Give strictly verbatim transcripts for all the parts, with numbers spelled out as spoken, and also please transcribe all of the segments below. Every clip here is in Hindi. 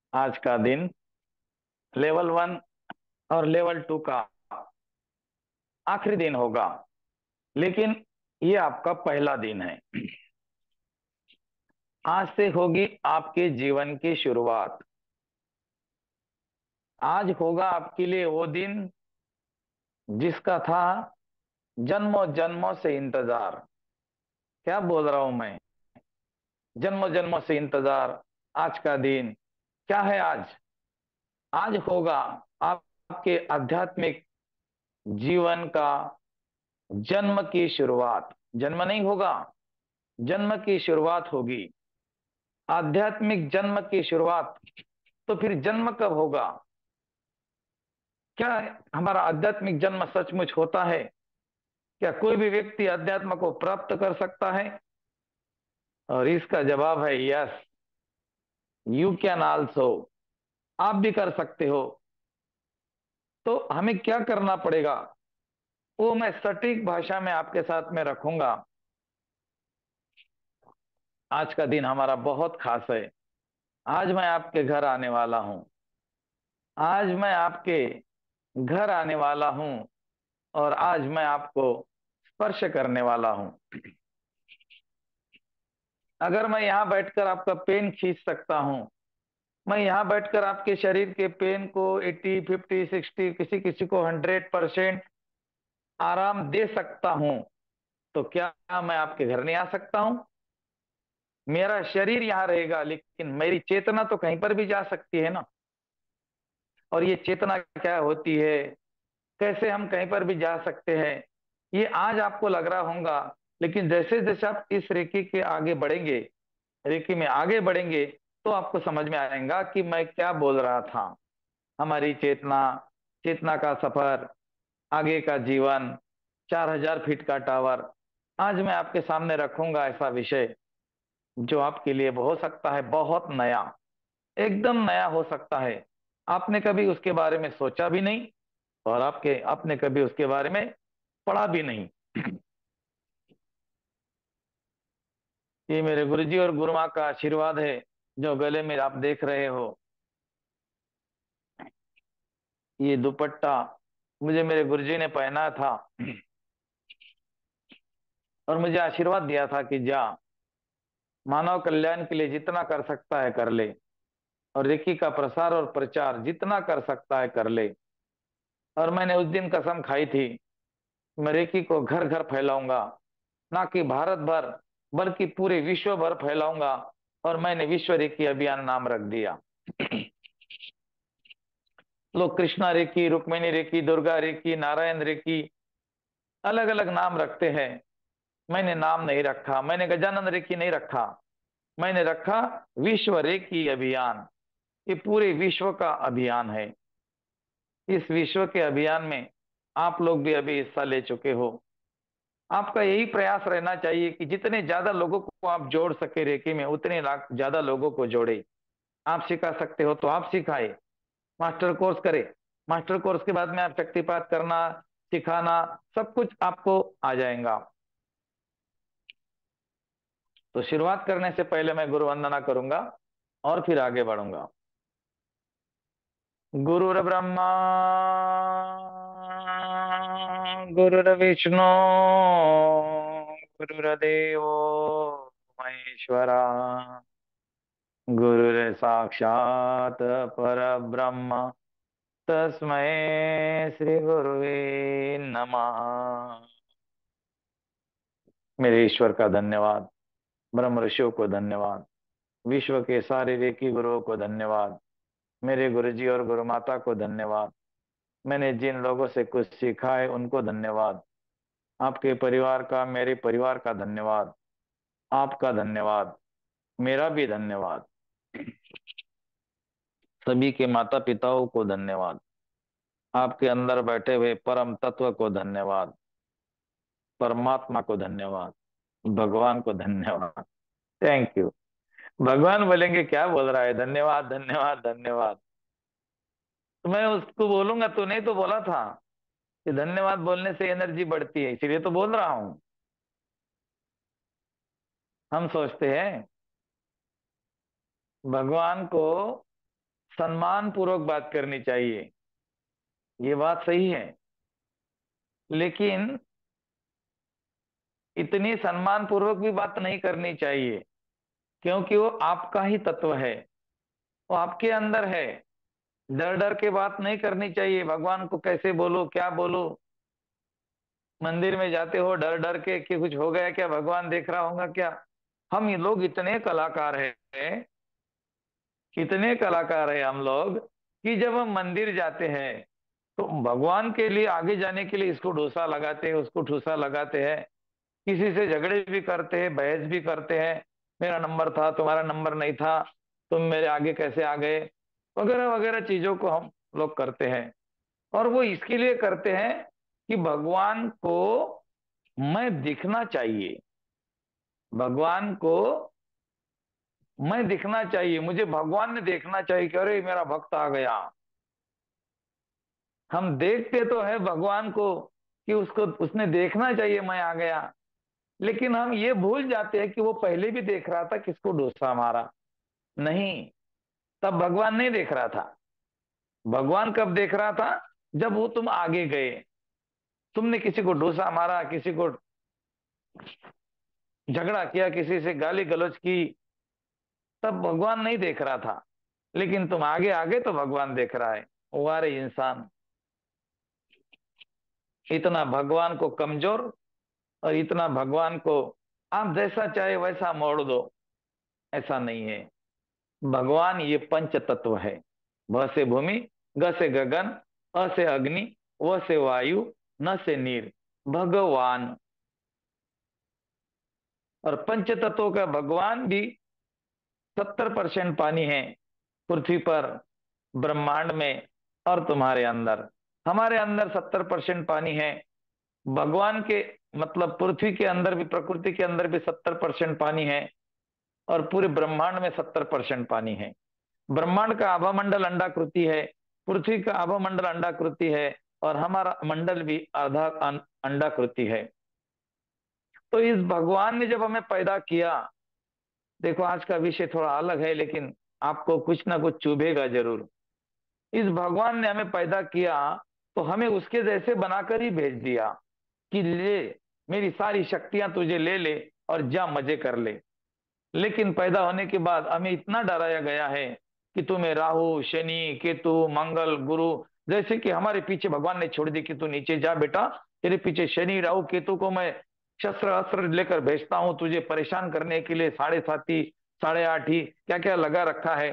आज का दिन लेवल वन और लेवल टू का आखिरी दिन होगा। लेकिन ये आपका पहला दिन है। आज से होगी आपके जीवन की शुरुआत। आज होगा आपके लिए वो दिन जिसका था जन्मों जन्मों से इंतजार। क्या बोल रहा हूं मैं? जन्मों जन्मों से इंतजार। आज का दिन क्या है? आज आज होगा आप, आपके आध्यात्मिक जीवन का जन्म की शुरुआत। जन्म नहीं होगा, जन्म की शुरुआत होगी। आध्यात्मिक जन्म की शुरुआत। तो फिर जन्म कब होगा? क्या हमारा आध्यात्मिक जन्म सचमुच होता है? क्या कोई भी व्यक्ति अध्यात्म को प्राप्त कर सकता है? और इसका जवाब है यस, यू कैन आल्सो। आप भी कर सकते हो। तो हमें क्या करना पड़ेगा वो मैं सटीक भाषा में आपके साथ में रखूंगा। आज का दिन हमारा बहुत खास है। आज मैं आपके घर आने वाला हूं। आज मैं आपके घर आने वाला हूं और आज मैं आपको स्पर्श करने वाला हूं। अगर मैं यहां बैठकर आपका पेन खींच सकता हूं, मैं यहां बैठकर आपके शरीर के पेन को एट्टी फिफ्टी सिक्सटी किसी किसी को हंड्रेड परसेंट आराम दे सकता हूं, तो क्या मैं आपके घर नहीं आ सकता हूं? मेरा शरीर यहां रहेगा लेकिन मेरी चेतना तो कहीं पर भी जा सकती है ना। और ये चेतना क्या होती है, कैसे हम कहीं पर भी जा सकते हैं, ये आज आपको लग रहा होगा। लेकिन जैसे जैसे आप इस रेकी के आगे बढ़ेंगे, रेकी में आगे बढ़ेंगे, तो आपको समझ में आएगा कि मैं क्या बोल रहा था। हमारी चेतना, चेतना का सफर, आगे का जीवन, चार हजार फीट का टावर। आज मैं आपके सामने रखूंगा ऐसा विषय जो आपके लिए हो सकता है बहुत नया, एकदम नया हो सकता है। आपने कभी उसके बारे में सोचा भी नहीं और आपके आपने कभी उसके बारे में पढ़ा भी नहीं। ये मेरे गुरुजी और गुरु माँ का आशीर्वाद है जो गले में आप देख रहे हो। ये दुपट्टा मुझे मेरे गुरुजी ने पहना था और मुझे आशीर्वाद दिया था कि जा, मानव कल्याण के लिए जितना कर सकता है कर ले, और रेकी का प्रसार और प्रचार जितना कर सकता है कर ले। और मैंने उस दिन कसम खाई थी, मैं रेकी को घर घर फैलाऊंगा, ना कि भारत भर बल्कि पूरे विश्व भर फैलाऊंगा। और मैंने विश्व रेकी अभियान नाम रख दिया। लोग Krishna reiki, Rukmini reiki, Durga reiki, Narayan reiki अलग अलग नाम रखते हैं। मैंने नाम नहीं रखा, मैंने गजानन रेकी नहीं रखा, मैंने रखा विश्व रेकी अभियान। ये पूरे विश्व का अभियान है। इस विश्व के अभियान में आप लोग भी अभी हिस्सा ले चुके हो। आपका यही प्रयास रहना चाहिए कि जितने ज्यादा लोगों को आप जोड़ सके रेकी में, उतने लाख ज्यादा लोगों को जोड़े। आप सिखा सकते हो तो आप सिखाए, मास्टर कोर्स करे। मास्टर कोर्स के बाद में आप शक्तिपात करना, सिखाना, सब कुछ आपको आ जाएगा। तो शुरुआत करने से पहले मैं गुरु वंदना करूंगा और फिर आगे बढ़ूंगा। गुरुर्ब्रह्मा गुरुर्विष्णु गुरुर्देवो महेश्वरा, गुरुर साक्षात परब्रह्म, तस्मै श्री गुरुवे नमः। मेरे ईश्वर का धन्यवाद, ब्रह्म ऋषियों को धन्यवाद, विश्व के सारे रेकी गुरुओं को धन्यवाद, मेरे गुरुजी और गुरु माता को धन्यवाद। मैंने जिन लोगों से कुछ सीखा है उनको धन्यवाद। आपके परिवार का, मेरे परिवार का धन्यवाद। आपका धन्यवाद, मेरा भी धन्यवाद। सभी के माता पिताओं को धन्यवाद। आपके अंदर बैठे हुए परम तत्व को धन्यवाद। परमात्मा को धन्यवाद। भगवान को धन्यवाद। Thank you. भगवान बोलेंगे क्या बोल रहा है, धन्यवाद धन्यवाद धन्यवाद। तो मैं उसको बोलूंगा, तो नहीं तो बोला था कि धन्यवाद बोलने से एनर्जी बढ़ती है, इसीलिए तो बोल रहा हूं। हम सोचते हैं भगवान को सम्मान पूर्वक बात करनी चाहिए, ये बात सही है। लेकिन इतनी सम्मान पूर्वक भी बात नहीं करनी चाहिए, क्योंकि वो आपका ही तत्व है, वो आपके अंदर है। डर डर के बात नहीं करनी चाहिए, भगवान को कैसे बोलो क्या बोलो। मंदिर में जाते हो डर डर के कि कुछ हो गया क्या, भगवान देख रहा होगा क्या। हम ये लोग इतने कलाकार हैं, इतने कलाकार हैं हम लोग, कि जब हम मंदिर जाते हैं तो भगवान के लिए आगे जाने के लिए इसको डोसा लगाते हैं, उसको ठूसा लगाते हैं, किसी से झगड़े भी करते हैं, बहस भी करते हैं। मेरा नंबर था, तुम्हारा नंबर नहीं था, तुम मेरे आगे कैसे आ गए, वगैरह वगैरह चीजों को हम लोग करते हैं। और वो इसके लिए करते हैं कि भगवान को मैं दिखना चाहिए, भगवान को मैं दिखना चाहिए, मुझे भगवान ने देखना चाहिए कि अरे मेरा भक्त आ गया। हम देखते तो है भगवान को कि उसको उसने देखना चाहिए मैं आ गया, लेकिन हम ये भूल जाते हैं कि वो पहले भी देख रहा था किसको डोसा मारा। नहीं, तब भगवान नहीं देख रहा था। भगवान कब देख रहा था? जब वो तुम आगे गए, तुमने किसी को डोसा मारा, किसी को झगड़ा किया, किसी से गाली गलौज की, तब भगवान नहीं देख रहा था। लेकिन तुम आगे आगे तो भगवान देख रहा है। वारे इंसान, इतना भगवान को कमजोर और इतना भगवान को आप जैसा चाहे वैसा मोड़ दो, ऐसा नहीं है। भगवान ये पंच तत्व है। भ से भूमि, ग से गगन, अ से अग्नि, व से वायु, न से नीर, भगवान। और पंच तत्वों का भगवान भी सत्तर परसेंट पानी है पृथ्वी पर, ब्रह्मांड में, और तुम्हारे अंदर। हमारे अंदर सत्तर परसेंट पानी है, भगवान के मतलब पृथ्वी के अंदर भी, प्रकृति के अंदर भी सत्तर परसेंट पानी है, और पूरे ब्रह्मांड में सत्तर परसेंट पानी है। ब्रह्मांड का आभा मंडल अंडाकृति है, पृथ्वी का आभा मंडल अंडाकृति है, और हमारा मंडल भी आधा अंडाकृति है। तो इस भगवान ने जब हमें पैदा किया, देखो आज का विषय थोड़ा अलग है, लेकिन आपको कुछ ना कुछ चुभेगा जरूर। इस भगवान ने हमें पैदा किया तो हमें उसके जैसे बनाकर ही भेज दिया कि ले, मेरी सारी शक्तियां तुझे ले ले और जा मजे कर ले। लेकिन पैदा होने के बाद हमें इतना डराया गया है कि तुम्हें राहु शनि केतु मंगल गुरु, जैसे कि हमारे पीछे भगवान ने छोड़ दी कि तू नीचे जा बेटा, तेरे पीछे शनि राहु केतु को मैं शस्त्र अस्त्र लेकर भेजता हूं तुझे परेशान करने के लिए, साढ़े साथी साढ़े आठ ही क्या क्या लगा रखा है।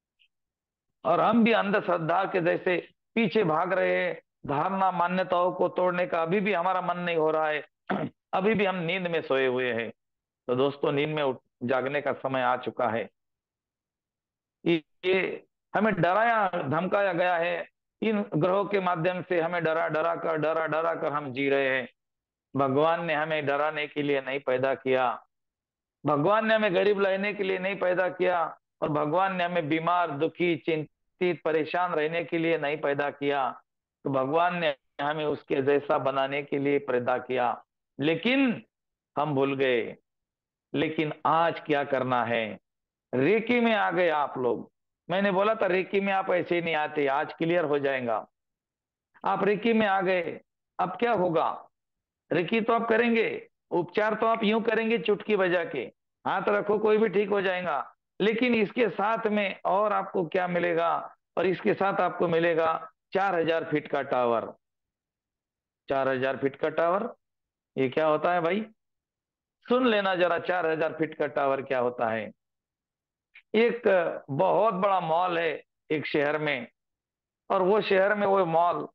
और हम भी अंधश्रद्धा के जैसे पीछे भाग रहे हैं, धारणा मान्यताओं को तोड़ने का अभी भी हमारा मन नहीं हो रहा है। अभी भी हम नींद में सोए हुए हैं। तो दोस्तों, नींद में उठ जागने का समय आ चुका है। ये ये हमें डराया धमकाया गया है, इन ग्रहों के माध्यम से हमें डरा डरा कर डरा डरा कर हम जी रहे हैं। भगवान ने हमें डराने के लिए नहीं पैदा किया, भगवान ने हमें गरीब रहने के लिए नहीं पैदा किया, और भगवान ने हमें बीमार दुखी चिंतित परेशान रहने के लिए नहीं पैदा किया। तो भगवान ने हमें उसके जैसा बनाने के लिए पैदा किया, लेकिन हम भूल गए। लेकिन आज क्या करना है, रेकी में आ गए आप लोग। मैंने बोला था रेकी में आप ऐसे ही नहीं आते, आज क्लियर हो जाएगा। आप रेकी में आ गए, अब क्या होगा? रेकी तो आप करेंगे, उपचार तो आप यूं करेंगे चुटकी बजा के, हाथ रखो कोई भी ठीक हो जाएगा। लेकिन इसके साथ में और आपको क्या मिलेगा? और इसके साथ आपको मिलेगा चार हजार फीट का टावर। चार हजार फीट का टावर, ये क्या होता है भाई? सुन लेना जरा, चार हजार फीट का टावर क्या होता है। एक बहुत बड़ा मॉल है एक शहर में, और वो शहर में वो मॉल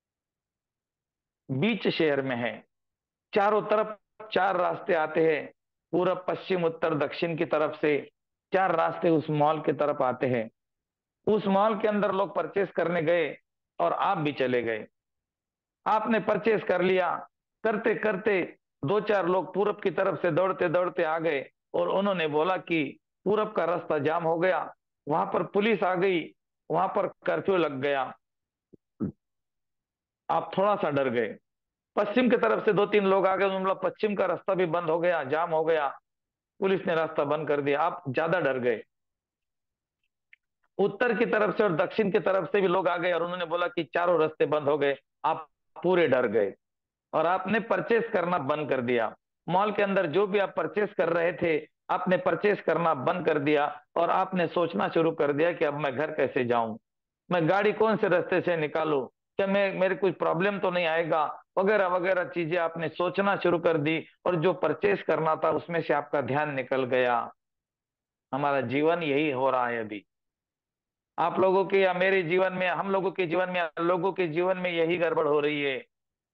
बीच शहर में है। चारों तरफ चार रास्ते आते हैं, पूरब पश्चिम उत्तर दक्षिण की तरफ से चार रास्ते उस मॉल की तरफ आते हैं। उस मॉल के अंदर लोग परचेस करने गए, और आप भी चले गए। आपने परचेस कर लिया, करते करते दो चार लोग पूरब की तरफ से दौड़ते दौड़ते आ गए, और उन्होंने बोला कि पूरब का रास्ता जाम हो गया, वहां पर पुलिस आ गई, वहां पर कर्फ्यू लग गया। आप थोड़ा सा डर गए। पश्चिम की तरफ से दो तीन लोग आ गए, उन्होंने बोला पश्चिम का रास्ता भी बंद हो गया, जाम हो गया, पुलिस ने रास्ता बंद कर दिया। आप ज्यादा डर गए। उत्तर की तरफ से और दक्षिण की तरफ से भी लोग आ गए और उन्होंने बोला कि चारों रास्ते बंद हो गए। आप पूरे डर गए और आपने परचेस करना बंद कर दिया। मॉल के अंदर जो भी आप परचेस कर रहे थे, आपने परचेस करना बंद कर दिया और आपने सोचना शुरू कर दिया कि अब मैं घर कैसे जाऊं, मैं गाड़ी कौन से रास्ते से निकालूं, क्या मैं मेरे कुछ प्रॉब्लम तो नहीं आएगा, वगैरह वगैरह चीजें आपने सोचना शुरू कर दी। और जो परचेस करना था उसमें से आपका ध्यान निकल गया। हमारा जीवन यही हो रहा है अभी। आप लोगों के या मेरे जीवन में, हम लोगों के जीवन में या लोगों के जीवन में यही गड़बड़ हो रही है।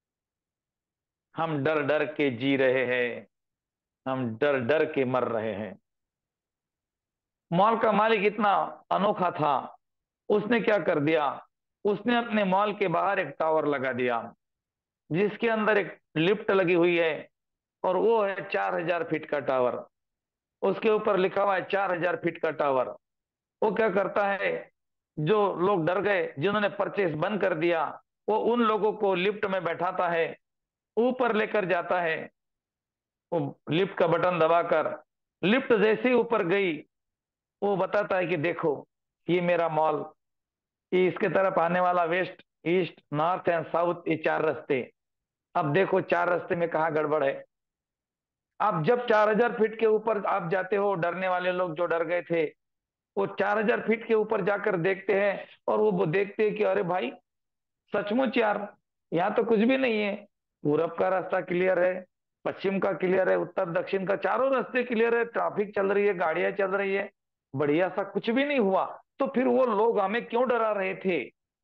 हम डर डर के जी रहे हैं, हम डर डर के मर रहे हैं। मॉल का मालिक इतना अनोखा था, उसने क्या कर दिया, उसने अपने मॉल के बाहर एक टावर लगा दिया जिसके अंदर एक लिफ्ट लगी हुई है और वो है चार हजार फीट का टावर। उसके ऊपर लिखा हुआ है चार हजार फीट का टावर। वो क्या करता है, जो लोग डर गए, जिन्होंने परचेस बंद कर दिया, वो उन लोगों को लिफ्ट में बैठाता है, ऊपर लेकर जाता है। वो लिफ्ट का बटन दबाकर लिफ्ट जैसे ही ऊपर गई, वो बताता है कि देखो ये मेरा मॉल, ये इसके तरफ आने वाला west east north and south, ये चार रास्ते। अब देखो चार रास्ते में कहाँ गड़बड़ है। आप जब चार हजार फीट के ऊपर आप जाते हो, डरने वाले लोग जो डर गए थे, वो चार हजार फीट के ऊपर जाकर देखते हैं और वो वो देखते हैं कि अरे भाई, सचमुच यार, यहाँ तो कुछ भी नहीं है। पूरब का रास्ता क्लियर है, पश्चिम का क्लियर है, उत्तर दक्षिण का चारों रास्ते क्लियर है, ट्रैफिक चल रही है, गाड़ियां चल रही है, बढ़िया सा कुछ भी नहीं हुआ। तो फिर वो लोग हमें क्यों डरा रहे थे?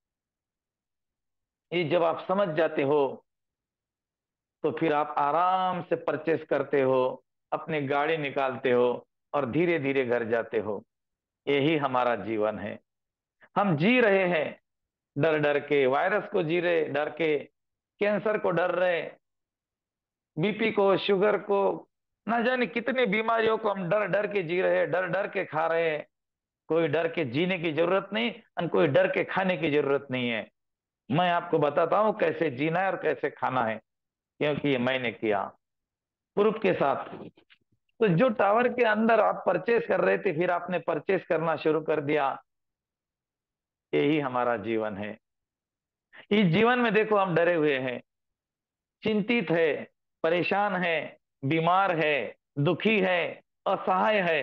ये जब आप समझ जाते हो तो फिर आप आराम से परचेस करते हो, अपनी गाड़ी निकालते हो और धीरे धीरे घर जाते हो। यही हमारा जीवन है। हम जी रहे हैं डर डर के, वायरस को जी रहे डर के, कैंसर को डर रहे, बीपी को, शुगर को, ना जाने कितनी बीमारियों को हम डर डर के जी रहे हैं, डर डर के खा रहे हैं। कोई डर के जीने की जरूरत नहीं और कोई डर के खाने की जरूरत नहीं है। मैं आपको बताता हूँ कैसे जीना है और कैसे खाना है, क्योंकि ये मैंने किया प्रूफ के साथ। तो जो टावर के अंदर आप परचेस कर रहे थे, फिर आपने परचेस करना शुरू कर दिया। यही हमारा जीवन है। इस जीवन में देखो हम डरे हुए हैं, चिंतित है, परेशान है, बीमार है, दुखी है, असहाय है।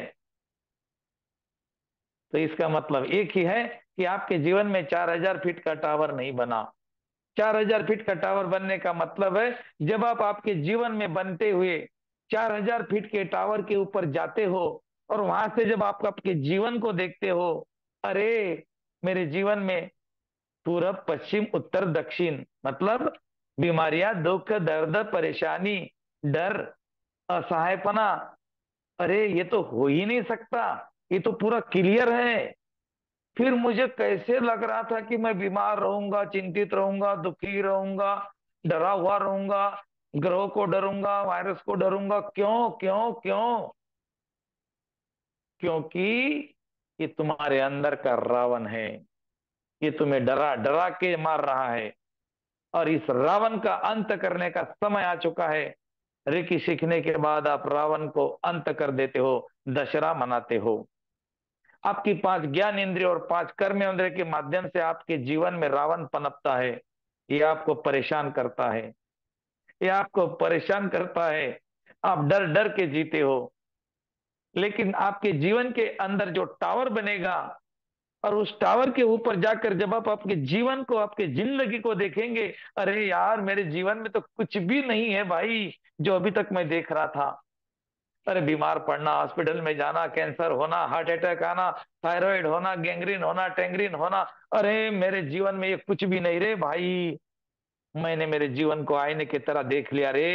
तो इसका मतलब एक ही है कि आपके जीवन में चार हजार फीट का टावर नहीं बना। चार हजार फीट का टावर बनने का मतलब है, जब आप आपके जीवन में बनते हुए चार हजार फीट के टावर के ऊपर जाते हो और वहां से जब आप आपके जीवन को देखते हो, अरे मेरे जीवन में पूरब पश्चिम उत्तर दक्षिण, मतलब बीमारियां, दुख, दर्द, परेशानी, डर, असहायपना, अरे ये तो हो ही नहीं सकता, ये तो पूरा क्लियर है। फिर मुझे कैसे लग रहा था कि मैं बीमार रहूंगा, चिंतित रहूंगा, दुखी रहूंगा, डरा हुआ रहूंगा, ग्रहों को डरूंगा, वायरस को डरूंगा। क्यों क्यों क्यों? क्योंकि ये तुम्हारे अंदर का रावण है, ये तुम्हें डरा डरा के मार रहा है। और इस रावण का अंत करने का समय आ चुका है। रेकी सीखने के बाद आप रावण को अंत कर देते हो, दशहरा मनाते हो। आपकी पांच ज्ञान इंद्रिय और पांच कर्म इंद्रिय के माध्यम से आपके जीवन में रावण पनपता है। ये आपको परेशान करता है, ये आपको परेशान करता है। आप डर डर के जीते हो। लेकिन आपके जीवन के अंदर जो टावर बनेगा, और उस टावर के ऊपर जाकर जब आप आपके जीवन को, आपके जिंदगी को देखेंगे, अरे यार मेरे जीवन में तो कुछ भी नहीं है भाई जो अभी तक मैं देख रहा था। अरे बीमार पड़ना, हॉस्पिटल में जाना, कैंसर होना, हार्ट अटैक आना, थायराइड होना, गैंग्रीन होना, टेंग्रीन होना, अरे मेरे जीवन में ये कुछ भी नहीं रे भाई। मैंने मेरे जीवन को आईने की तरह देख लिया रे,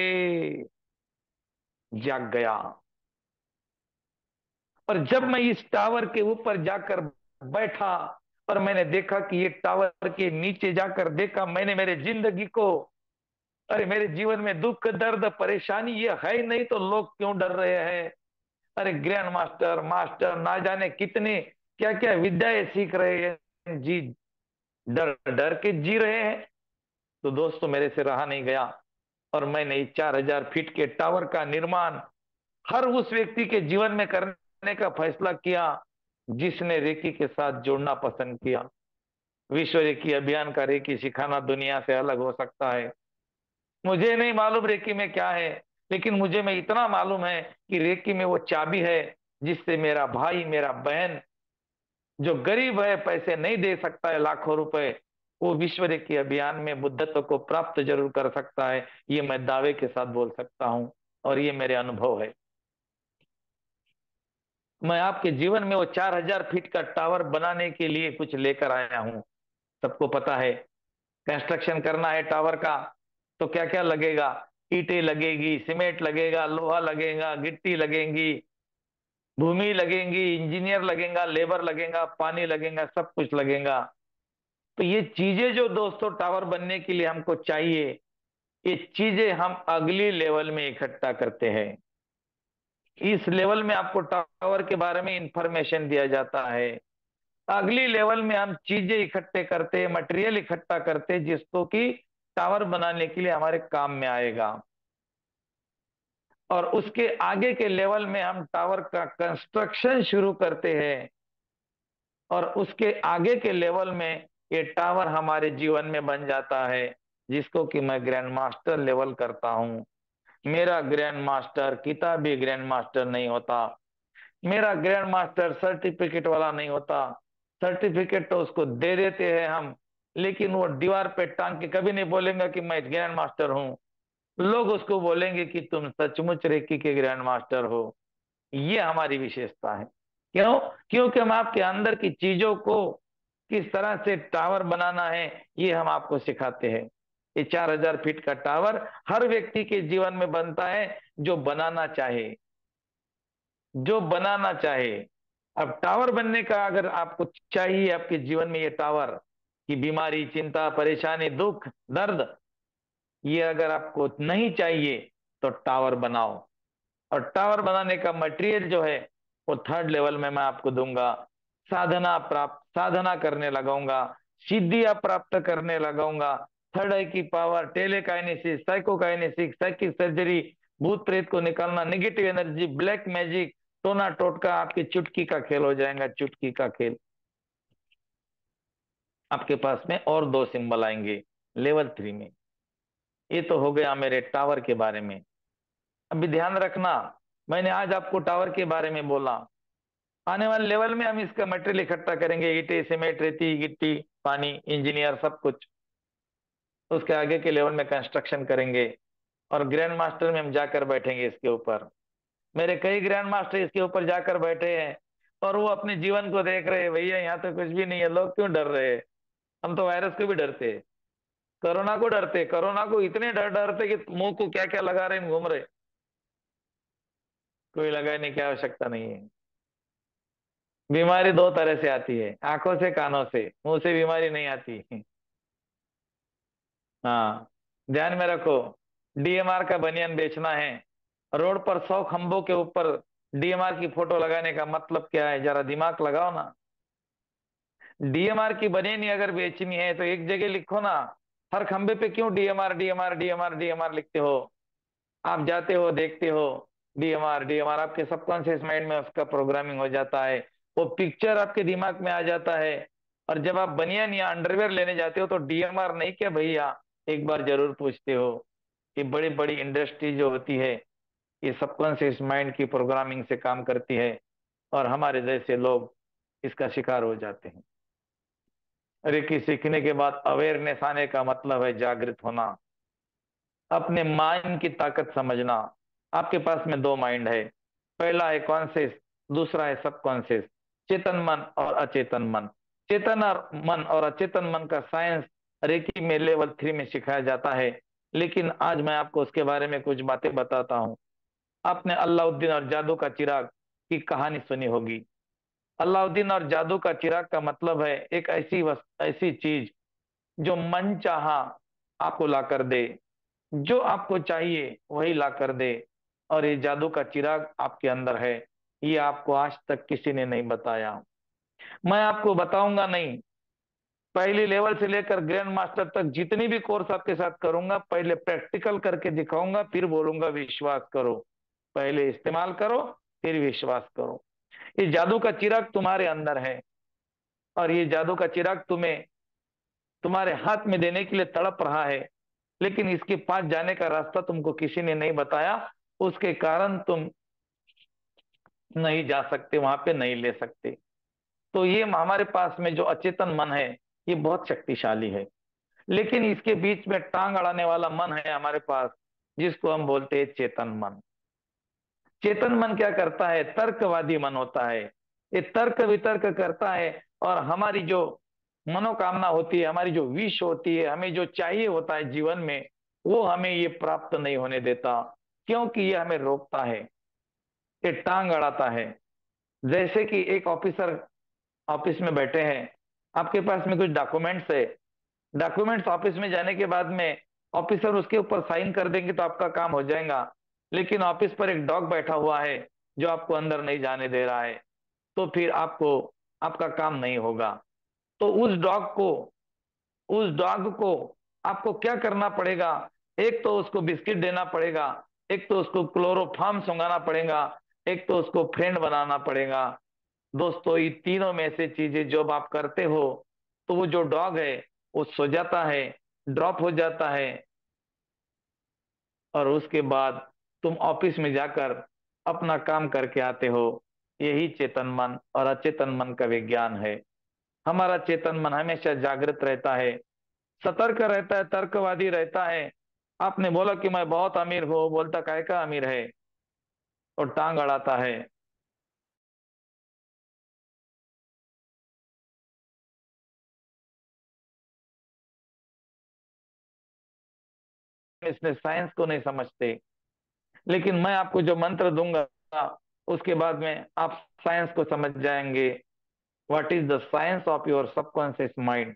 जाग गया। और जब मैं इस टावर के ऊपर जाकर बैठा और मैंने देखा कि ये टावर के नीचे जाकर देखा मैंने मेरे जिंदगी को, अरे मेरे जीवन में दुख, दर्द, परेशानी ये है ही नहीं तो लोग क्यों डर रहे हैं? अरे ग्रैंड मास्टर, मास्टर, ना जाने कितने क्या क्या विद्याएं सीख रहे हैं जी, डर डर के जी रहे हैं। तो दोस्तों मेरे से रहा नहीं गया और मैंने इस चार हजार फीट के टावर का निर्माण हर उस व्यक्ति के जीवन में करने का फैसला किया जिसने रेकी के साथ जुड़ना पसंद किया। विश्व रेकी अभियान का रेकी सिखाना दुनिया से अलग हो सकता है। मुझे नहीं मालूम रेकी में क्या है, लेकिन मुझे में इतना मालूम है कि रेकी में वो चाबी है जिससे मेरा भाई, मेरा बहन जो गरीब है, पैसे नहीं दे सकता है लाखों रुपए, वो विश्व रेकी अभियान में बुद्धत्व को प्राप्त जरूर कर सकता है। ये मैं दावे के साथ बोल सकता हूँ, और ये मेरे अनुभव है। मैं आपके जीवन में वो चार हजार फीट का टावर बनाने के लिए कुछ लेकर आया हूँ। सबको पता है, कंस्ट्रक्शन करना है टावर का तो क्या क्या लगेगा। ईंटें लगेगी, सीमेंट लगेगा, लोहा लगेगा, गिट्टी लगेगी, भूमि लगेंगी, इंजीनियर लगेगा, लेबर लगेगा, पानी लगेगा, सब कुछ लगेगा। तो ये चीजें जो दोस्तों टावर बनने के लिए हमको चाहिए, ये चीजें हम अगली लेवल में इकट्ठा करते हैं। इस लेवल में आपको टावर के बारे में इंफॉर्मेशन दिया जाता है। अगली लेवल में हम चीजें इकट्ठे करते, मटेरियल इकट्ठा करते, जिसको कि टावर बनाने के लिए हमारे काम में आएगा। और उसके आगे के लेवल में हम टावर का कंस्ट्रक्शन शुरू करते हैं, और उसके आगे के लेवल में ये टावर हमारे जीवन में बन जाता है, जिसको कि मैं ग्रैंड मास्टर लेवल करता हूँ। मेरा ग्रैंड मास्टर किताबी ग्रैंड मास्टर नहीं होता। मेरा ग्रैंड मास्टर सर्टिफिकेट वाला नहीं होता। सर्टिफिकेट तो उसको दे देते हैं हम, लेकिन वो दीवार पे टांग के कभी नहीं बोलेंगे कि मैं ग्रैंड मास्टर हूँ। लोग उसको बोलेंगे कि तुम सचमुच रेकी के ग्रैंड मास्टर हो। ये हमारी विशेषता है। क्यों? क्योंकि हम आपके अंदर की चीजों को किस तरह से टावर बनाना है, ये हम आपको सिखाते हैं। ये चार हजार फीट का टावर हर व्यक्ति के जीवन में बनता है, जो बनाना चाहे, जो बनाना चाहे। अब टावर बनने का अगर आपको चाहिए आपके जीवन में ये टावर, की बीमारी, चिंता, परेशानी, दुख, दर्द, ये अगर आपको नहीं चाहिए तो टावर बनाओ। और टावर बनाने का मटेरियल जो है वो थर्ड लेवल में मैं आपको दूंगा। साधना प्राप्त साधना करने लगाऊंगा, सिद्धियां प्राप्त करने लगाऊंगा। थर्ड आई की power, telekinesis, psychokinesis, psychic surgery, भूत प्रेत को निकालना, नेगेटिव एनर्जी, ब्लैक मैजिक, टोना टोटका, आपकी चुटकी का खेल हो जाएगा, चुटकी का खेल। आपके पास में और दो सिंबल आएंगे लेवल थ्री में। ये तो हो गया मेरे टावर के बारे में। अभी ध्यान रखना, मैंने आज आपको टावर के बारे में बोला। आने वाले लेवल में हम इसका मटेरियल इकट्ठा करेंगे, ईंटें, सीमेंट, रेती, गिट्टी, पानी, इंजीनियर, सब कुछ। उसके आगे के लेवल में कंस्ट्रक्शन करेंगे, और ग्रैंड मास्टर में हम जाकर बैठेंगे इसके ऊपर। मेरे कई ग्रैंड मास्टर इसके ऊपर जाकर बैठे हैं, और वो अपने जीवन को देख रहे हैं, भैया यहाँ तो कुछ भी नहीं है, लोग क्यों डर रहे हैं। हम तो वायरस को भी डरते हैं, कोरोना को डरते, कोरोना को इतने डर डरते कि मुंह को क्या क्या लगा रहे हैं, घूम रहे। कोई लगाने की आवश्यकता नहीं है। बीमारी दो तरह से आती है, आंखों से, कानों से, मुंह से बीमारी नहीं आती। हाँ, ध्यान में रखो। डीएमआर का बनियान बेचना है, रोड पर सौ खंभों के ऊपर डीएमआर की फोटो लगाने का मतलब क्या है, जरा दिमाग लगाओ ना। डीएमआर की बनियान ही अगर बेचनी है तो एक जगह लिखो ना। हर खंबे पे क्यों डीएमआर डीएमआर डीएमआर डीएमआर लिखते हो? आप जाते हो, देखते हो, डीएमआर डीएमआर, आपके सबकॉन्शियस माइंड में उसका प्रोग्रामिंग हो जाता है, वो पिक्चर आपके दिमाग में आ जाता है। और जब आप बनियान या अंडरवेयर लेने जाते हो तो डीएमआर नहीं क्या भैया, एक बार जरूर पूछते हो। ये बड़ी बड़ी इंडस्ट्री जो होती है, ये सबकॉन्शियस माइंड की प्रोग्रामिंग से काम करती है, और हमारे जैसे लोग इसका शिकार हो जाते हैं। रेकी सीखने के बाद अवेयरनेस आने का मतलब है जागृत होना, अपने माइंड की ताकत समझना। आपके पास में दो माइंड है, पहला है कॉन्शियस, दूसरा है सबकॉन्शियस, चेतन मन और अचेतन मन। चेतन और मन और अचेतन मन का साइंस रेकी में लेवल थ्री में सिखाया जाता है, लेकिन आज मैं आपको उसके बारे में कुछ बातें बताता हूँ। आपने अलाउद्दीन और जादू का चिराग की कहानी सुनी होगी। अलाउद्दीन और जादू का चिराग का मतलब है एक ऐसी वस्तु, ऐसी चीज जो मन चाहा आपको ला कर दे, जो आपको चाहिए वही ला कर दे। और ये जादू का चिराग आपके अंदर है, ये आपको आज तक किसी ने नहीं बताया। मैं आपको बताऊंगा नहीं। पहली लेवल से लेकर ग्रैंड मास्टर तक जितनी भी कोर्स आपके साथ करूंगा, पहले प्रैक्टिकल करके दिखाऊंगा, फिर बोलूंगा विश्वास करो। पहले इस्तेमाल करो, फिर विश्वास करो। ये जादू का चिराग तुम्हारे अंदर है, और ये जादू का चिराग तुम्हें तुम्हारे हाथ में देने के लिए तड़प रहा है, लेकिन इसके पास जाने का रास्ता तुमको किसी ने नहीं बताया। उसके कारण तुम नहीं जा सकते, वहां पे नहीं ले सकते। तो ये हमारे पास में जो अचेतन मन है, ये बहुत शक्तिशाली है। लेकिन इसके बीच में टांग अड़ाने वाला मन है हमारे पास, जिसको हम बोलते हैं चेतन मन। चेतन मन क्या करता है? तर्कवादी मन होता है। ये तर्क वितर्क करता है, और हमारी जो मनोकामना होती है, हमारी जो विश होती है, हमें जो चाहिए होता है जीवन में, वो हमें ये प्राप्त नहीं होने देता, क्योंकि ये हमें रोकता है, ये टांग अड़ाता है। जैसे कि एक ऑफिसर ऑफिस में बैठे हैं, आपके पास में कुछ डॉक्यूमेंट्स है। डॉक्यूमेंट्स ऑफिस में जाने के बाद में ऑफिसर उसके ऊपर साइन कर देंगे तो आपका काम हो जाएगा। लेकिन ऑफिस पर एक डॉग बैठा हुआ है जो आपको अंदर नहीं जाने दे रहा है, तो फिर आपको आपका काम नहीं होगा। तो उस डॉग को उस डॉग को आपको क्या करना पड़ेगा? एक तो उसको बिस्किट देना पड़ेगा, एक तो उसको क्लोरोफार्म सुंघाना पड़ेगा, एक तो उसको फ्रेंड बनाना पड़ेगा। दोस्तों, ये तीनों में से चीजें जब आप करते हो, तो वो जो डॉग है वो सो जाता है, ड्रॉप हो जाता है, और उसके बाद तुम ऑफिस में जाकर अपना काम करके आते हो। यही चेतन मन और अचेतन मन का विज्ञान है। हमारा चेतन मन हमेशा जागृत रहता है, सतर्क रहता है, तर्कवादी रहता है। आपने बोला कि मैं बहुत अमीर हूं, बोलता काय का अमीर है, और टांग अड़ाता है। इसमें साइंस को नहीं समझते। लेकिन मैं आपको जो मंत्र दूंगा, उसके बाद में आप साइंस को समझ जाएंगे। What is the science of your subconscious mind?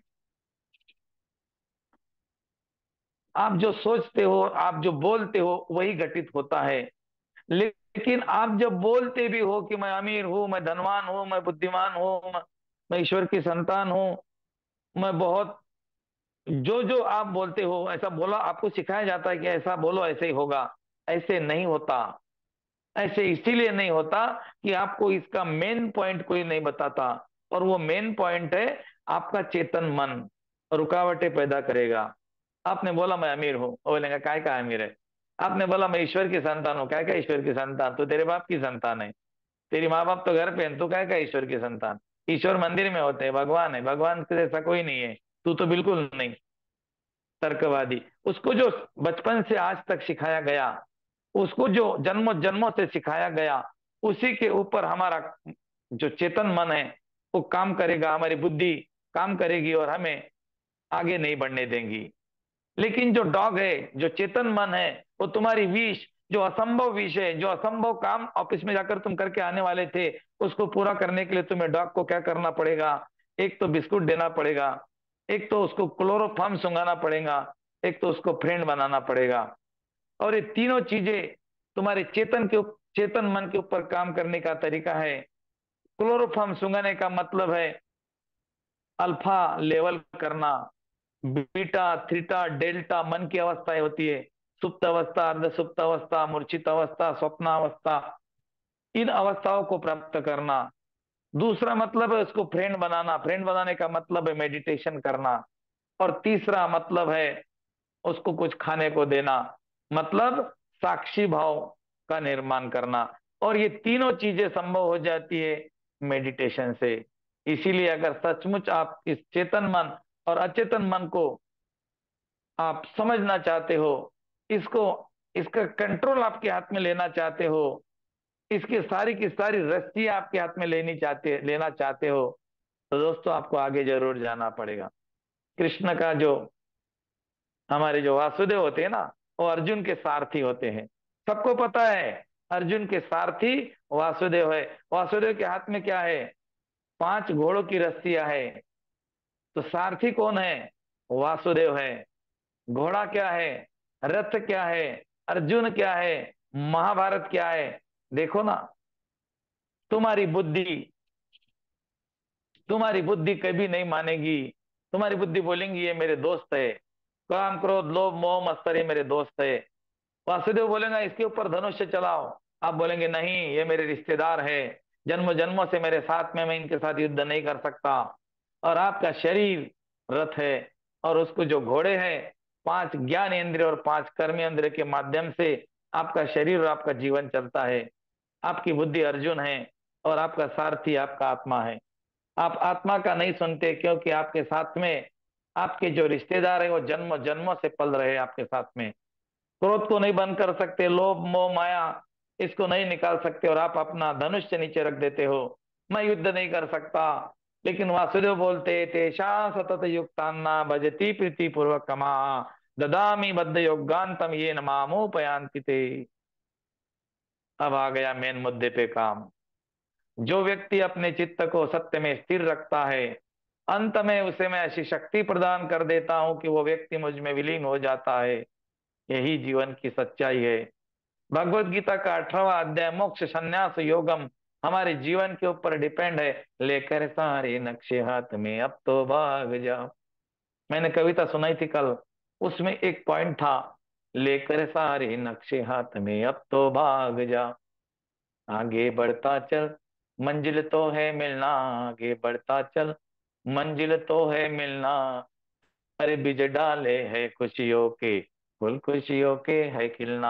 आप जो सोचते हो, आप जो बोलते हो, वही घटित होता है। लेकिन आप जब बोलते भी हो कि मैं अमीर हूं, मैं धनवान हूं, मैं बुद्धिमान हूं, मैं मैं ईश्वर की संतान हूं, मैं बहुत, जो जो आप बोलते हो ऐसा बोला, आपको सिखाया जाता है कि ऐसा बोलो ऐसे ही होगा। ऐसे नहीं होता। ऐसे इसीलिए नहीं होता कि आपको इसका मेन पॉइंट कोई नहीं बताता। और वो मेन पॉइंट है आपका चेतन मन, रुकावटें पैदा करेगा। आपने बोला मैं अमीर हूं, वो बोलेगा काय का अमीर है। आपने बोला मैं ईश्वर की संतान हूँ, काय का ईश्वर की संतान? तो तेरे बाप की संतान है। तेरी माँ बाप तो घर पे हैं, तू काय का ईश्वर की संतान? ईश्वर मंदिर में होते हैं, भगवान है, भगवान के जैसा कोई नहीं है, तू तो बिल्कुल नहीं। तर्कवादी, उसको जो बचपन से आज तक सिखाया गया, उसको जो जन्मों जन्मों से सिखाया गया, उसी के ऊपर हमारा जो चेतन मन है वो काम करेगा, हमारी बुद्धि काम करेगी, और हमें आगे नहीं बढ़ने देंगी। लेकिन जो डॉग है, जो चेतन मन है, वो तुम्हारी विश, जो असंभव विश है, जो असंभव काम ऑफिस में जाकर तुम करके आने वाले थे, उसको पूरा करने के लिए तुम्हें डॉग को क्या करना पड़ेगा? एक तो बिस्कुट देना पड़ेगा, एक तो उसको क्लोरोफॉर्म सुंघाना पड़ेगा, एक तो उसको फ्रेंड बनाना पड़ेगा। और ये तीनों चीजें तुम्हारे चेतन के उप- चेतन मन के ऊपर काम करने का तरीका है। क्लोरोफॉर्म सुंघाने का मतलब है अल्फा लेवल करना, बीटा थीटा डेल्टा मन की अवस्थाएं होती है, सुप्त अवस्था, अर्ध सुप्त अवस्था, मूर्छित अवस्था, स्वप्नावस्था, इन अवस्थाओं को प्राप्त करना। दूसरा मतलब है उसको फ्रेंड बनाना, फ्रेंड बनाने का मतलब है मेडिटेशन करना। और तीसरा मतलब है उसको कुछ खाने को देना, मतलब साक्षी भाव का निर्माण करना। और ये तीनों चीजें संभव हो जाती है मेडिटेशन से। इसीलिए अगर सचमुच आप इस चेतन मन और अचेतन मन को आप समझना चाहते हो, इसको इसका कंट्रोल आपके हाथ में लेना चाहते हो, इसकी सारी की सारी रस्सियां आपके हाथ में लेनी चाहते लेना चाहते हो, तो दोस्तों आपको आगे जरूर जाना पड़ेगा। कृष्ण का जो हमारे जो वासुदेव होते हैं ना, वो अर्जुन के सारथी होते हैं। सबको पता है अर्जुन के सारथी वासुदेव है। वासुदेव के हाथ में क्या है? पांच घोड़ों की रस्सियां है। तो सारथी कौन है? वासुदेव है। घोड़ा क्या है? रथ क्या है? अर्जुन क्या है? महाभारत क्या है? देखो ना, तुम्हारी बुद्धि तुम्हारी बुद्धि कभी नहीं मानेगी। तुम्हारी बुद्धि बोलेंगी ये मेरे दोस्त है, काम क्रोध लोभ मोह मत्सर ये मेरे दोस्त है। वासुदेव बोलेगा इसके ऊपर धनुष चलाओ, आप बोलेंगे नहीं ये मेरे रिश्तेदार है, जन्मों जन्मों से मेरे साथ में, मैं इनके साथ युद्ध नहीं कर सकता। और आपका शरीर रथ है, और उसको जो घोड़े हैं, पांच ज्ञान इंद्रिय और पांच कर्म इंद्रिय के माध्यम से आपका शरीर और आपका जीवन चलता है। आपकी बुद्धि अर्जुन है, और आपका सारथी आपका आत्मा है। आप आत्मा का नहीं सुनते, क्योंकि आपके साथ में आपके जो रिश्तेदार है वो जन्मों जन्मों से पल रहे हैं आपके साथ में। क्रोध को नहीं बंद कर सकते, लोभ मोह माया इसको नहीं निकाल सकते, और आप अपना धनुष से नीचे रख देते हो। मैं युद्ध नहीं कर सकता, लेकिन वासुदेव बोलते, तेषा सतत युक्तान्ना भजती प्रीति पूर्वक कमा ददामी बद्ध योगांतम ये नमामोपयांति ते। अब आ गया मेन मुद्दे पे काम। जो व्यक्ति अपने चित्त को सत्य में स्थिर रखता है, अंत में उसे मैं ऐसी शक्ति प्रदान कर देता हूं कि वो व्यक्ति मुझ में विलीन हो जाता है। यही जीवन की सच्चाई है। भगवत गीता का अठारहवां अध्याय मोक्ष संन्यास योगम हमारे जीवन के ऊपर डिपेंड है। लेकर सारे नक्शे हाथ में अब तो भाग जाओ। मैंने कविता सुनाई थी कल, उसमें एक पॉइंट था, लेकर सारे नक्शे हाथ में अब तो भाग जा, आगे बढ़ता चल मंजिल तो है मिलना, आगे बढ़ता चल मंजिल तो है मिलना। अरे बीज डाले है खुशियों के, फूल खुशियों के है खिलना।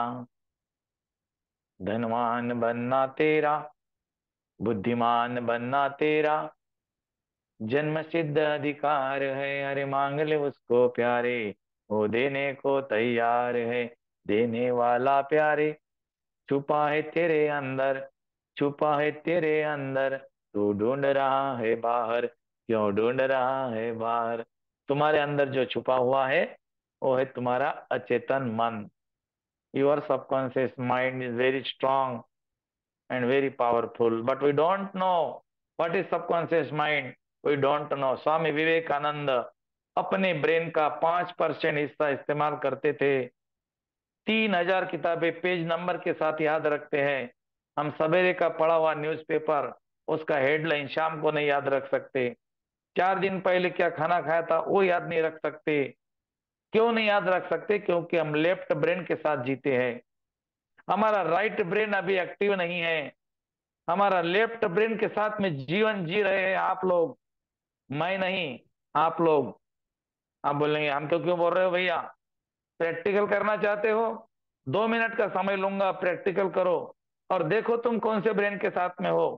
धनवान बनना तेरा, बुद्धिमान बनना तेरा, जन्म सिद्ध अधिकार है। अरे मांग ले उसको प्यारे, वो देने को तैयार है। देने वाला प्यारे, छुपा है तेरे अंदर, छुपा है तेरे अंदर, तू ढूंढ रहा है बाहर, क्यों ढूंढ रहा है बाहर। तुम्हारे अंदर जो छुपा हुआ है वो है तुम्हारा अचेतन मन। Your subconscious mind is very strong and very powerful, but we don't know what is subconscious mind. We don't know. Swami Vivekananda अपने ब्रेन का पांच परसेंट हिस्सा इस्तेमाल करते थे। तीन हजार किताबें पेज नंबर के साथ याद रखते हैं। हम सवेरे का पढ़ा हुआ न्यूज़पेपर, उसका हेडलाइन शाम को नहीं याद रख सकते। चार दिन पहले क्या खाना खाया था वो याद नहीं रख सकते। क्यों नहीं याद रख सकते? क्योंकि हम लेफ्ट ब्रेन के साथ जीते हैं। हमारा राइट ब्रेन अभी एक्टिव नहीं है। हमारा लेफ्ट ब्रेन के साथ में जीवन जी रहे हैं आप लोग, मैं नहीं, आप लोग। आप बोलेंगे हम तो क्यों बोल रहे हो भैया? प्रैक्टिकल करना चाहते हो? दो मिनट का समय लूंगा, प्रैक्टिकल करो और देखो तुम कौन से ब्रेन के साथ में हो।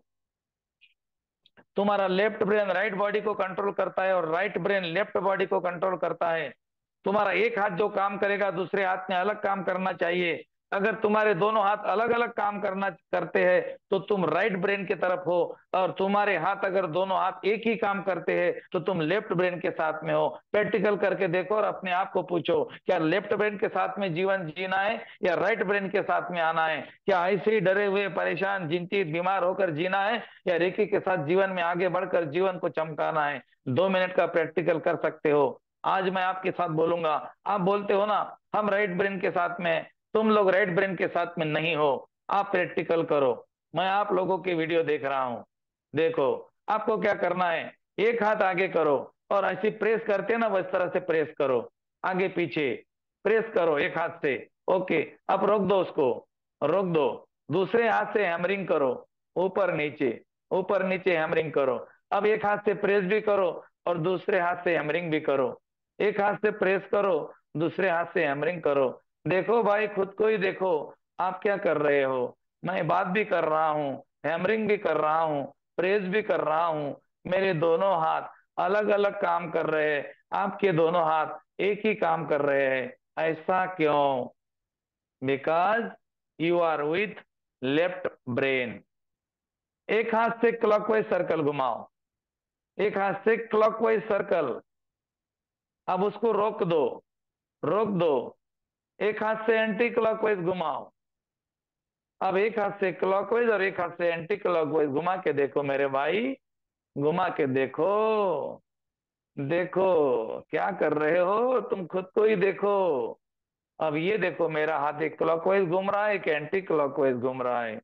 तुम्हारा लेफ्ट ब्रेन राइट बॉडी को कंट्रोल करता है, और राइट ब्रेन लेफ्ट बॉडी को कंट्रोल करता है। तुम्हारा एक हाथ जो काम करेगा दूसरे हाथ में अलग काम करना चाहिए। अगर तुम्हारे दोनों हाथ अलग अलग काम करना करते हैं तो तुम राइट ब्रेन की तरफ हो, और तुम्हारे हाथ अगर दोनों हाथ एक ही काम करते हैं तो तुम लेफ्ट ब्रेन के साथ में हो। प्रैक्टिकल करके देखो और अपने आप को पूछो, क्या लेफ्ट ब्रेन के साथ में जीवन जीना है या राइट ब्रेन के साथ में आना है? क्या ऐसे ही डरे हुए परेशान चिंतित बीमार होकर जीना है, या रेखी के साथ जीवन में आगे बढ़कर जीवन को चमकाना है? दो मिनट का प्रैक्टिकल कर सकते हो। आज मैं आपके साथ बोलूंगा। आप बोलते हो ना हम राइट ब्रेन के साथ में, तुम लोग राइट ब्रेन के साथ में नहीं हो। आप प्रैक्टिकल करो। मैं आप लोगों की वीडियो देख रहा हूं। देखो, आपको क्या करना है, एक हाथ आगे करो और ऐसे प्रेस करते हैं ना वैस तरह से प्रेस करो, आगे पीछे प्रेस करो एक हाथ से। ओके, अब रोक दो उसको, रोक दो। दूसरे हाथ से हैमरिंग करो, ऊपर नीचे, ऊपर नीचे हैमरिंग करो। अब एक हाथ से प्रेस भी करो और दूसरे हाथ से हैमरिंग भी करो। एक हाथ से प्रेस करो, दूसरे हाथ से हैमरिंग करो। देखो भाई, खुद को ही देखो, आप क्या कर रहे हो। मैं बात भी कर रहा हूँ, हैमरिंग भी कर रहा हूँ, प्रेस भी कर रहा हूँ। मेरे दोनों हाथ अलग अलग काम कर रहे हैं, आपके दोनों हाथ एक ही काम कर रहे हैं। ऐसा क्यों? Because you are with left brain. एक हाथ से क्लॉकवाइज सर्कल घुमाओ, एक हाथ से क्लॉकवाइज सर्कल। अब उसको रोक दो, रोक दो। एक हाथ से एंटी क्लॉकवाइज घुमाओ। अब एक हाथ से क्लॉकवाइज और एक हाथ से एंटी क्लॉकवाइज घुमा के देखो मेरे भाई, घुमा के देखो। देखो क्या कर रहे हो, तुम खुद को ही देखो। अब ये देखो, मेरा हाथ एक क्लॉकवाइज घूम रहा है, एक एंटी क्लॉकवाइज घूम रहा है।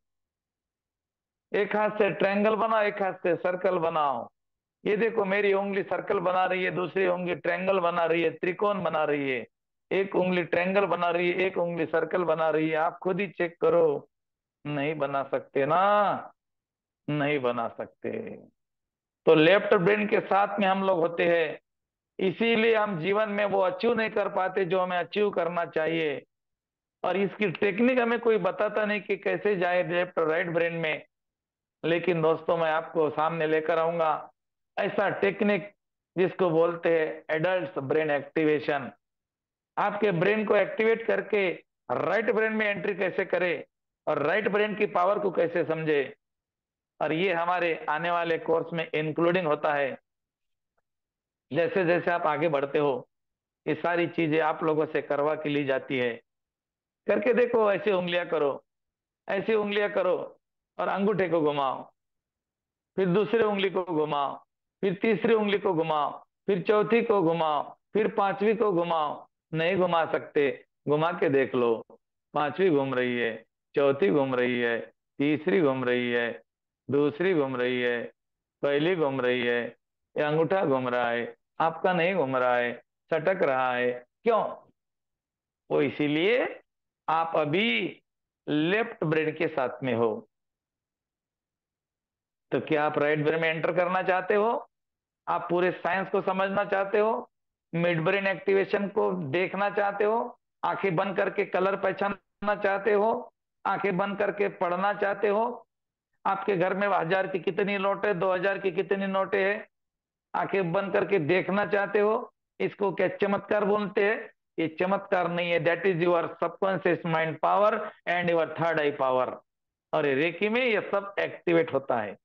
एक हाथ से ट्रायंगल बनाओ, एक हाथ से सर्कल बनाओ। ये देखो, मेरी उंगली सर्कल बना रही है, दूसरी उंगली ट्रायंगल बना रही है, त्रिकोण बना रही है। एक उंगली ट्रायंगल बना रही है, एक उंगली सर्कल बना रही है। आप खुद ही चेक करो। नहीं बना सकते ना? नहीं बना सकते। तो लेफ्ट ब्रेन के साथ में हम लोग होते हैं, इसीलिए हम जीवन में वो अचीव नहीं कर पाते जो हमें अचीव करना चाहिए। और इसकी टेक्निक हमें कोई बताता नहीं कि कैसे जाए लेफ्ट और राइट ब्रेन में। लेकिन दोस्तों, मैं आपको सामने लेकर आऊंगा ऐसा टेक्निक जिसको बोलते हैं एडल्ट ब्रेन एक्टिवेशन। आपके ब्रेन को एक्टिवेट करके राइट ब्रेन में एंट्री कैसे करे और राइट ब्रेन की पावर को कैसे समझे। और ये हमारे आने वाले कोर्स में इंक्लूडिंग होता है। जैसे जैसे आप आगे बढ़ते हो, ये सारी चीजें आप लोगों से करवा के ली जाती है। करके देखो, ऐसे उंगलियां करो, ऐसी उंगलियां करो, और अंगूठे को घुमाओ, फिर दूसरी उंगली को घुमाओ, फिर तीसरी उंगली को घुमाओ, फिर चौथी को घुमाओ, फिर पांचवी को घुमाओ। नहीं घुमा सकते, घुमा के देख लो। पांचवी घूम रही है, चौथी घूम रही है, तीसरी घूम रही है, दूसरी घूम रही है, पहली घूम रही है। ये अंगूठा घूम रहा है, आपका नहीं घूम रहा है, सटक रहा है। क्यों? वो इसीलिए आप अभी लेफ्ट ब्रेन के साथ में हो। तो क्या आप राइट ब्रेन में एंटर करना चाहते हो? आप पूरे साइंस को समझना चाहते हो? मिड ब्रेन एक्टिवेशन को देखना चाहते हो? आंखें बंद करके कलर पहचानना चाहते हो? आंखें बंद करके पढ़ना चाहते हो? आपके घर में हजार की कितनी नोट है, दो हजार की कितनी नोटें है, आंखें बंद करके देखना चाहते हो? इसको क्या चमत्कार बोलते हैं? ये चमत्कार नहीं है, that is your subconscious mind power and your third eye power. और ये रेकी में ये सब एक्टिवेट होता है।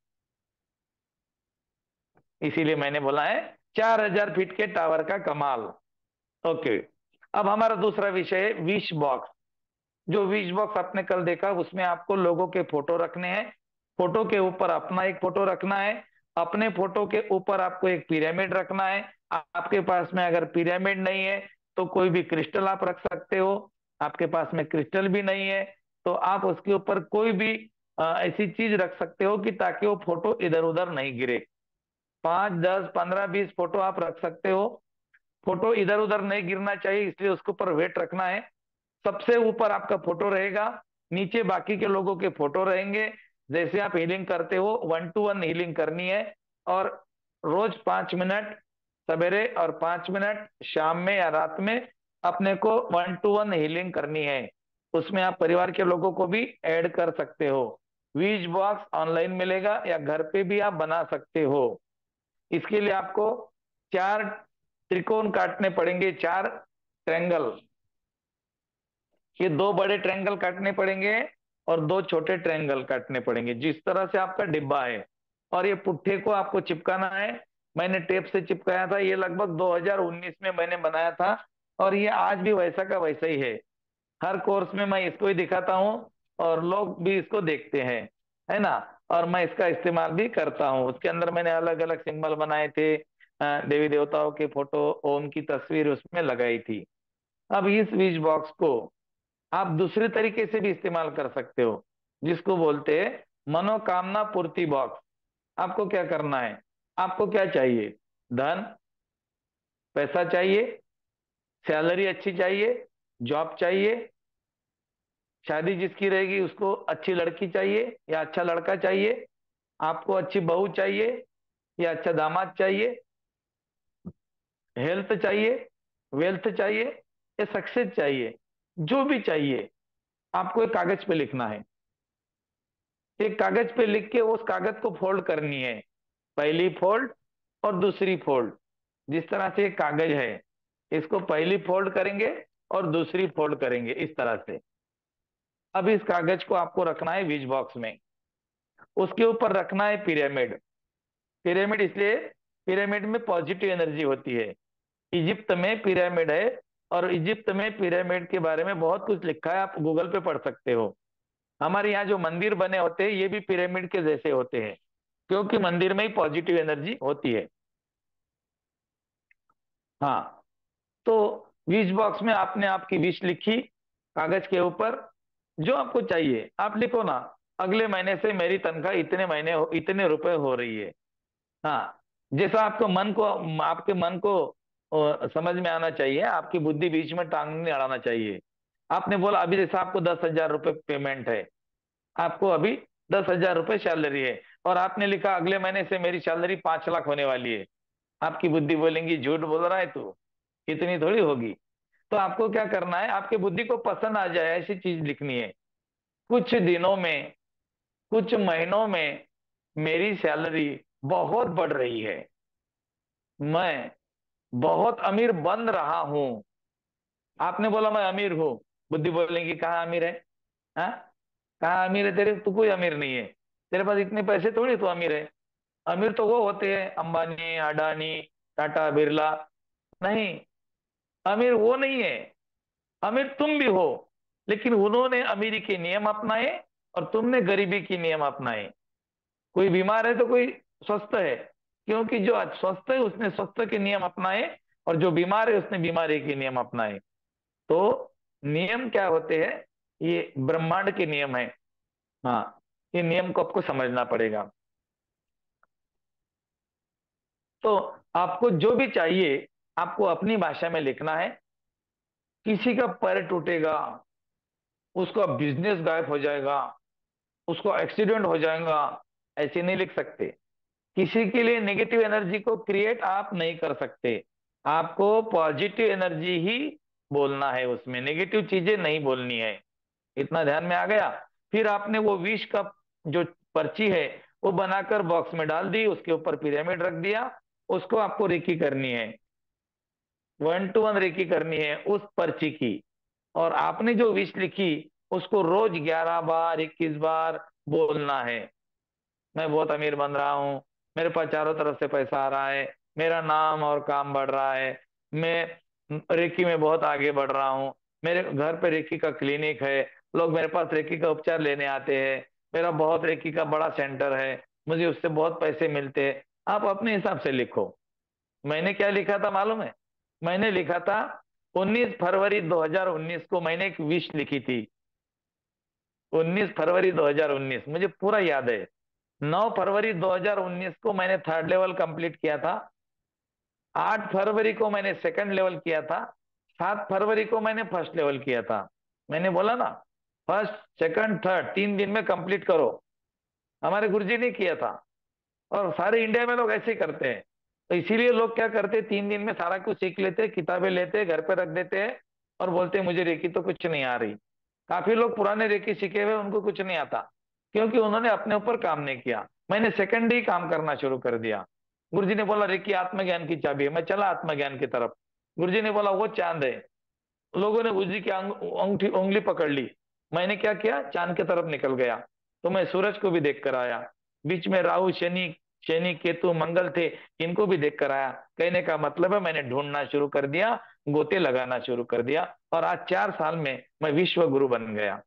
इसीलिए मैंने बोला है चार हजार फीट के टावर का कमाल। ओके। अब हमारा दूसरा विषय है विश बॉक्स। जो विश बॉक्स आपने कल देखा, उसमें आपको लोगों के फोटो रखने हैं। फोटो के ऊपर अपना एक फोटो रखना है। अपने फोटो के ऊपर आपको एक पिरामिड रखना है। आपके पास में अगर पिरामिड नहीं है तो कोई भी क्रिस्टल आप रख सकते हो। आपके पास में क्रिस्टल भी नहीं है तो आप उसके ऊपर कोई भी अ, ऐसी चीज रख सकते हो कि ताकि वो फोटो इधर उधर नहीं गिरे। पांच दस पंद्रह बीस फोटो आप रख सकते हो। फोटो इधर उधर नहीं गिरना चाहिए, इसलिए उसके ऊपर वेट रखना है। सबसे ऊपर आपका फोटो रहेगा, नीचे बाकी के लोगों के फोटो रहेंगे। जैसे आप हीलिंग करते हो, वन टू वन हीलिंग करनी है। और रोज पांच मिनट, सवेरे और पांच मिनट शाम में या रात में अपने को वन टू वन हीलिंग करनी है। उसमें आप परिवार के लोगों को भी ऐड कर सकते हो। वीज बॉक्स ऑनलाइन मिलेगा या घर पे भी आप बना सकते हो। इसके लिए आपको चार त्रिकोण काटने पड़ेंगे, चार ट्रेंगल। ये दो बड़े ट्रायंगल काटने पड़ेंगे और दो छोटे ट्रायंगल काटने पड़ेंगे, जिस तरह से आपका डिब्बा है। और ये पुट्ठे को आपको चिपकाना है। मैंने टेप से चिपकाया था, ये लगभग दो हज़ार उन्नीस में मैंने बनाया था। और ये आज भी वैसा का वैसा ही है। हर कोर्स में मैं इसको ही दिखाता हूँ और लोग भी इसको देखते हैं, है ना। और मैं इसका इस्तेमाल भी करता हूँ। उसके अंदर मैंने अलग अलग सिंबल बनाए थे, अ, देवी देवताओं के फोटो, ओम की तस्वीर उसमें लगाई थी। अब इस विश बॉक्स को आप दूसरे तरीके से भी इस्तेमाल कर सकते हो, जिसको बोलते हैं मनोकामना पूर्ति बॉक्स। आपको क्या करना है? आपको क्या चाहिए? धन, पैसा चाहिए, सैलरी अच्छी चाहिए, जॉब चाहिए, शादी जिसकी रहेगी उसको अच्छी लड़की चाहिए या अच्छा लड़का चाहिए, आपको अच्छी बहू चाहिए या अच्छा दामाद चाहिए, हेल्थ चाहिए, वेल्थ चाहिए या सक्सेस चाहिए, जो भी चाहिए आपको एक कागज पे लिखना है। एक कागज पे लिख के उस कागज को फोल्ड करनी है। पहली फोल्ड और दूसरी फोल्ड। जिस तरह से एक कागज है, इसको पहली फोल्ड करेंगे और दूसरी फोल्ड करेंगे इस तरह से। अब इस कागज को आपको रखना है विज बॉक्स में। उसके ऊपर रखना है पिरामिड। पिरामिड इसलिए, पिरामिड में पॉजिटिव एनर्जी होती है। इजिप्त में पिरामिड है, और इजिप्त में पिरामिड के बारे में बहुत कुछ लिखा है, आप गूगल पे पढ़ सकते हो। हमारे यहाँ जो मंदिर बने होते हैं ये भी पिरामिड के जैसे होते हैं, क्योंकि मंदिर में ही पॉजिटिव एनर्जी होती है। हाँ। तो विश बॉक्स में आपने आपकी विश लिखी कागज के ऊपर। जो आपको चाहिए आप लिखो ना। अगले महीने से मेरी तनख्वाह इतने महीने हो, इतने रुपए हो रही है। हाँ। जैसा आपको मन को, आपके मन को अ, समझ में आना चाहिए, आपकी बुद्धि बीच में टांग नहीं अड़ाना चाहिए। आपने बोला अभी जैसा आपको दस हजार रुपये पेमेंट है, आपको अभी दस हजार रुपये सैलरी है। और आपने लिखा अगले महीने से मेरी सैलरी पांच लाख होने वाली है। आपकी बुद्धि बोलेंगी झूठ बोल रहा है तू, इतनी थोड़ी होगी। तो आपको क्या करना है, आपके बुद्धि को पसंद आ जाए ऐसी चीज लिखनी है। कुछ दिनों में, कुछ महीनों में मेरी सैलरी बहुत बढ़ रही है, मैं बहुत अमीर बन रहा हूं। आपने बोला मैं अमीर हूं, बुद्धि बोलेंगी कहाँ अमीर है? हाँ, कहाँ अमीर है तेरे? तू कोई अमीर नहीं है, तेरे पास इतने पैसे थोड़ी तू अमीर है। अमीर तो वो होते हैं अंबानी, अडानी, टाटा, बिरला। नहीं, अमीर वो नहीं है, अमीर तुम भी हो। लेकिन उन्होंने अमीरी के नियम अपनाए और तुमने गरीबी के नियम अपनाए। कोई बीमार है तो कोई स्वस्थ है, क्योंकि जो आज स्वस्थ है उसने स्वस्थ के नियम अपनाए, और जो बीमार है उसने बीमारी के नियम अपनाए। तो नियम क्या होते हैं? ये ब्रह्मांड के नियम है। हाँ, ये नियम को आपको समझना पड़ेगा। तो आपको जो भी चाहिए, आपको अपनी भाषा में लिखना है। किसी का पैर टूटेगा, उसका बिजनेस गायब हो जाएगा, उसको एक्सीडेंट हो जाएगा, ऐसे नहीं लिख सकते। किसी के लिए नेगेटिव एनर्जी को क्रिएट आप नहीं कर सकते। आपको पॉजिटिव एनर्जी ही बोलना है, उसमें नेगेटिव चीजें नहीं बोलनी है। इतना ध्यान में आ गया? फिर आपने वो विष का जो पर्ची है वो बनाकर बॉक्स में डाल दी, उसके ऊपर पिरामिड रख दिया। उसको आपको रेकी करनी है, वन टू वन रेकी करनी है उस पर्ची की। और आपने जो विश लिखी उसको रोज ग्यारह बार, इक्कीस बार बोलना है। मैं बहुत अमीर बन रहा हूँ, मेरे पास चारों तरफ से पैसा आ रहा है, मेरा नाम और काम बढ़ रहा है, मैं रेकी में बहुत आगे बढ़ रहा हूँ, मेरे घर पे रेकी का क्लिनिक है, लोग मेरे पास रेकी का उपचार लेने आते हैं, मेरा बहुत रेकी का बड़ा सेंटर है, मुझे उससे बहुत पैसे मिलते हैं। आप अपने हिसाब से लिखो। मैंने क्या लिखा था मालूम है? मैंने लिखा था उन्नीस फरवरी दो हज़ार उन्नीस को मैंने एक विश लिखी थी। उन्नीस फरवरी दो हज़ार उन्नीस मुझे पूरा याद है। नौ फरवरी दो हज़ार उन्नीस को मैंने थर्ड लेवल कंप्लीट किया था। आठ फरवरी को मैंने सेकंड लेवल किया था। सात फरवरी को मैंने फर्स्ट लेवल किया था। मैंने बोला ना, फर्स्ट सेकंड थर्ड तीन दिन में कंप्लीट करो। हमारे गुरुजी ने किया था, और सारे इंडिया में लोग ऐसे ही करते हैं। तो इसीलिए लोग क्या करते हैं, तीन दिन में सारा कुछ सीख लेते हैं, किताबें लेते हैं, घर पे रख देते हैं, और बोलते हैं मुझे रेकी तो कुछ नहीं आ रही। काफी लोग पुराने रेकी सीखे हुए उनको कुछ नहीं आता, क्योंकि उन्होंने अपने ऊपर काम नहीं किया। मैंने सेकंड ही काम करना शुरू कर दिया। गुरुजी ने बोला रेकी आत्मज्ञान की चाबी है, मैं चला आत्मज्ञान की तरफ। गुरुजी ने बोला वो चांद है। लोगों ने गुरुजी की अंग- अंगूठी उंगली पकड़ ली। मैंने क्या किया, चांद की तरफ निकल गया। तो मैं सूरज को भी देख कर आया। बीच में राहु, शनि, शनि केतु मंगल थे, इनको भी देख कर आया। कहने का मतलब है मैंने ढूंढना शुरू कर दिया, गोते लगाना शुरू कर दिया, और आज चार साल में मैं विश्व गुरु बन गया।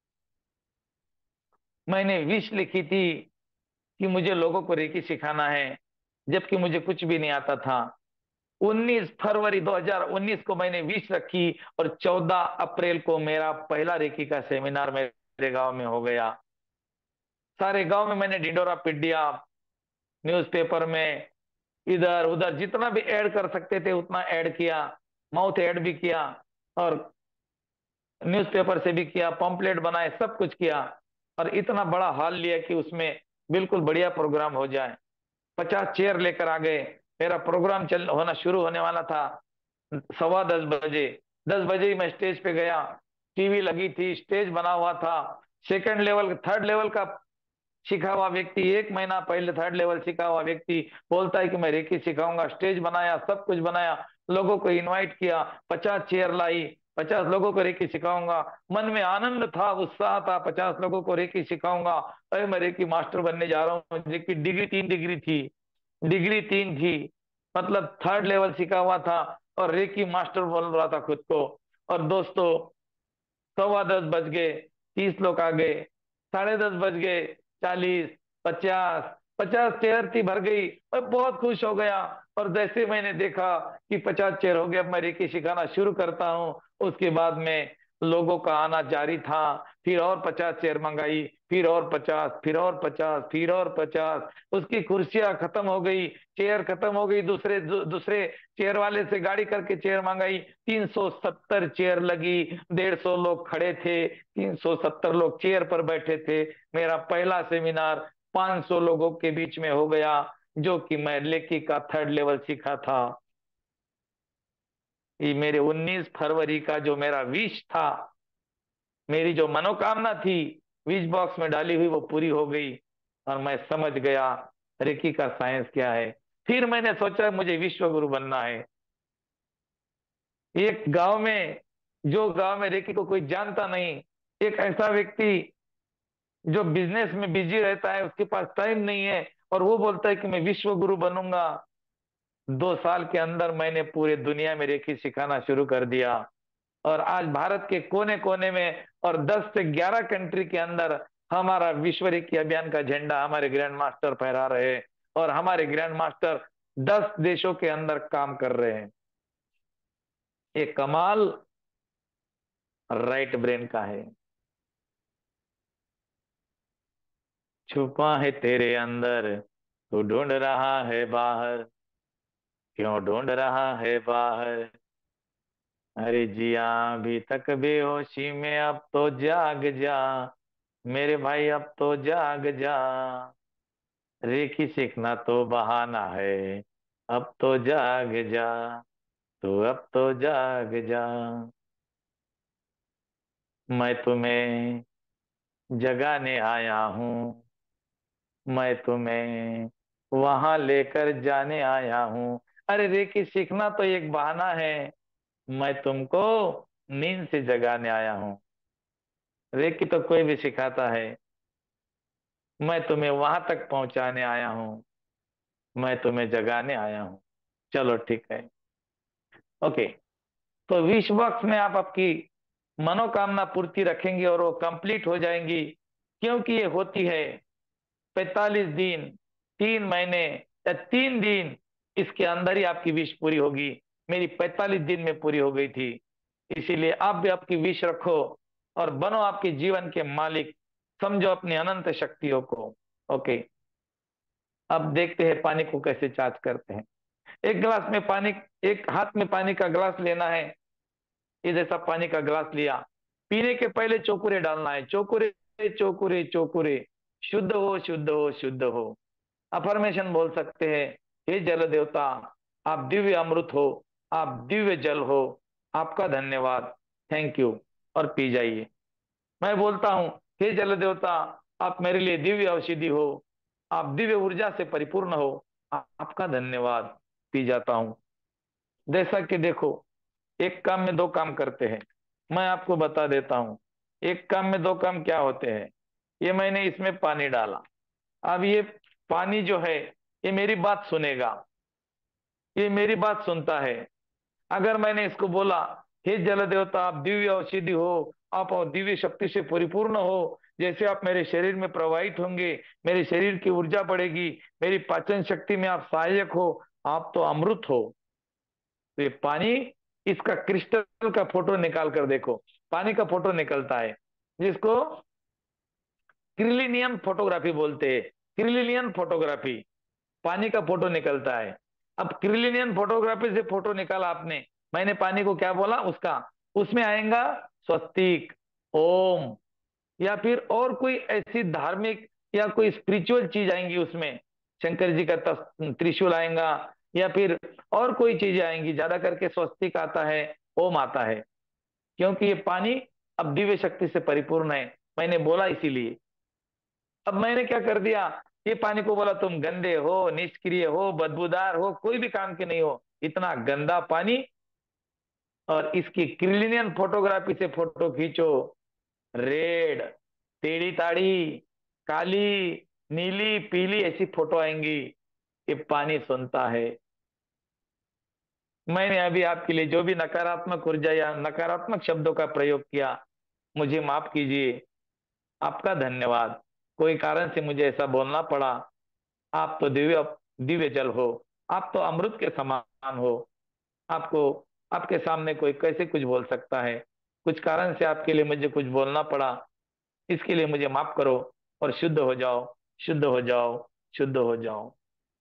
मैंने विश लिखी थी कि मुझे लोगों को रेकी सिखाना है, जबकि मुझे कुछ भी नहीं आता था। उन्नीस फरवरी दो हज़ार उन्नीस को मैंने विश रखी, और चौदह अप्रैल को मेरा पहला रेकी का सेमिनार मेरे गांव में हो गया। सारे गांव में मैंने ढिंडोरा पीट दिया, न्यूज़पेपर में, इधर उधर जितना भी ऐड कर सकते थे उतना ऐड किया, माउथ ऐड भी किया, और न्यूज़पेपर से भी किया, पंपलेट बनाए, सब कुछ किया। और इतना बड़ा हॉल लिया कि उसमें बिल्कुल बढ़िया प्रोग्राम हो जाए। पचास चेयर लेकर आ गए। मेरा प्रोग्राम चल होना शुरू होने वाला था सवा दस बजे। दस बजे ही मैं स्टेज पे गया। टीवी लगी थी, स्टेज बना हुआ था। सेकंड लेवल, थर्ड लेवल का सीखा हुआ व्यक्ति, एक महीना पहले थर्ड लेवल सीखा हुआ व्यक्ति बोलता है कि मैं रेकी सिखाऊंगा। स्टेज बनाया, सब कुछ बनाया, लोगों को इनवाइट किया, पचास चेयर लाई, पचास लोगों को रेकी सिखाऊंगा। मन में आनंद था, उत्साह था, पचास लोगों को रेकी सिखाऊंगा। अरे मैं रेकी मास्टर बनने जा रहा हूँ। रेकी डिग्री तीन डिग्री थी, डिग्री तीन थी, मतलब थर्ड लेवल सीखा हुआ था, और रेकी मास्टर बोल रहा था खुद को। और दोस्तों, सवा दस बज गए, तीस लोग आ गए। साढ़े दस बज गए, चालीस, पचास, पचास चेयर थी, भर गई। मैं बहुत खुश हो गया। और जैसे मैंने देखा कि पचास चेयर हो गए, अब मैं रेकी सिखाना शुरू करता हूँ। उसके बाद में लोगों का आना जारी था। फिर और पचास चेयर मंगाई, फिर और पचास, फिर और पचास, फिर और पचास। उसकी कुर्सियां खत्म हो गई, चेयर खत्म हो गई। दूसरे दू, दूसरे चेयर वाले से गाड़ी करके चेयर मंगाई। तीन सौ सत्तर चेयर लगी, डेढ़ सौ लोग खड़े थे, तीन सौ सत्तर लोग चेयर पर बैठे थे। मेरा पहला सेमिनार पाँच सौ लोगों के बीच में हो गया, जो कि मैं लेखी का थर्ड लेवल सीखा था। ये मेरे उन्नीस फरवरी का जो मेरा विश था, मेरी जो मनोकामना थी, विश बॉक्स में डाली हुई, वो पूरी हो गई। और मैं समझ गया रेकी का साइंस क्या है। फिर मैंने सोचा मुझे विश्व गुरु बनना है। एक गांव में, जो गांव में रेकी को कोई जानता नहीं, एक ऐसा व्यक्ति जो बिजनेस में बिजी रहता है, उसके पास टाइम नहीं है, और वो बोलता है कि मैं विश्व गुरु बनूंगा। दो साल के अंदर मैंने पूरे दुनिया में रेकी सिखाना शुरू कर दिया। और आज भारत के कोने कोने में और दस से ग्यारह कंट्री के अंदर हमारा विश्व रेकी अभियान का झंडा हमारे ग्रैंड मास्टर फहरा रहे हैं। और हमारे ग्रैंड मास्टर दस देशों के अंदर काम कर रहे हैं। ये कमाल राइट ब्रेन का है। छुपा है तेरे अंदर, तू ढूंढ रहा है बाहर, क्यों ढूंढ रहा है बाहर। अरे जिया अभी तक बेहोशी में, अब तो जाग जा मेरे भाई, अब तो जाग जा। रेखी सीखना तो बहाना है, अब तो जाग जा, तू अब तो जाग जा। मैं तुम्हें जगाने आया हूँ, मैं तुम्हें वहां लेकर जाने आया हूँ। अरे रेखी सीखना तो एक बहाना है, मैं तुमको नींद से जगाने आया हूँ। रेकी तो कोई भी सिखाता है, मैं तुम्हें वहां तक पहुंचाने आया हूँ, मैं तुम्हें जगाने आया हूँ। चलो ठीक है, ओके। तो विश बॉक्स में आप आपकी मनोकामना पूर्ति रखेंगे और वो कंप्लीट हो जाएंगी। क्योंकि ये होती है पैतालीस दिन, तीन महीने, या तीन दिन, इसके अंदर ही आपकी विश पूरी होगी। मेरी पैतालीस दिन में पूरी हो गई थी। इसीलिए आप भी आपकी विश रखो और बनो आपके जीवन के मालिक। समझो अपनी अनंत शक्तियों को। ओके, अब देखते हैं पानी को कैसे चार्ज करते हैं। एक गिलास में पानी, एक हाथ में पानी का गिलास लेना है। ये जैसा पानी का गिलास लिया, पीने के पहले चौकुरे डालना है। चौकुरे, चौकुरे, चौकुरे, शुद्ध हो, शुद्ध हो, शुद्ध हो। अफर्मेशन बोल सकते हैं। हे जल देवता, आप दिव्य अमृत हो, आप दिव्य जल हो, आपका धन्यवाद, थैंक यू। और पी जाइए। मैं बोलता हूँ, हे जल देवता, आप मेरे लिए दिव्य औषधि हो, आप दिव्य ऊर्जा से परिपूर्ण हो, आ- आपका धन्यवाद। पी जाता हूँ। जैसा कि देखो, एक काम में दो काम करते हैं। मैं आपको बता देता हूँ, एक काम में दो काम क्या होते हैं। ये मैंने इसमें पानी डाला। अब ये पानी जो है, ये मेरी बात सुनेगा, ये मेरी बात सुनता है। अगर मैंने इसको बोला, हे जल देवता, आप दिव्य औषधि हो, आप और दिव्य शक्ति से परिपूर्ण हो, जैसे आप मेरे शरीर में प्रवाहित होंगे, मेरे शरीर की ऊर्जा बढ़ेगी, मेरी पाचन शक्ति में आप सहायक हो, आप तो अमृत हो। तो ये पानी, इसका क्रिस्टल का फोटो निकाल कर देखो। पानी का फोटो निकलता है, जिसको क्रिलिनियन फोटोग्राफी बोलते हैं। क्रिलिनियन फोटोग्राफी, पानी का फोटो निकलता है। अब क्रिलिनियन फोटोग्राफी से फोटो निकाला आपने, मैंने पानी को क्या बोला उसका, उसमें आएगा स्वस्तिक, ओम, या फिर और कोई ऐसी धार्मिक या कोई स्पिरिचुअल चीज आएंगी उसमें। शंकर जी का तस- त्रिशूल आएगा, या फिर और कोई चीजें आएंगी। ज्यादा करके स्वस्तिक आता है, ओम आता है। क्योंकि ये पानी अब दिव्य शक्ति से परिपूर्ण है, मैंने बोला इसीलिए। अब मैंने क्या कर दिया, ये पानी को बोला तुम गंदे हो, निष्क्रिय हो, बदबूदार हो, कोई भी काम के नहीं हो, इतना गंदा पानी। और इसकी क्रिलिनियन फोटोग्राफी से फोटो खींचो। रेड, टेढ़ी ताड़ी, काली, नीली, पीली, ऐसी फोटो आएंगी। ये पानी सुनता है। मैंने अभी आपके लिए जो भी नकारात्मक ऊर्जा या नकारात्मक शब्दों का प्रयोग किया, मुझे माफ कीजिए, आपका धन्यवाद। कोई कारण से मुझे ऐसा बोलना पड़ा। आप तो दिव्य दिव्य जल हो, आप तो अमृत के समान हो। आपको, आपके सामने कोई कैसे कुछ बोल सकता है। कुछ कारण से आपके लिए मुझे कुछ बोलना पड़ा, इसके लिए मुझे माफ करो। और शुद्ध हो जाओ, शुद्ध हो जाओ, शुद्ध हो जाओ।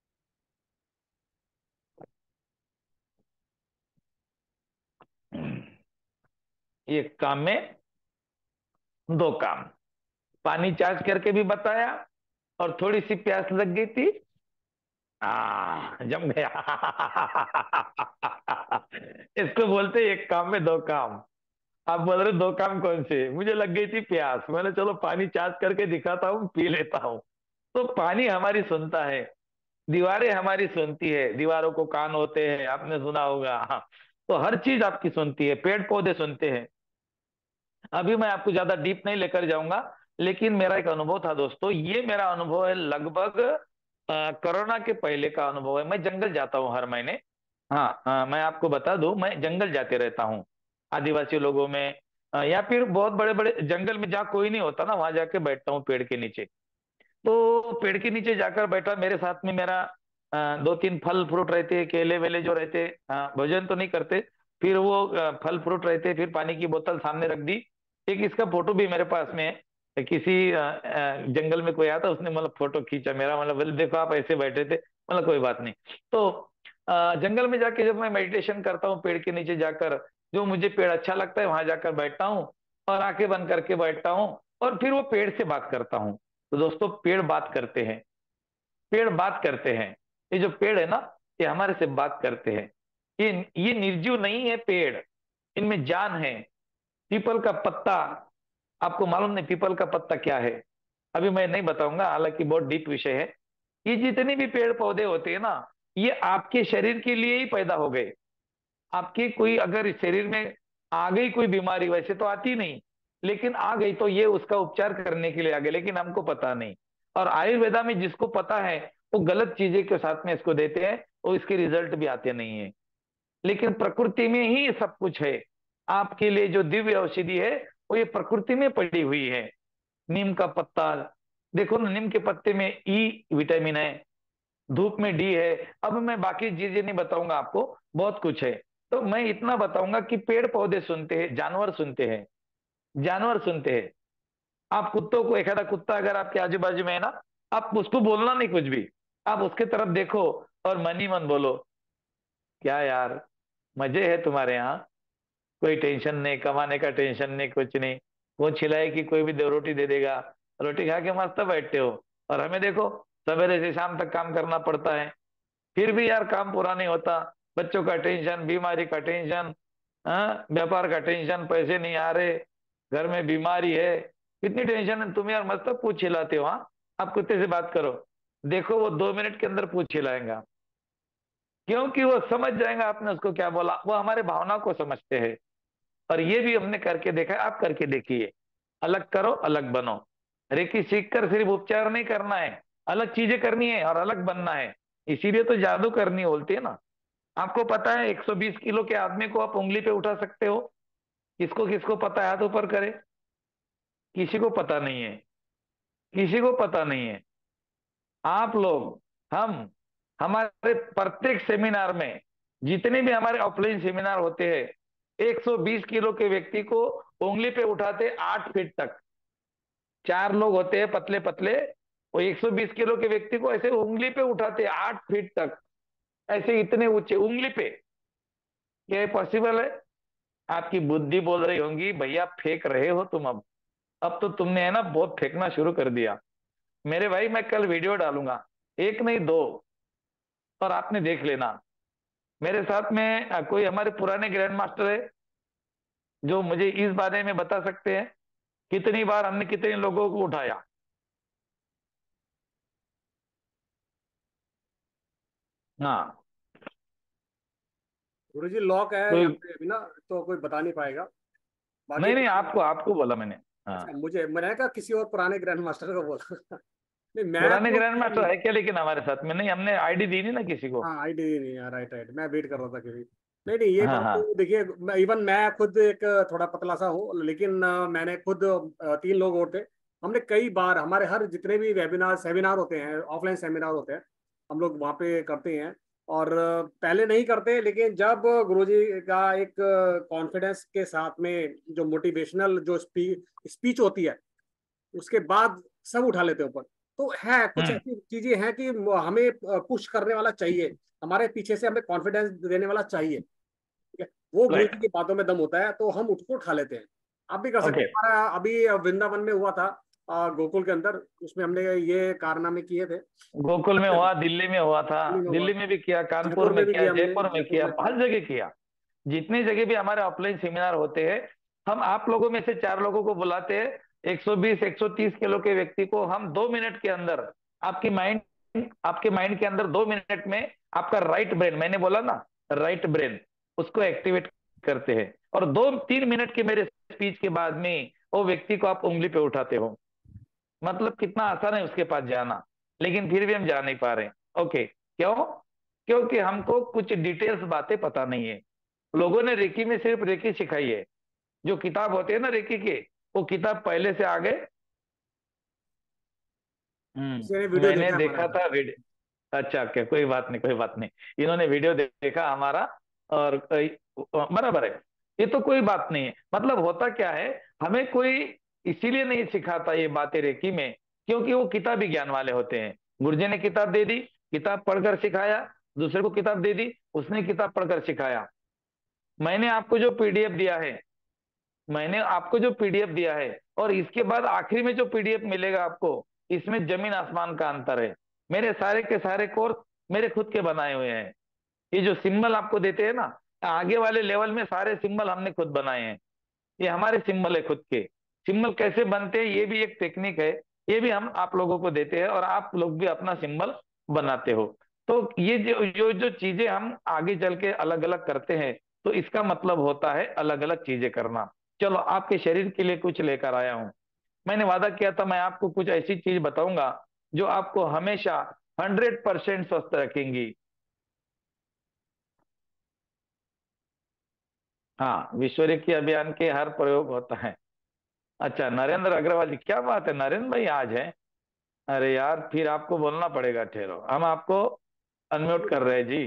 एक काम में दो काम, पानी चार्ज करके भी बताया, और थोड़ी सी प्यास लग गई थी, आ जम गया। इसको बोलते हैं एक काम में दो काम। आप बोल रहे दो काम कौन से? मुझे लग गई थी प्यास, मैंने चलो पानी चार्ज करके दिखाता हूँ, पी लेता हूँ। तो पानी हमारी सुनता है, दीवारें हमारी सुनती है, दीवारों को कान होते हैं, आपने सुना होगा। हाँ, तो हर चीज आपकी सुनती है, पेड़ पौधे सुनते हैं। अभी मैं आपको ज्यादा डीप नहीं लेकर जाऊंगा, लेकिन मेरा एक अनुभव था दोस्तों, ये मेरा अनुभव है लगभग अ, कोरोना के पहले का अनुभव है। मैं जंगल जाता हूँ हर महीने। हाँ हाँ, मैं आपको बता दूं, मैं जंगल जाते रहता हूँ आदिवासी लोगों में, अ, या फिर बहुत बड़े बड़े जंगल में जहाँ कोई नहीं होता ना, वहां जाके बैठता हूँ पेड़ के नीचे। तो पेड़ के नीचे जाकर बैठा, मेरे साथ में मेरा अ, दो तीन फल फ्रूट रहते, केले वेले जो रहते, अ, भोजन तो नहीं करते। फिर वो अ, फल फ्रूट रहते, फिर पानी की बोतल सामने रख दी। एक इसका फोटो भी मेरे पास में है, किसी अ, अ, जंगल में कोई आया था, उसने मतलब फोटो खींचा मेरा, मतलब बोले, देखो आप ऐसे बैठे थे, मतलब कोई बात नहीं। तो अ, जंगल में जाके जब मैं मेडिटेशन करता हूँ पेड़ के नीचे जाकर, जो मुझे पेड़ अच्छा लगता है वहां जाकर बैठता हूँ, और आंखें बंद करके बैठता हूँ, और फिर वो पेड़ से बात करता हूँ। तो दोस्तों पेड़ बात करते हैं, पेड़ बात करते हैं। ये जो पेड़ है ना, ये हमारे से बात करते हैं। ये ये निर्जीव नहीं है पेड़, इनमें जान है। पीपल का पत्ता, आपको मालूम नहीं पीपल का पत्ता क्या है? अभी मैं नहीं बताऊंगा, हालांकि बहुत डीप विषय है। ये जितने भी पेड़ पौधे होते हैं ना, ये आपके शरीर के लिए ही पैदा हो गए। आपके कोई अगर इस शरीर में आ गई कोई बीमारी, वैसे तो आती नहीं, लेकिन आ गई तो ये उसका उपचार करने के लिए आ गए, लेकिन हमको पता नहीं। और आयुर्वेदा में जिसको पता है, वो गलत चीजें के साथ में इसको देते हैं, और इसके रिजल्ट भी आते नहीं है। लेकिन प्रकृति में ही सब कुछ है। आपके लिए जो दिव्य औषधि है, वो ये प्रकृति में पड़ी हुई है। नीम का पत्ता, देखो ना, नीम के पत्ते में ई विटामिन है, धूप में डी है। अब मैं बाकी चीजें नहीं बताऊंगा आपको, बहुत कुछ है। तो मैं इतना बताऊंगा कि पेड़ पौधे सुनते हैं, जानवर सुनते हैं, जानवर सुनते हैं। आप कुत्तों को, एक आधा कुत्ता अगर आपके आजू बाजू में है ना, आप उसको बोलना नहीं कुछ भी, आप उसके तरफ देखो, और मन ही मन बोलो, क्या यार, मजे है तुम्हारे यहाँ, कोई टेंशन नहीं, कमाने का टेंशन नहीं, कुछ नहीं। वो खिलाए कि कोई भी दो रोटी दे देगा, रोटी खा के मस्त बैठते हो। और हमें देखो, सवेरे से शाम तक काम करना पड़ता है, फिर भी यार काम पूरा नहीं होता। बच्चों का टेंशन, बीमारी का टेंशन, हाँ, व्यापार का टेंशन, पैसे नहीं आ रहे, घर में बीमारी है, कितनी टेंशन है। तुम यार मस्त पूछ हिलाते हो। हाँ, आप कुत्ते से बात करो, देखो वो दो मिनट के अंदर पूछ हिलाएगा, क्योंकि वो समझ जाएगा आपने उसको क्या बोला, वो हमारे भावना को समझते हैं। और ये भी हमने करके देखा है, आप करके देखिए। अलग करो, अलग बनो। रेकी सीखकर सिर्फ उपचार नहीं करना है, अलग चीजें करनी है और अलग बनना है। इसीलिए तो जादू करनी बोलती है ना। आपको पता है एक सौ बीस किलो के आदमी को आप उंगली पे उठा सकते हो? किसको किसको पता है? हाथ ऊपर करे। किसी को पता नहीं है, किसी को पता नहीं है। आप लोग, हम, हमारे प्रत्येक सेमिनार में, जितने भी हमारे ऑफलाइन सेमिनार होते हैं, एक सौ बीस किलो के व्यक्ति को उंगली पे उठाते आठ फीट तक। चार लोग होते हैं पतले पतले, वो एक सौ बीस किलो के व्यक्ति को ऐसे उंगली पे उठाते आठ फीट तक, ऐसे इतने ऊंचे उंगली पे। क्या ये पॉसिबल है? आपकी बुद्धि बोल रही होंगी भैया फेंक रहे हो तुम अब अब तो तुमने है ना बहुत फेंकना शुरू कर दिया। मेरे भाई, मैं कल वीडियो डालूंगा, एक नहीं दो, और आपने देख लेना। मेरे साथ में अ, कोई हमारे पुराने ग्रैंड मास्टर है, जो मुझे इस बारे में बता सकते हैं कितनी बार हमने कितने लोगों को उठाया। हाँ, गुरुजी लॉक है कोई, यहाँ पे अभी ना, तो कोई बता नहीं पाएगा। बाकी नहीं नहीं, तो आपको आपको बोला मैंने। अच्छा, हाँ, मुझे मैंने कहा किसी और पुराने ग्रैंड मास्टर को बोला। नहीं मैं पुराने तो ग्रैंड मास्टर है क्या लेकिन हमारे साथ में? नहीं, हमने आईडी दी नहीं ना किसी को। हाँ आईडी नहीं है, राइट राइट, मैं वेट कर रहा था कि भी। नहीं नहीं, ये हाँ बात हाँ। तो देखिए, मैं इवन मैं खुद एक थोड़ा पतला सा हूँ, लेकिन अ, मैंने खुद अ, तीन लोग और थे। हमने कई बार हमारे हर जितने भी वेबिनार सेमिनार होते हैं, ऑफलाइन सेमिनार होते हैं, हम लोग वहाँ पे करते हैं। और अ, पहले नहीं करते, लेकिन जब गुरुजी का एक कॉन्फिडेंस के साथ में जो मोटिवेशनल जो स्पी, स्पीच होती है, उसके बाद सब उठा लेते हैं ऊपर। तो है कुछ हम्म। ऐसी चीजें हैं कि हमें पुश करने वाला चाहिए, हमारे पीछे से हमें कॉन्फिडेंस देने वाला चाहिए, ठीक है। वो गुरु राइट। जी की बातों में दम होता है, तो हम उसको उठा लेते हैं। आप भी कर सकते ओके। हैं। हमारा अभी वृंदावन में हुआ था, गोकुल के अंदर, उसमें हमने ये कारनामे किए थे। गोकुल में हुआ, दिल्ली में हुआ था, दिल्ली में हुआ, दिल्ली में भी किया, कानपुर जयपुर में में भी किया, किया हमने, जयपुर में जयपुर किया, में किया। हर जगह किया। जितनी जगह भी हमारे ऑफलाइन सेमिनार होते हैं, हम आप लोगों में से चार लोगों को बुलाते हैं। एक सौ बीस एक सौ तीस किलो के व्यक्ति को हम दो मिनट के अंदर, आपकी माइंड आपके माइंड के अंदर दो मिनट में आपका राइट ब्रेन, मैंने बोला ना, राइट ब्रेन, उसको एक्टिवेट करते हैं। और दो तीन मिनट के मेरे स्पीच के बाद में वो व्यक्ति को आप उंगली पे उठाते हो। मतलब कितना आसान है उसके पास जाना, लेकिन फिर भी हम जा नहीं पा रहे। ओके, क्यों? क्योंकि हमको कुछ डिटेल्स बातें पता नहीं है। लोगों ने रेकी में सिर्फ रेकी सिखाई है। जो किताब होते हैं ना रेकी के, वो किताब पहले से आगे। किसी ने हम्म वीडियो मैंने देखा है हमारा देखा ऐसा। था वीडियो। अच्छा, क्या, कोई बात नहीं, कोई बात नहीं। इन्होंने वीडियो देखा हमारा, और अ, बराबर है। ये तो कोई बात नहीं है। मतलब होता क्या है, हमें कोई इसीलिए नहीं सिखाता ये बातें रेकी में, क्योंकि वो किताबी ज्ञान वाले होते हैं। गुरुजी ने किताब दे दी, किताब पढ़कर सिखाया। दूसरे को किताब दे दी, उसने किताब पढ़कर सिखाया। मैंने आपको जो पीडीएफ दिया है, मैंने आपको जो पीडीएफ दिया है, और इसके बाद आखिरी में जो पीडीएफ मिलेगा आपको, इसमें जमीन आसमान का अंतर है। मेरे सारे के सारे कोर्स मेरे खुद के बनाए हुए हैं। ये जो सिंबल आपको देते हैं ना, आगे वाले लेवल में सारे सिंबल हमने खुद बनाए हैं। ये हमारे सिंबल है खुद के। सिंबल कैसे बनते हैं, ये भी एक टेक्निक है। ये भी हम आप लोगों को देते हैं, और आप लोग भी अपना सिंबल बनाते हो। तो ये जो जो जो चीजें हम आगे चल के अलग अलग करते हैं, तो इसका मतलब होता है अलग अलग चीजें करना। चलो, आपके शरीर के लिए कुछ लेकर आया हूं। मैंने वादा किया था, मैं आपको कुछ ऐसी चीज बताऊंगा जो आपको हमेशा हंड्रेड परसेंट स्वस्थ रखेंगी। हाँ, विश्व रेखी अभियान के हर प्रयोग होता है। अच्छा, नरेंद्र अग्रवाल जी, क्या बात है, नरेंद्र भाई आज है? अरे यार, फिर आपको बोलना पड़ेगा, ठहरो, हम आपको अनम्यूट कर रहे हैं जी।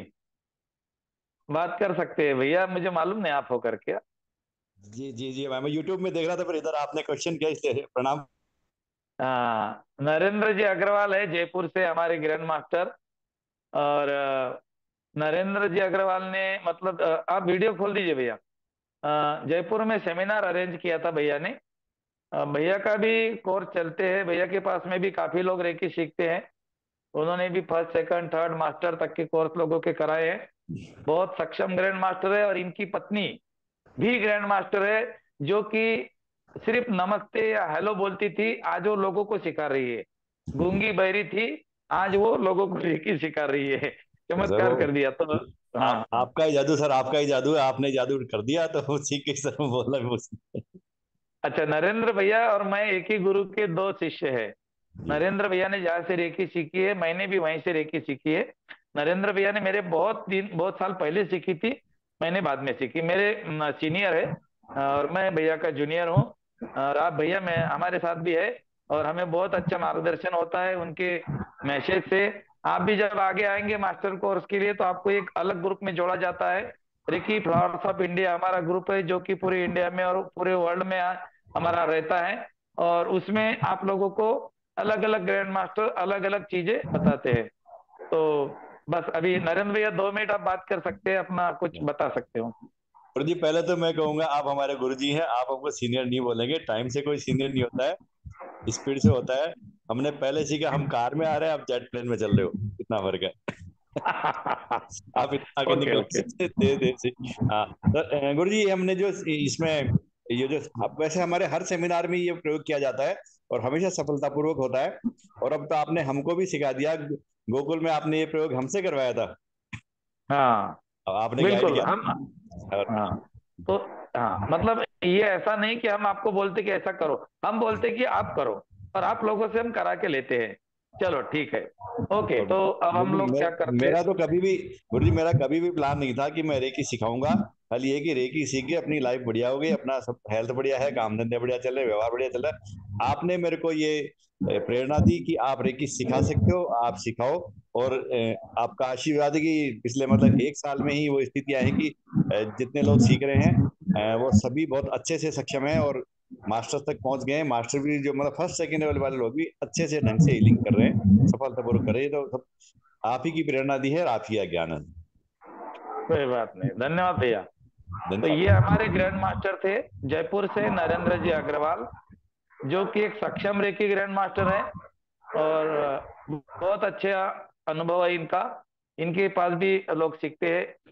बात कर सकते हैं भैया, मुझे मालूम नहीं आप हो कर क्या। जी जी जी मैं यूट्यूब में देख रहा था, पर इधर आपने क्वेश्चन किया इसलिए प्रणाम। हाँ, नरेंद्र जी अग्रवाल है, जयपुर से हमारे ग्रैंड मास्टर। और अ, नरेंद्र जी अग्रवाल ने, मतलब अ, आप वीडियो खोल दीजिए भैया। अ, जयपुर में सेमिनार अरेंज किया था भैया ने। अ, भैया का भी कोर्स चलते हैं, भैया के पास में भी काफी लोग रेकी सीखते हैं। उन्होंने भी फर्स्ट सेकंड थर्ड मास्टर तक के कोर्स लोगों के कराए हैं। बहुत सक्षम ग्रैंड मास्टर है, और इनकी पत्नी भी ग्रैंड मास्टर है, जो कि सिर्फ नमस्ते या हेलो बोलती थी, आज वो लोगों को सिखा रही है। गूंगी बहरी थी, आज वो लोगों को रेकी सिखा रही है। सर वो चमत्कार कर दिया तो। हाँ आप हाँ। आपका ही जादू सर, आपका ही जादू है, आपने जादू कर दिया तो वो सीख के सर बोला वो। अच्छा, नरेंद्र भैया और मैं एक ही गुरु के दो शिष्य है। जी नरेंद्र भैया ने जहाँ से रेकी सीखी है, मैंने भी वहीं से रेकी सीखी है। नरेंद्र भैया ने मेरे बहुत दिन बहुत साल पहले सीखी थी, मैंने बाद में सीखी। मेरे सीनियर है, और मैं भैया का जूनियर हूँ। और आप भैया में हमारे साथ भी है, और हमें बहुत अच्छा मार्गदर्शन होता है उनके मैसेज से। आप भी जब आगे आएंगे मास्टर कोर्स के लिए, तो आपको एक अलग ग्रुप में जोड़ा जाता है। रिकी फ्लावर्स ऑफ इंडिया हमारा ग्रुप है, जो कि पूरे इंडिया में और पूरे वर्ल्ड में हमारा रहता है। और उसमें आप लोगों को अलग अलग ग्रैंड मास्टर अलग अलग चीजें बताते हैं। तो बस अभी नरेंद्र भैया दो मिनट आप बात कर सकते हैं, अपना कुछ बता सकते हो। गुरु जी, पहले तो मैं कहूंगा आप हमारे गुरु जी हैं, आप हमको सीनियर नहीं बोलेंगे, टाइम से कोई सीनियर नहीं होता है, स्पीड से होता है। हमने पहले सीखा, हम कार में आ रहे हैं, आप जेट प्लेन में चल रहे हो, कितना फर्क है। आप इतना आगे ओके निकल ओके। सकते थे देर से। हाँ तो गुरु जी, हमने जो इसमें ये जो अब वैसे हमारे हर सेमिनार में ये प्रयोग किया जाता है, और हमेशा सफलतापूर्वक होता है। और अब तो आपने हमको भी सिखा दिया, गोकुल में आपने ये प्रयोग हमसे करवाया था, हाँ, अब आपने गाइड बिल्कुल किया हम। था। और हाँ, तो हाँ, मतलब ये ऐसा नहीं कि हम आपको बोलते कि ऐसा करो, हम बोलते कि आप करो, और आप लोगों से हम करा के लेते हैं। चलो ठीक है। ओके, तो तो अब हम गुरु जी, लोग क्या मेरा करते हैं? मेरा तो कभी भी गुरु जी मेरा कभी भी प्लान नहीं था कि मैं रेकी सिखाऊंगा। खाली ये कि रेकी सीख के अपनी लाइफ बढ़िया हो गई, अपना सब हेल्थ बढ़िया है, काम धंधे बढ़िया चल रहे, व्यवहार बढ़िया चल रहा है। आपने मेरे को ये ए, प्रेरणा दी कि आप रेकी सिखा सकते हो, आप सिखाओ। और ए, आपका आशीर्वाद है कि पिछले मतलब एक साल में ही वो स्थितियां हैं कि ए, जितने लोग सीख रहे हैं ए, वो सभी बहुत अच्छे से सक्षम है, और मास्टर्स तक पहुंच गए हैं। मास्टर भी जो मतलब फर्स्ट सेकंड लेवल वाले लोग भी अच्छे से ढंग से हीलिंग कर रहे हैं, सफलतापूर्वक कर रहे हैं। तो सब आप ही की प्रेरणा दी है, और आप ही का ज्ञान है। कोई बात नहीं, धन्यवाद भैया। तो ये धन्यवाद। हमारे ग्रैंड मास्टर थे, जयपुर से नरेंद्र जी अग्रवाल। जो कि एक सक्षम रेकी ग्रैंड मास्टर है और बहुत अच्छा अनुभव है इनका। इनके पास भी लोग सीखते हैं,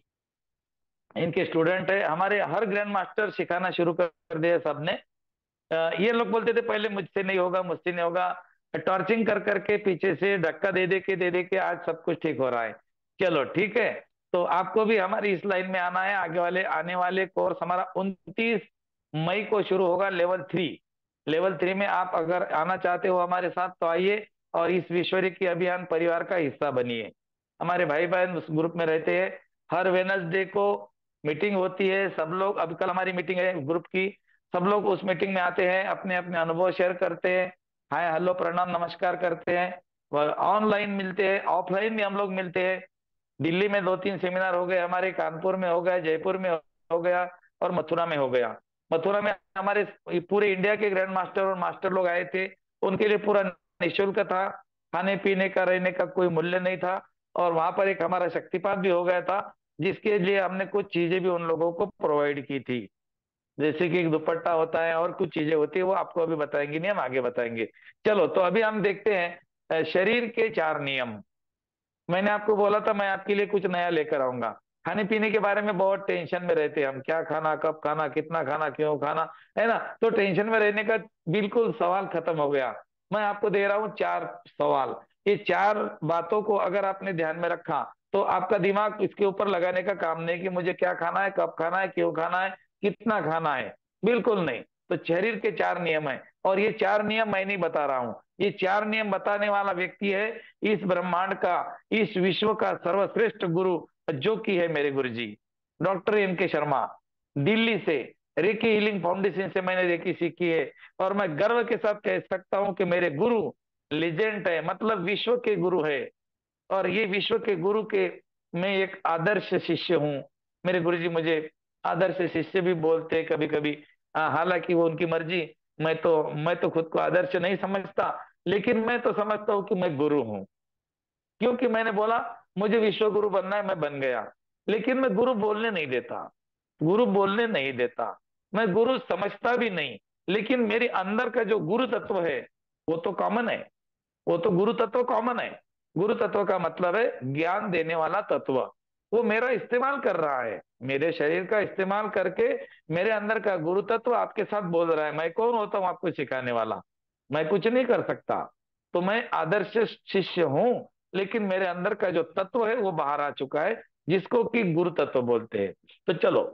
इनके स्टूडेंट है। हमारे हर ग्रैंड मास्टर सिखाना शुरू कर दिया सबने। अ, ये लोग बोलते थे पहले मुझसे नहीं होगा, मुझसे नहीं होगा, टॉर्चिंग कर करके पीछे से धक्का दे दे के दे दे के आज सब कुछ ठीक हो रहा है। चलो ठीक है, तो आपको भी हमारी इस लाइन में आना है। आगे वाले आने वाले कोर्स हमारा उनतीस मई को शुरू होगा, लेवल थ्री। लेवल थ्री में आप अगर आना चाहते हो हमारे साथ तो आइए और इस विश्व की अभियान परिवार का हिस्सा बनिए। हमारे भाई बहन उस ग्रुप में रहते हैं। हर वेनसडे को मीटिंग होती है, सब लोग, अभी कल हमारी मीटिंग है ग्रुप की, सब लोग उस मीटिंग में आते हैं, अपने अपने अनुभव शेयर करते हैं, हाय हेलो प्रणाम नमस्कार करते हैं। ऑनलाइन मिलते हैं, ऑफलाइन भी हम लोग मिलते हैं। दिल्ली में दो तीन सेमिनार हो गए हमारे, कानपुर में हो गया, जयपुर में हो गया और मथुरा में हो गया। मथुरा में हमारे पूरे इंडिया के ग्रैंड मास्टर और मास्टर लोग आए थे, उनके लिए पूरा निःशुल्क था, खाने पीने का रहने का कोई मूल्य नहीं था। और वहां पर एक हमारा शक्तिपात भी हो गया था, जिसके लिए हमने कुछ चीजें भी उन लोगों को प्रोवाइड की थी, जैसे कि एक दुपट्टा होता है और कुछ चीजें होती है, वो आपको अभी बताएंगे नहीं, हम आगे बताएंगे। चलो तो अभी हम देखते हैं अ, शरीर के चार नियम। मैंने आपको बोला था मैं आपके लिए कुछ नया लेकर आऊंगा। खाने पीने के बारे में बहुत टेंशन में रहते हैं हम, क्या खाना, कब खाना, कितना खाना, क्यों खाना, है ना। तो टेंशन में रहने का बिल्कुल सवाल खत्म हो गया। मैं आपको दे रहा हूँ चार सवाल। ये चार बातों को अगर आपने ध्यान में रखा तो आपका दिमाग इसके ऊपर लगाने का काम नहीं कि मुझे क्या खाना है, कब खाना है, क्यों खाना है, कितना खाना है, बिल्कुल नहीं। तो शरीर के चार नियम है, और ये चार नियम मैं नहीं बता रहा हूँ, ये चार नियम बताने वाला व्यक्ति है इस ब्रह्मांड का, इस विश्व का सर्वश्रेष्ठ गुरु, जो कि है मेरे गुरु जी डॉक्टर एन के शर्मा, दिल्ली से। रेकी हीलिंग फाउंडेशन से मैंने रेकी सीखी है, और मैं गर्व के साथ कह सकता हूं कि मेरे गुरु लेजेंड है, मतलब विश्व के गुरु है। और ये विश्व के गुरु के मैं एक आदर्श शिष्य हूँ। मेरे गुरु जी मुझे आदर्श शिष्य भी बोलते हैं कभी कभी, हालांकि वो उनकी मर्जी। मैं तो मैं तो खुद को आदर्श नहीं समझता, लेकिन मैं तो समझता हूँ कि मैं गुरु हूँ, क्योंकि मैंने बोला मुझे विश्व गुरु बनना है, मैं बन गया। लेकिन मैं गुरु बोलने नहीं देता, गुरु बोलने नहीं देता, मैं गुरु समझता भी नहीं। लेकिन मेरे अंदर का जो गुरु तत्व है वो तो कॉमन है, वो तो गुरु तत्व कॉमन है। गुरु तत्व का मतलब है ज्ञान देने वाला तत्व। वो मेरा इस्तेमाल कर रहा है, मेरे शरीर का इस्तेमाल करके मेरे अंदर का गुरु तत्व आपके साथ बोल रहा है। मैं कौन होता हूं आपको सिखाने वाला? मैं कुछ नहीं कर सकता। तो मैं आदर्श शिष्य हूं, लेकिन मेरे अंदर का जो तत्व है वो बाहर आ चुका है, जिसको कि गुरु तत्व बोलते हैं। तो चलो,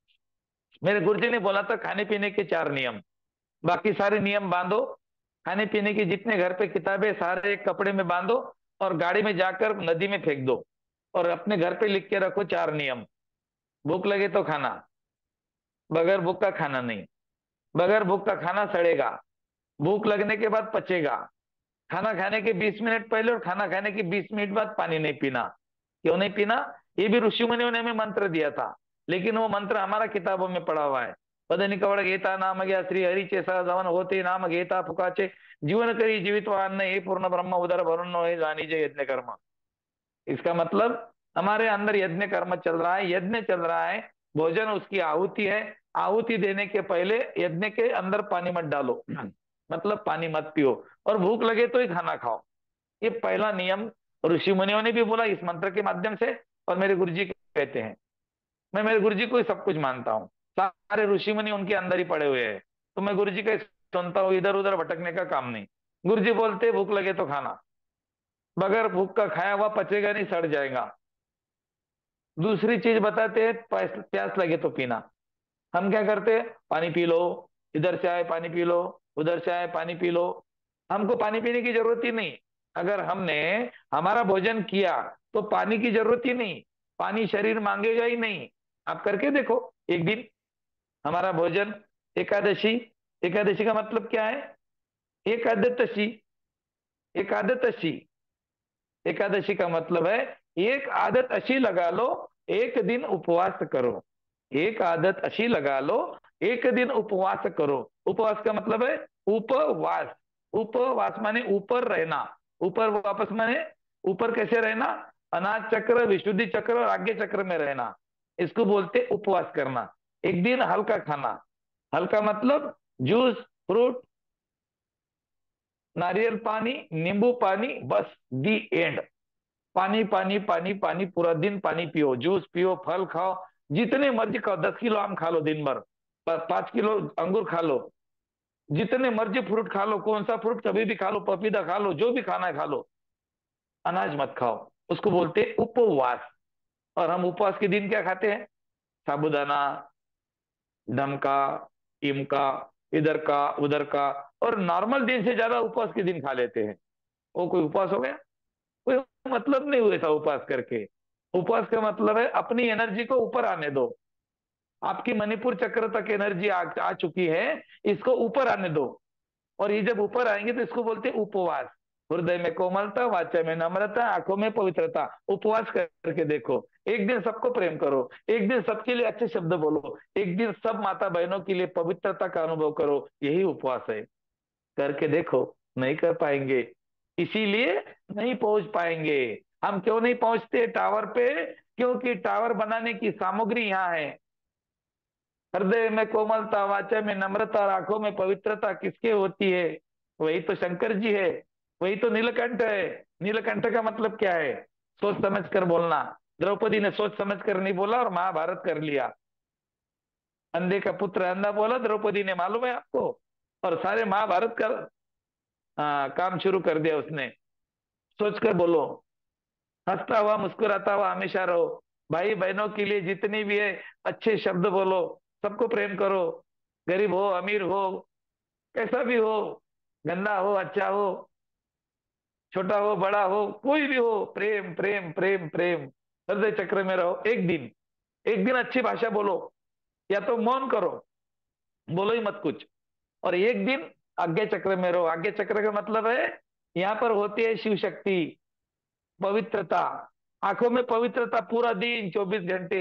मेरे गुरुजी ने बोला था खाने पीने के चार नियम, बाकी सारे नियम बांधो। खाने पीने की जितने घर पे किताबें सारे एक कपड़े में बांधो और गाड़ी में जाकर नदी में फेंक दो, और अपने घर पे लिख के रखो चार नियम। भूख लगे तो खाना, बगैर भूख का खाना नहीं, बगैर भूख का खाना सड़ेगा, भूख लगने के बाद पचेगा, खाना खाने के बीस मिनट पहले और खाना खाने के बीस मिनट बाद पानी नहीं पीना। क्यों नहीं पीना? ये भी ऋषि मुनियों ने हमें मंत्र दिया था, लेकिन वो मंत्र हमारा किताबों में पड़ा हुआ है। पदनी कवड़ गीता नाम गया श्री हरिचे सहजवन होते नाम गीता फुकाचे जीवन करी जीवित अन्न हे पूर्ण ब्रह्म उदर वरुण हे जानी जय यज्ञ कर्म। इसका मतलब हमारे अंदर यज्ञ कर्म चल रहा है, यज्ञ चल रहा है, भोजन उसकी आहुति है। आहुति देने के पहले यज्ञ के अंदर पानी मत डालो, मतलब पानी मत पियो, और भूख लगे तो ही खाना खाओ। ये पहला नियम ऋषि मुनियों ने भी बोला इस मंत्र के माध्यम से, और मेरे गुरुजी कहते हैं। मैं मेरे गुरुजी को ही सब कुछ मानता हूँ, सारे ऋषि मुनि उनके अंदर ही पड़े हुए हैं। तो मैं गुरुजी का ही सुनता हूँ, इधर उधर भटकने का काम नहीं। गुरुजी बोलते भूख लगे तो खाना, बगैर भूख का खाया हुआ पचेगा नहीं, सड़ जाएगा। दूसरी चीज बताते हैं प्यास प्यास लगे तो पीना। हम क्या करते हैं? पानी पी लो, इधर से आए पानी पी लो, उधर से आए पानी पी लो। हमको पानी पीने की जरूरत ही नहीं। अगर हमने हमारा भोजन किया तो पानी की जरूरत ही नहीं, पानी शरीर मांगेगा ही नहीं। आप करके देखो एक दिन हमारा भोजन। एकादशी, एकादशी का मतलब क्या है? एकादशी, एकादशी, एकादशी का मतलब है एक आदत अच्छी लगा लो, एक दिन उपवास करो। एक आदत अच्छी लगा लो, एक दिन उपवास करो। उपवास का मतलब है उपवास। उपवास माने ऊपर रहना, ऊपर वापस माने ऊपर कैसे रहना? अनाज चक्र, विशुद्धि चक्र और आज्ञा चक्र में रहना, इसको बोलते उपवास करना। एक दिन हल्का खाना, हल्का मतलब जूस, फ्रूट, नारियल पानी, नींबू पानी, बस दी एंड। पानी पानी पानी पानी, पूरा दिन पानी पियो, जूस पियो, फल खाओ, जितने मर्जी खाओ, दस किलो आम खा लो दिन भर, पांच किलो अंगूर खा लो, जितने मर्जी फ्रूट खा लो, कौन सा फ्रूट कभी भी खा लो, पपीता खा लो, जो भी खाना है खा लो, अनाज मत खाओ। उसको बोलते हैं उपवास। और हम उपवास के दिन क्या खाते हैं? साबूदाना, धमका, इमका, इधर का उधर का, और नॉर्मल दिन से ज्यादा उपवास के दिन खा लेते हैं। वो कोई उपवास हो गया? कोई मतलब नहीं हुए था उपवास करके। उपवास का मतलब है अपनी एनर्जी को ऊपर आने दो। आपकी मणिपुर चक्र तक एनर्जी आ, आ चुकी है, इसको ऊपर आने दो। और ये जब ऊपर आएंगे तो इसको बोलते हैं उपवास। हृदय में कोमलता, वाचा में नम्रता, आंखों में पवित्रता। उपवास करके देखो, एक दिन सबको प्रेम करो, एक दिन सबके लिए अच्छे शब्द बोलो, एक दिन सब माता बहनों के लिए पवित्रता का अनुभव करो, यही उपवास है। करके देखो। नहीं कर पाएंगे, इसीलिए नहीं पहुंच पाएंगे। हम क्यों नहीं पहुंचते टावर पे? क्योंकि टावर बनाने की सामग्री यहाँ है। हृदय में कोमलता, वाचा में नम्रता, आंखों में पवित्रता किसके होती है? वही तो शंकर जी है, वही तो नीलकंठ है। नीलकंठ का मतलब क्या है? सोच समझ कर बोलना। द्रौपदी ने सोच समझ कर नहीं बोला और महाभारत कर लिया। अंधे का पुत्र अंधा बोला द्रौपदी ने, मालूम है आपको? और सारे महाभारत का आ, काम शुरू कर दिया उसने। सोच कर बोलो, हंसता हुआ मुस्कुराता हुआ हमेशा रहो, भाई बहनों के लिए जितनी भी है अच्छे शब्द बोलो, सबको प्रेम करो। गरीब हो अमीर हो, कैसा भी हो, गंदा हो अच्छा हो, छोटा हो बड़ा हो, कोई भी हो, प्रेम प्रेम प्रेम प्रेम। हृदय चक्र में रहो। एक दिन, एक दिन अच्छी भाषा बोलो, या तो मौन करो, बोलो ही मत कुछ। और एक दिन आज्ञा चक्र में रहो। आज्ञा चक्र का मतलब है यहाँ पर होती है शिव शक्ति, पवित्रता। आंखों में पवित्रता पूरा दिन चौबीस घंटे।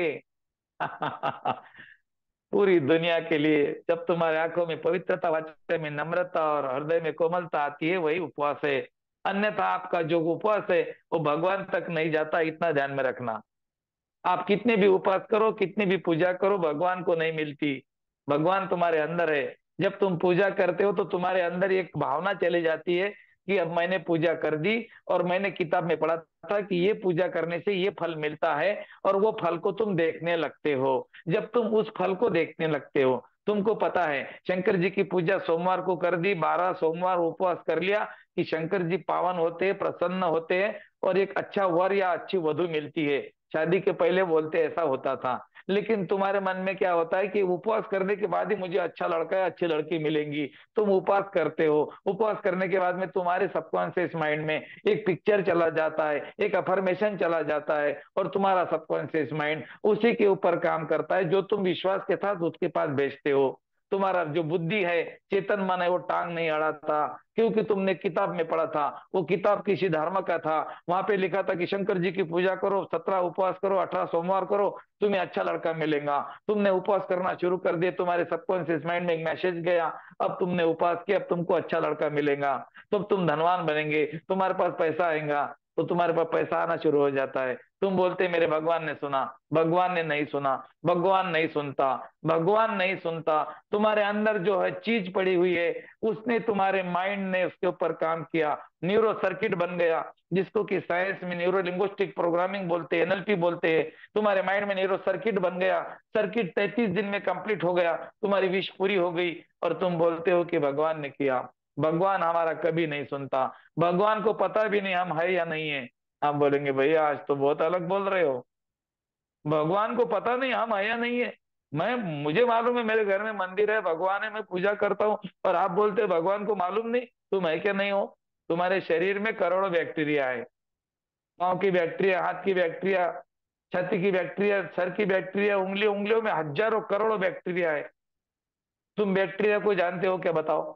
पूरी दुनिया के लिए जब तुम्हारे आंखों में पवित्रता, वाचा में नम्रता और हृदय में कोमलता आती है, वही उपवास है। अन्यथा आपका जो उपवास है वो भगवान तक नहीं जाता, इतना ध्यान में रखना। आप कितने भी उपास करो, कितनी भी पूजा करो, भगवान को नहीं मिलती। भगवान तुम्हारे अंदर है। जब तुम पूजा करते हो तो तुम्हारे अंदर एक भावना चली जाती है कि अब मैंने पूजा कर दी, और मैंने किताब में पढ़ा था कि ये पूजा करने से ये फल मिलता है, और वो फल को तुम देखने लगते हो। जब तुम उस फल को देखने लगते हो, तुमको पता है शंकर जी की पूजा सोमवार को कर दी, बारह सोमवार उपवास कर लिया, कि शंकर जी पावन होते हैं, प्रसन्न होते हैं, और एक अच्छा वर या अच्छी वधु मिलती है। शादी के पहले बोलते ऐसा होता था। लेकिन तुम्हारे मन में क्या होता है कि उपवास करने के बाद ही मुझे अच्छा लड़का या अच्छी लड़की मिलेंगी। तुम उपवास करते हो, उपवास करने के बाद में तुम्हारे सबकॉन्शियस माइंड में एक पिक्चर चला जाता है, एक अफर्मेशन चला जाता है, और तुम्हारा सबकॉन्शियस माइंड उसी के ऊपर काम करता है जो तुम विश्वास के साथ उसके पास भेजते हो। तुम्हारा जो बुद्धि है, चेतन मन है, वो टांग नहीं अड़ाता, क्योंकि तुमने किताब में पढ़ा था। वो किताब किसी धर्म का था, वहां पे लिखा था कि शंकर जी की पूजा करो, सत्रह उपवास करो, अठारह सोमवार करो, तुम्हें अच्छा लड़का मिलेगा। तुमने उपवास करना शुरू कर दिया, तुम्हारे सबकॉन्शियस माइंड में एक मैसेज गया, अब तुमने उपवास किया, अब तुमको अच्छा लड़का मिलेगा, तो अब तुम धनवान बनेंगे, तुम्हारे पास पैसा आएगा। तो तुम्हारे पास पैसा आना शुरू हो जाता है। तुम बोलते मेरे भगवान ने सुना, भगवान ने नहीं सुना। भगवान नहीं सुनता, भगवान नहीं सुनता। तुम्हारे अंदर जो है चीज पड़ी हुई है, उसने, तुम्हारे माइंड ने उसके ऊपर काम किया, न्यूरो सर्किट बन गया, जिसको कि साइंस में न्यूरो लिंग्विस्टिक प्रोग्रामिंग बोलते हैं, एनएलपी बोलते हैं। तुम्हारे माइंड में न्यूरो सर्किट बन गया, सर्किट तैतीस दिन में कंप्लीट हो गया, तुम्हारी विश पूरी हो गई, और तुम बोलते हो कि भगवान ने किया। भगवान हमारा कभी नहीं सुनता। भगवान को पता भी नहीं हम है या नहीं है। आप बोलेंगे भैया आज तो बहुत अलग बोल रहे हो। भगवान को पता नहीं हम है या नहीं है। मैं, मुझे मालूम है, मेरे घर में मंदिर है, भगवान है, मैं पूजा करता हूँ, और आप बोलते हैं भगवान को मालूम नहीं। तुम है क्या नहीं हो? तुम्हारे शरीर में करोड़ों बैक्टीरिया है। पाँव की बैक्टीरिया, हाथ की बैक्टीरिया, छाती की बैक्टीरिया, सर की बैक्टीरिया, उंगली उंगलियों में हजारों करोड़ों बैक्टीरिया है। तुम बैक्टीरिया को जानते हो क्या? बताओ।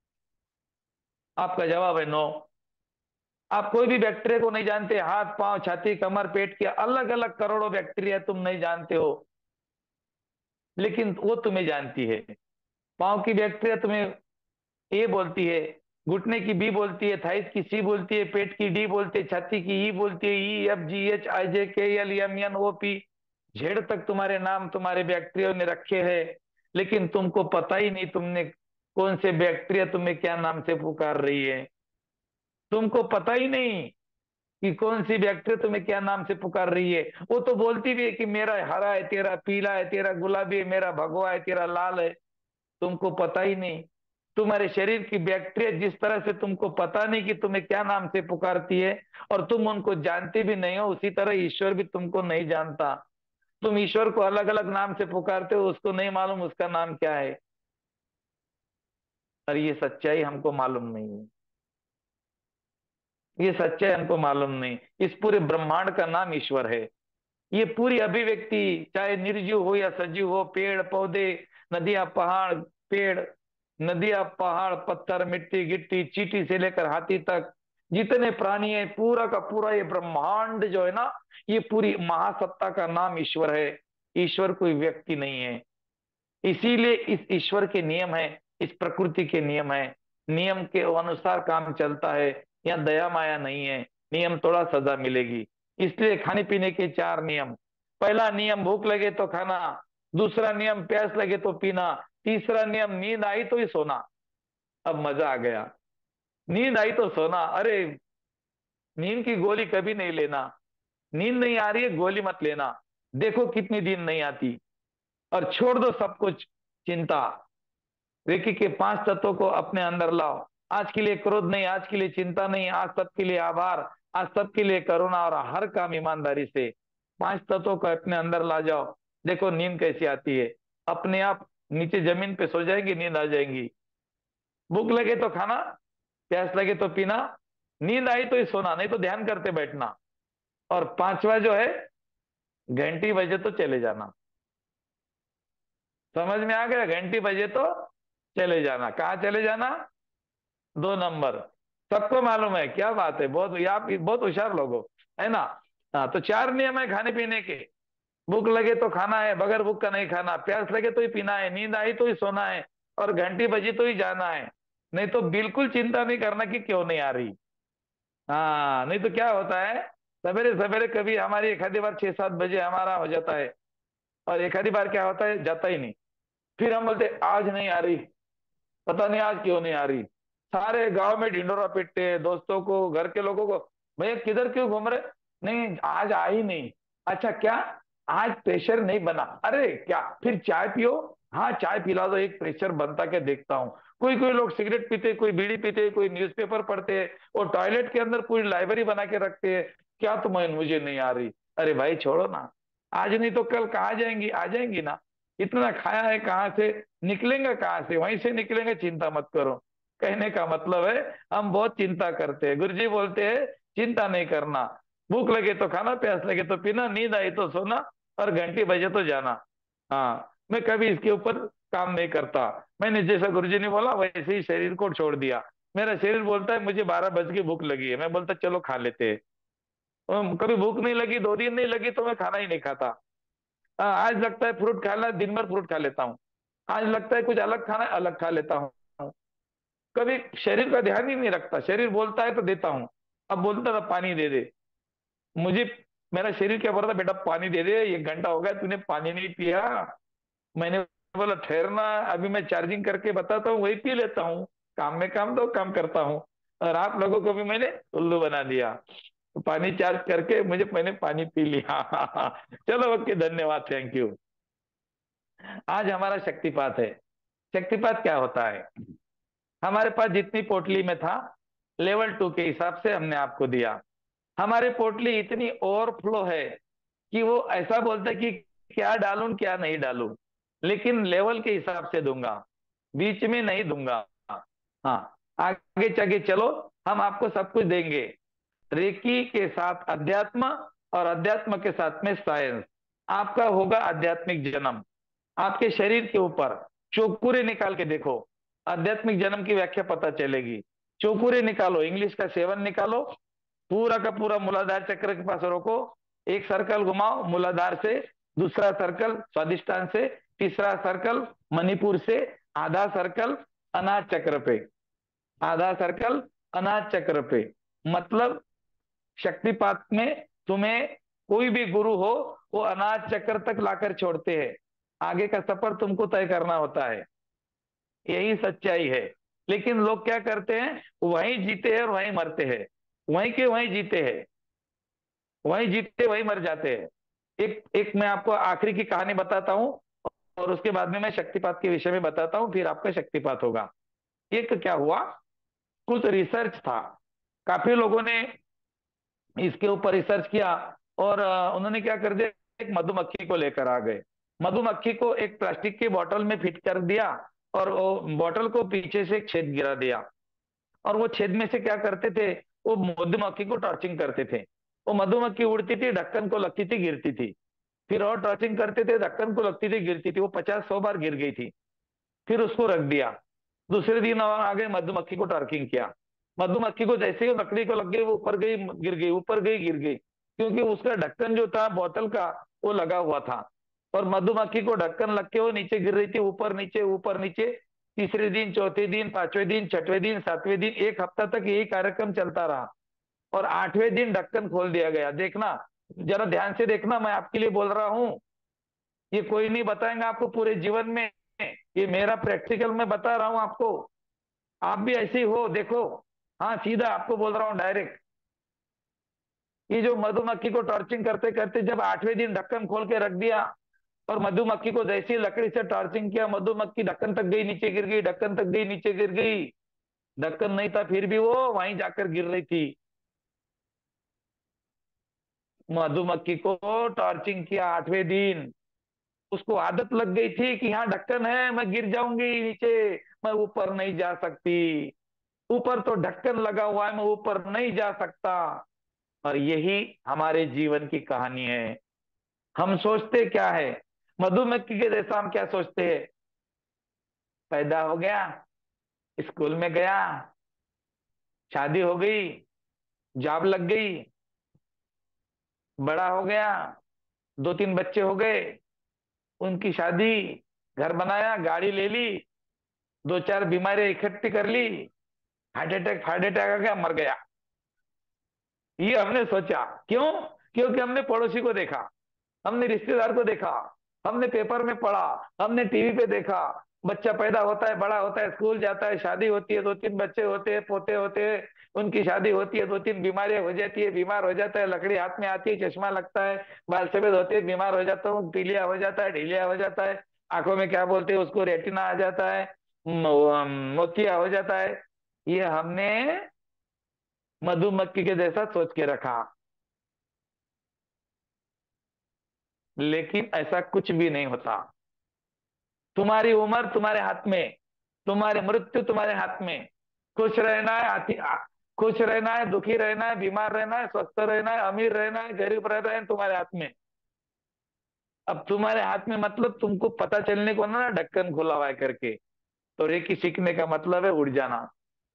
आपका जवाब है नो। आप कोई भी बैक्टीरिया को नहीं जानते। हाथ पांव छाती कमर पेट के अलग अलग करोड़ों बैक्टीरिया तुम नहीं जानते हो, लेकिन वो तुम्हें जानती है। पांव की बैक्टीरिया तुम्हें ए बोलती है, घुटने की बी बोलती है, थाइस की सी बोलती है, पेट की डी बोलती है, छाती की ई बोलती है, E F G H I J K L M N O P Z तक तुम्हारे नाम तुम्हारे बैक्टीरिया ने रखे हैं। लेकिन तुमको पता ही नहीं तुमने कौन से बैक्टीरिया तुम्हें क्या नाम से पुकार रही है। तुमको पता ही नहीं कि कौन सी बैक्टीरिया तुम्हें क्या नाम से पुकार रही है। वो तो बोलती भी है कि मेरा हरा है, तेरा पीला है, तेरा गुलाबी है, मेरा भगवा है, तेरा लाल है। तुमको पता ही नहीं। तुम्हारे शरीर की बैक्टीरिया जिस तरह से तुमको पता नहीं कि तुम्हें क्या नाम से पुकारती है, और तुम उनको जानते भी नहीं हो, उसी तरह ईश्वर भी तुमको नहीं जानता। तुम ईश्वर को अलग अलग नाम से पुकारते हो, उसको नहीं मालूम उसका नाम क्या है। और ये सच्चाई हमको मालूम नहीं है। ये सच्चाई हमको मालूम नहीं। इस पूरे ब्रह्मांड का नाम ईश्वर है। ये पूरी अभिव्यक्ति, चाहे निर्जीव हो या सजीव हो, पेड़ पौधे, नदियां पहाड़, पेड़ नदियां पहाड़, पत्थर, मिट्टी, गिट्टी, चींटी से लेकर हाथी तक, जितने प्राणी है, पूरा का पूरा ये ब्रह्मांड जो है ना, ये पूरी महासत्ता का नाम ईश्वर है। ईश्वर कोई व्यक्ति नहीं है। इसीलिए इस ईश्वर के नियम है, इस प्रकृति के नियम है। नियम के अनुसार काम चलता है। यहाँ दया माया नहीं है। नियम तोड़ा सजा मिलेगी। इसलिए खाने पीने के चार नियम। पहला नियम भूख लगे तो खाना, दूसरा नियम प्यास लगे तो पीना, तीसरा नियम नींद आई तो ही सोना। अब मजा आ गया। नींद आई तो सोना। अरे नींद की गोली कभी नहीं लेना। नींद नहीं आ रही है, गोली मत लेना। देखो कितनी दिन नहीं आती। और छोड़ दो सब कुछ चिंता। रेकी के पांच तत्वों को अपने अंदर लाओ। आज के लिए क्रोध नहीं, आज के लिए चिंता नहीं, आज सबके लिए आभार, आज सबके लिए करुणा, और हर काम ईमानदारी से। पांच तत्वों को अपने अंदर ला जाओ। देखो नींद कैसी आती है। अपने आप नीचे जमीन पे सो जाएंगी, नींद आ जाएंगी। भूख लगे तो खाना, प्यास लगे तो पीना, नींद आई तो ही सोना, नहीं तो ध्यान करते बैठना। और पांचवा जो है, घंटी बजे तो चले जाना। समझ में आ गया? घंटी बजे तो चले जाना। कहाँ चले जाना? दो नंबर। सबको मालूम है, क्या बात है, बहुत आप बहुत होशियार लोग हो, है ना? हाँ, तो चार नियम है खाने पीने के। भूख लगे तो खाना है, बगैर भूख का नहीं खाना, प्यास लगे तो ही पीना है, नींद आई तो ही सोना है, और घंटी बजी तो ही जाना है। नहीं तो बिल्कुल चिंता नहीं करना कि क्यों नहीं आ रही। हाँ, नहीं तो क्या होता है, सवेरे सवेरे कभी हमारी एक आधी बार छह सात बजे हमारा हो जाता है, और एक आधी बार क्या होता है, जाता ही नहीं। फिर हम बोलते आज नहीं आ रही, पता नहीं आज क्यों नहीं आ रही। सारे गांव में ढिंडोरा पीटते हैं, दोस्तों को, घर के लोगों को, भैया किधर क्यों घूम रहे? नहीं आज आई नहीं। अच्छा क्या, आज प्रेशर नहीं बना? अरे क्या, फिर चाय पियो। हाँ चाय पिला दो, एक प्रेशर बनता क्या देखता हूँ। कोई कोई लोग सिगरेट पीते, कोई बीड़ी पीते, कोई न्यूज़पेपर पढ़ते हैं, और टॉयलेट के अंदर पूरी लाइब्रेरी बना के रखते हैं। क्या तुम्हें, मुझे नहीं आ रही? अरे भाई छोड़ो ना, आज नहीं तो कल कहाँ जाएंगी, आ जाएंगी ना। इतना खाया है, कहाँ से निकलेंगे, कहाँ से, वहीं से निकलेंगे, चिंता मत करो। कहने का मतलब है, हम बहुत चिंता करते हैं। गुरुजी बोलते हैं चिंता नहीं करना। भूख लगे तो खाना, प्यास लगे तो पीना, नींद आई तो सोना, और घंटी बजे तो जाना। हाँ, मैं कभी इसके ऊपर काम नहीं करता। मैंने जैसा गुरुजी ने बोला वैसे ही शरीर को छोड़ दिया। मेरा शरीर बोलता है मुझे बारह बज के भूख लगी है, मैं बोलता चलो खा लेते हैं। और कभी भूख नहीं लगी, दो दिन नहीं लगी, तो मैं खाना ही नहीं खाता। हाँ, आज लगता है फ्रूट खाना, दिन भर फ्रूट खा लेता हूँ। आज लगता है कुछ अलग खाना है, अलग खा लेता हूँ। कभी शरीर का ध्यान ही नहीं रखता। शरीर बोलता है तो देता हूँ। अब बोलता था पानी दे दे, मुझे मेरा शरीर क्या बोल रहा था, बेटा पानी दे दे, एक घंटा हो गया तूने पानी नहीं पिया। मैंने बोला ठहरना, अभी मैं चार्जिंग करके बताता हूँ, वही पी लेता हूँ। काम में काम दो, काम करता हूँ। और आप लोगों को भी मैंने उल्लू बना दिया। तो पानी चार्ज करके मुझे, मैंने पानी पी लिया। चलो ओके, धन्यवाद, थैंक यू। आज हमारा शक्तिपात है। शक्तिपात क्या होता है? हमारे पास जितनी पोटली में था, लेवल टू के हिसाब से हमने आपको दिया। हमारी पोटली इतनी ओवरफ्लो है कि वो ऐसा बोलता है कि क्या डालूं क्या नहीं डालूं, लेकिन लेवल के हिसाब से दूंगा, बीच में नहीं दूंगा। हाँ, आगे चगे चलो, हम आपको सब कुछ देंगे। रेकी के साथ अध्यात्म, और अध्यात्म के साथ में साइंस। आपका होगा आध्यात्मिक जन्म। आपके शरीर के ऊपर चौकुरे निकाल के देखो, आध्यात्मिक जन्म की व्याख्या पता चलेगी। चौकुरे निकालो, इंग्लिश का सेवन निकालो, पूरा का पूरा मूलाधार चक्र के पास रोको, एक सर्कल घुमाओ मूलाधार से, दूसरा सर्कल स्वादिष्टान से, तीसरा सर्कल मणिपुर से, आधा सर्कल अनाज चक्र पे, आधा सर्कल अनाज चक्र पे। मतलब शक्तिपात में तुम्हें कोई भी गुरु हो, वो अनाज चक्र तक लाकर छोड़ते हैं। आगे का सफर तुमको तय करना होता है। यही सच्चाई है। लेकिन लोग क्या करते हैं, वहीं जीते हैं और वहीं मरते हैं, वहीं के वहीं जीते हैं, वहीं जीते वहीं मर जाते हैं। एक एक मैं आपको आखिरी की कहानी बताता हूँ, और उसके बाद में मैं शक्तिपात के विषय में बताता हूँ, फिर आपका शक्तिपात होगा। एक क्या हुआ, कुछ रिसर्च था, काफी लोगों ने इसके ऊपर रिसर्च किया, और अ, उन्होंने क्या कर दिया, एक मधुमक्खी को लेकर आ गए। मधुमक्खी को एक प्लास्टिक की बोतल में फिट कर दिया, और वो बोतल को पीछे से एक छेद गिरा दिया, और वो छेद में से क्या करते थे, वो मधुमक्खी को टॉर्चिंग करते थे। वो मधुमक्खी उड़ती थी, ढक्कन को लगती थी, गिरती थी, फिर और टॉर्चिंग करते थे, ढक्कन को लगती थी, गिरती थी, वो पचास सौ बार गिर गई थी। फिर उसको रख दिया। दूसरे दिन और आगे मधुमक्खी को टॉर्चिंग किया। मधुमक्खी को जैसे ही लकड़ी को लग गई, वो ऊपर गई, गिर गई, ऊपर गई, गिर गई, क्योंकि उसका ढक्कन जो था बोतल का, वो लगा हुआ था, और मधुमक्खी को ढक्कन लग के वो नीचे गिर रही थी, ऊपर नीचे, ऊपर नीचे। तीसरे दिन, चौथे दिन, पांचवें दिन, छठवें दिन, सातवें दिन, एक हफ्ता तक यही कार्यक्रम चलता रहा, और आठवें दिन ढक्कन खोल दिया गया। देखना, जरा ध्यान से देखना, मैं आपके लिए बोल रहा हूं, ये कोई नहीं बताएगा आपको पूरे जीवन में, ये मेरा प्रैक्टिकल में बता रहा हूं आपको। आप भी ऐसे ही हो, देखो। हाँ, सीधा आपको बोल रहा हूँ डायरेक्ट। ये जो मधुमक्खी को टॉर्चिंग करते करते जब आठवें दिन ढक्कन खोल के रख दिया, और मधुमक्खी को जैसे ही लकड़ी से टॉर्चिंग किया, मधुमक्खी ढक्कन तक गई, नीचे गिर गई, ढक्कन तक गई, नीचे गिर गई, ढक्कन नहीं था फिर भी वो वहीं जाकर गिर रही थी। मधुमक्खी को टॉर्चिंग किया आठवें दिन, उसको आदत लग गई थी कि यहाँ ढक्कन है, मैं गिर जाऊंगी नीचे, मैं ऊपर नहीं जा सकती, ऊपर तो ढक्कन लगा हुआ है, मैं ऊपर नहीं जा सकता। और यही हमारे जीवन की कहानी है। हम सोचते क्या है, मधुमक्खी के जैसा हम क्या सोचते हैं, पैदा हो गया, स्कूल में गया, शादी हो गई, जॉब लग गई, बड़ा हो गया, दो तीन बच्चे हो गए, उनकी शादी, घर बनाया, गाड़ी ले ली, दो चार बीमारियां इकट्ठी कर ली, हार्ट अटैक, हार्ट अटैक आ गया, मर गया। ये हमने सोचा। क्यों? क्योंकि हमने पड़ोसी को देखा, हमने रिश्तेदार को देखा, हमने पेपर में पढ़ा, हमने टीवी पे देखा, बच्चा पैदा होता है, बड़ा होता है, स्कूल जाता है, शादी होती है, दो तीन बच्चे होते हैं, पोते होते हैं, उनकी शादी होती है, दो तीन बीमारियां हो जाती है, बीमार हो जाता है, लकड़ी हाथ में आती है, चश्मा लगता है, बाल सफेद होते हैं, बीमार हो जाता हूँ, पीलिया हो जाता है, ढीलिया हो जाता है, आंखों में क्या बोलते हैं उसको, रेटिना आ जाता है, मो- मोतिया हो जाता है। ये हमने मधुमक्खी के जैसा सोच के रखा, लेकिन ऐसा कुछ भी नहीं होता। तुम्हारी उम्र तुम्हारे हाथ में, तुम्हारी मृत्यु तुम्हारे हाथ में। खुश रहना है, आती आ- खुश रहना है, दुखी रहना है, बीमार रहना है, स्वस्थ रहना है, अमीर रहना है, गरीब रहना है, तुम्हारे हाथ में। अब तुम्हारे हाथ में मतलब तुमको पता चलने को ना, ढक्कन खुला हुआ है करके, तो रेकी सीखने का मतलब है उड़ जाना।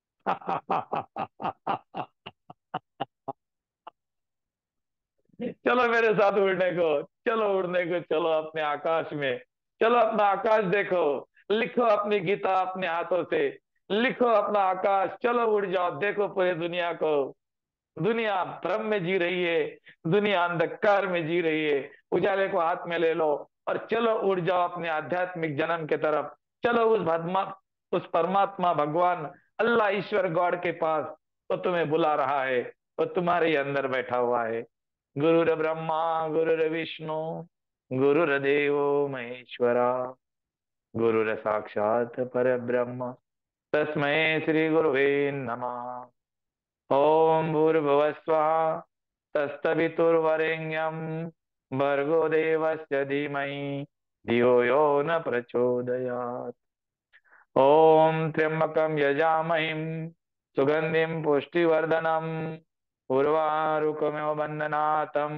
चलो मेरे साथ उड़ने को, चलो उड़ने को, चलो अपने आकाश में, चलो अपना आकाश देखो, लिखो अपनी गीता अपने हाथों से, लिखो अपना आकाश, चलो उड़ जाओ, देखो पूरी दुनिया को। दुनिया भ्रम में जी रही है, दुनिया अंधकार में जी रही है, उजाले को हाथ में ले लो, और चलो उड़ जाओ अपने आध्यात्मिक जन्म के तरफ। चलो उस भदमा उस परमात्मा, भगवान, अल्लाह, ईश्वर, गॉड के पास, तो तुम्हें बुला रहा है, वो तुम्हारे ही अंदर बैठा हुआ है। गुरुर ब्रह्मा, गुरुर विष्णु, गुरुर्देव महेश्वरा, गुरुर साक्षात परब्रह्म, तस्मै श्री गुरुवे नमः। ओम भूर्भुवस्वः, तत्सवितुर्वरेण्यं, भर्गो देवस्य धीमहि, धियो यो न प्रचोदयात्। ओम त्र्यंबकं यजामहि, सुगंधिं पुष्टिवर्धनम्, उर्वारुकमिव बन्धनातं,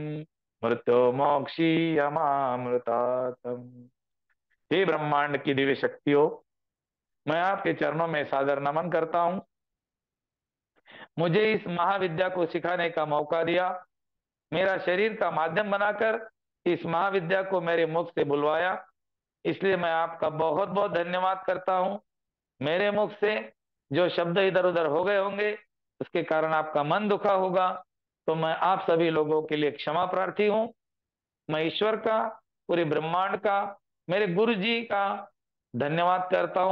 मृत्युमोक्षीयमामृतात्। हे ब्रह्मांड की दिव्य शक्तियों, मैं आपके चरणों में सादर नमन करता हूं। मुझे इस महाविद्या को सिखाने का मौका दिया, मेरा शरीर का माध्यम बनाकर इस महाविद्या को मेरे मुख से बुलवाया, इसलिए मैं आपका बहुत बहुत धन्यवाद करता हूं। मेरे मुख से जो शब्द इधर उधर हो गए होंगे, उसके कारण आपका मन दुखा होगा, तो मैं आप सभी लोगों के लिए क्षमा प्रार्थी हूं। मैं ईश्वर का, पूरे ब्रह्मांड का, मेरे गुरु जी का धन्यवाद करता हूं,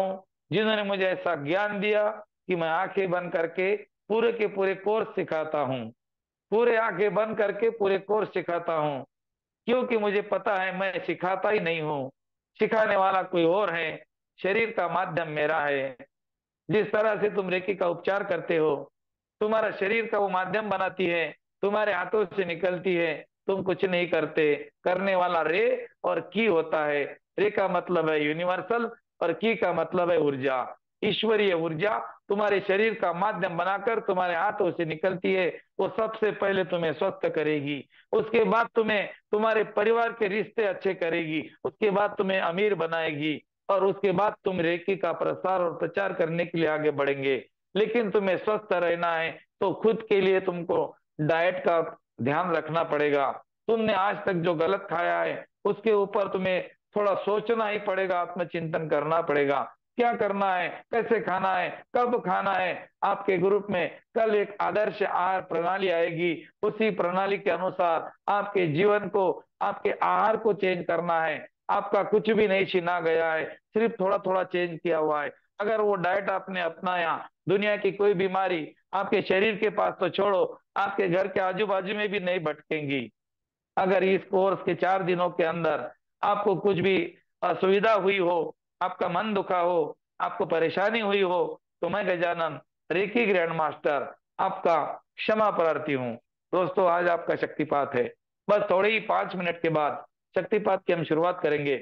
जिन्होंने मुझे ऐसा ज्ञान दिया कि मैं आंखें बंद करके पूरे के पूरे कोर्स सिखाता हूँ, पूरे आंखें बंद करके पूरे कोर्स सिखाता हूँ, क्योंकि मुझे पता है मैं सिखाता ही नहीं हूँ, सिखाने वाला कोई और है, शरीर का माध्यम मेरा है। जिस तरह से तुम रेकी का उपचार करते हो, तुम्हारा शरीर का वो माध्यम बनाती है, तुम्हारे हाथों से निकलती है, तुम कुछ नहीं करते, करने वाला रे और की होता है। रे का मतलब है यूनिवर्सल और की का मतलब है ऊर्जा, ईश्वरीय ऊर्जा तुम्हारे शरीर का माध्यम बनाकर तुम्हारे हाथों से निकलती है। वो सबसे पहले तुम्हें स्वस्थ करेगी, उसके बाद तुम्हें तुम्हारे परिवार के रिश्ते अच्छे करेगी, उसके बाद तुम्हें अमीर बनाएगी, और उसके बाद तुम रेकी का प्रसार और प्रचार करने के लिए आगे बढ़ेंगे। लेकिन तुम्हें स्वस्थ रहना है तो खुद के लिए तुमको डाइट का ध्यान रखना पड़ेगा। तुमने आज तक जो गलत खाया है उसके ऊपर तुम्हें थोड़ा सोचना ही पड़ेगा, आत्मचिंतन करना पड़ेगा, क्या करना है, कैसे खाना है, कब खाना है। आपके ग्रुप में कल एक आदर्श आहार प्रणाली आएगी, उसी प्रणाली के अनुसार आपके जीवन को, आपके आहार को चेंज करना है। आपका कुछ भी नहीं छीना गया है, सिर्फ थोड़ा थोड़ा चेंज किया हुआ है। अगर वो डाइट आपने अपनाया, दुनिया की कोई बीमारी आपके शरीर के पास तो छोड़ो, आपके घर के आजू बाजू में भी नहीं भटकेंगी। अगर इस कोर्स के चार दिनों के अंदर आपको कुछ भी असुविधा हुई हो, आपका मन दुखा हो, आपको परेशानी हुई हो, तो मैं गजानन रेकी ग्रैंड मास्टर आपका क्षमा प्रार्थी हूँ। दोस्तों, आज आपका शक्तिपात है। बस थोड़े ही पांच मिनट के बाद शक्तिपात की हम शुरुआत करेंगे।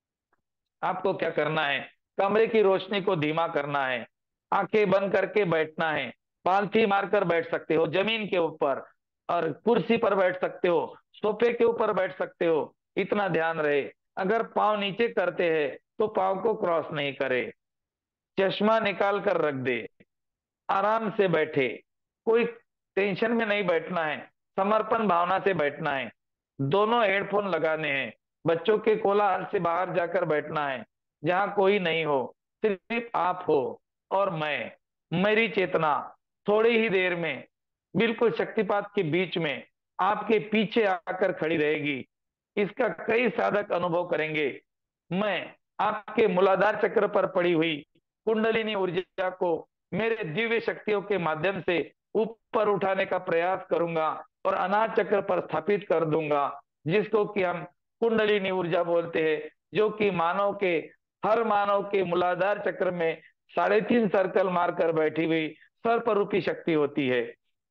आपको क्या करना है, कमरे की रोशनी को धीमा करना है, आंखें बंद करके बैठना है। पालथी मारकर बैठ सकते हो जमीन के ऊपर, और कुर्सी पर बैठ सकते हो, सोफे के ऊपर बैठ सकते हो। इतना ध्यान रहे, अगर पाँव नीचे करते हैं तो पाँव को क्रॉस नहीं करे, चश्मा निकाल कर रख दे, आराम से बैठे, कोई टेंशन में नहीं बैठना है, समर्पण भावना से बैठना है। दोनों हेडफोन लगाने हैं, बच्चों के कोलाहल से बाहर जाकर बैठना है, जहां कोई नहीं हो, सिर्फ आप हो और मैं, मेरी चेतना थोड़ी ही देर में बिल्कुल शक्तिपात के बीच में आपके पीछे आकर खड़ी रहेगी। इसका कई साधक अनुभव करेंगे। मैं आपके मूलाधार चक्र पर पड़ी हुई कुंडलिनी ऊर्जा को मेरे दिव्य शक्तियों के माध्यम से ऊपर उठाने का प्रयास करूंगा और अनाज चक्र पर स्थापित कर दूंगा, जिसको कि हम कुंडलिनी ऊर्जा बोलते हैं, जो कि मानव के, हर मानव के मूलाधार चक्र में साढ़े तीन सर्कल मारकर बैठी हुई सर्प रूपी शक्ति होती है।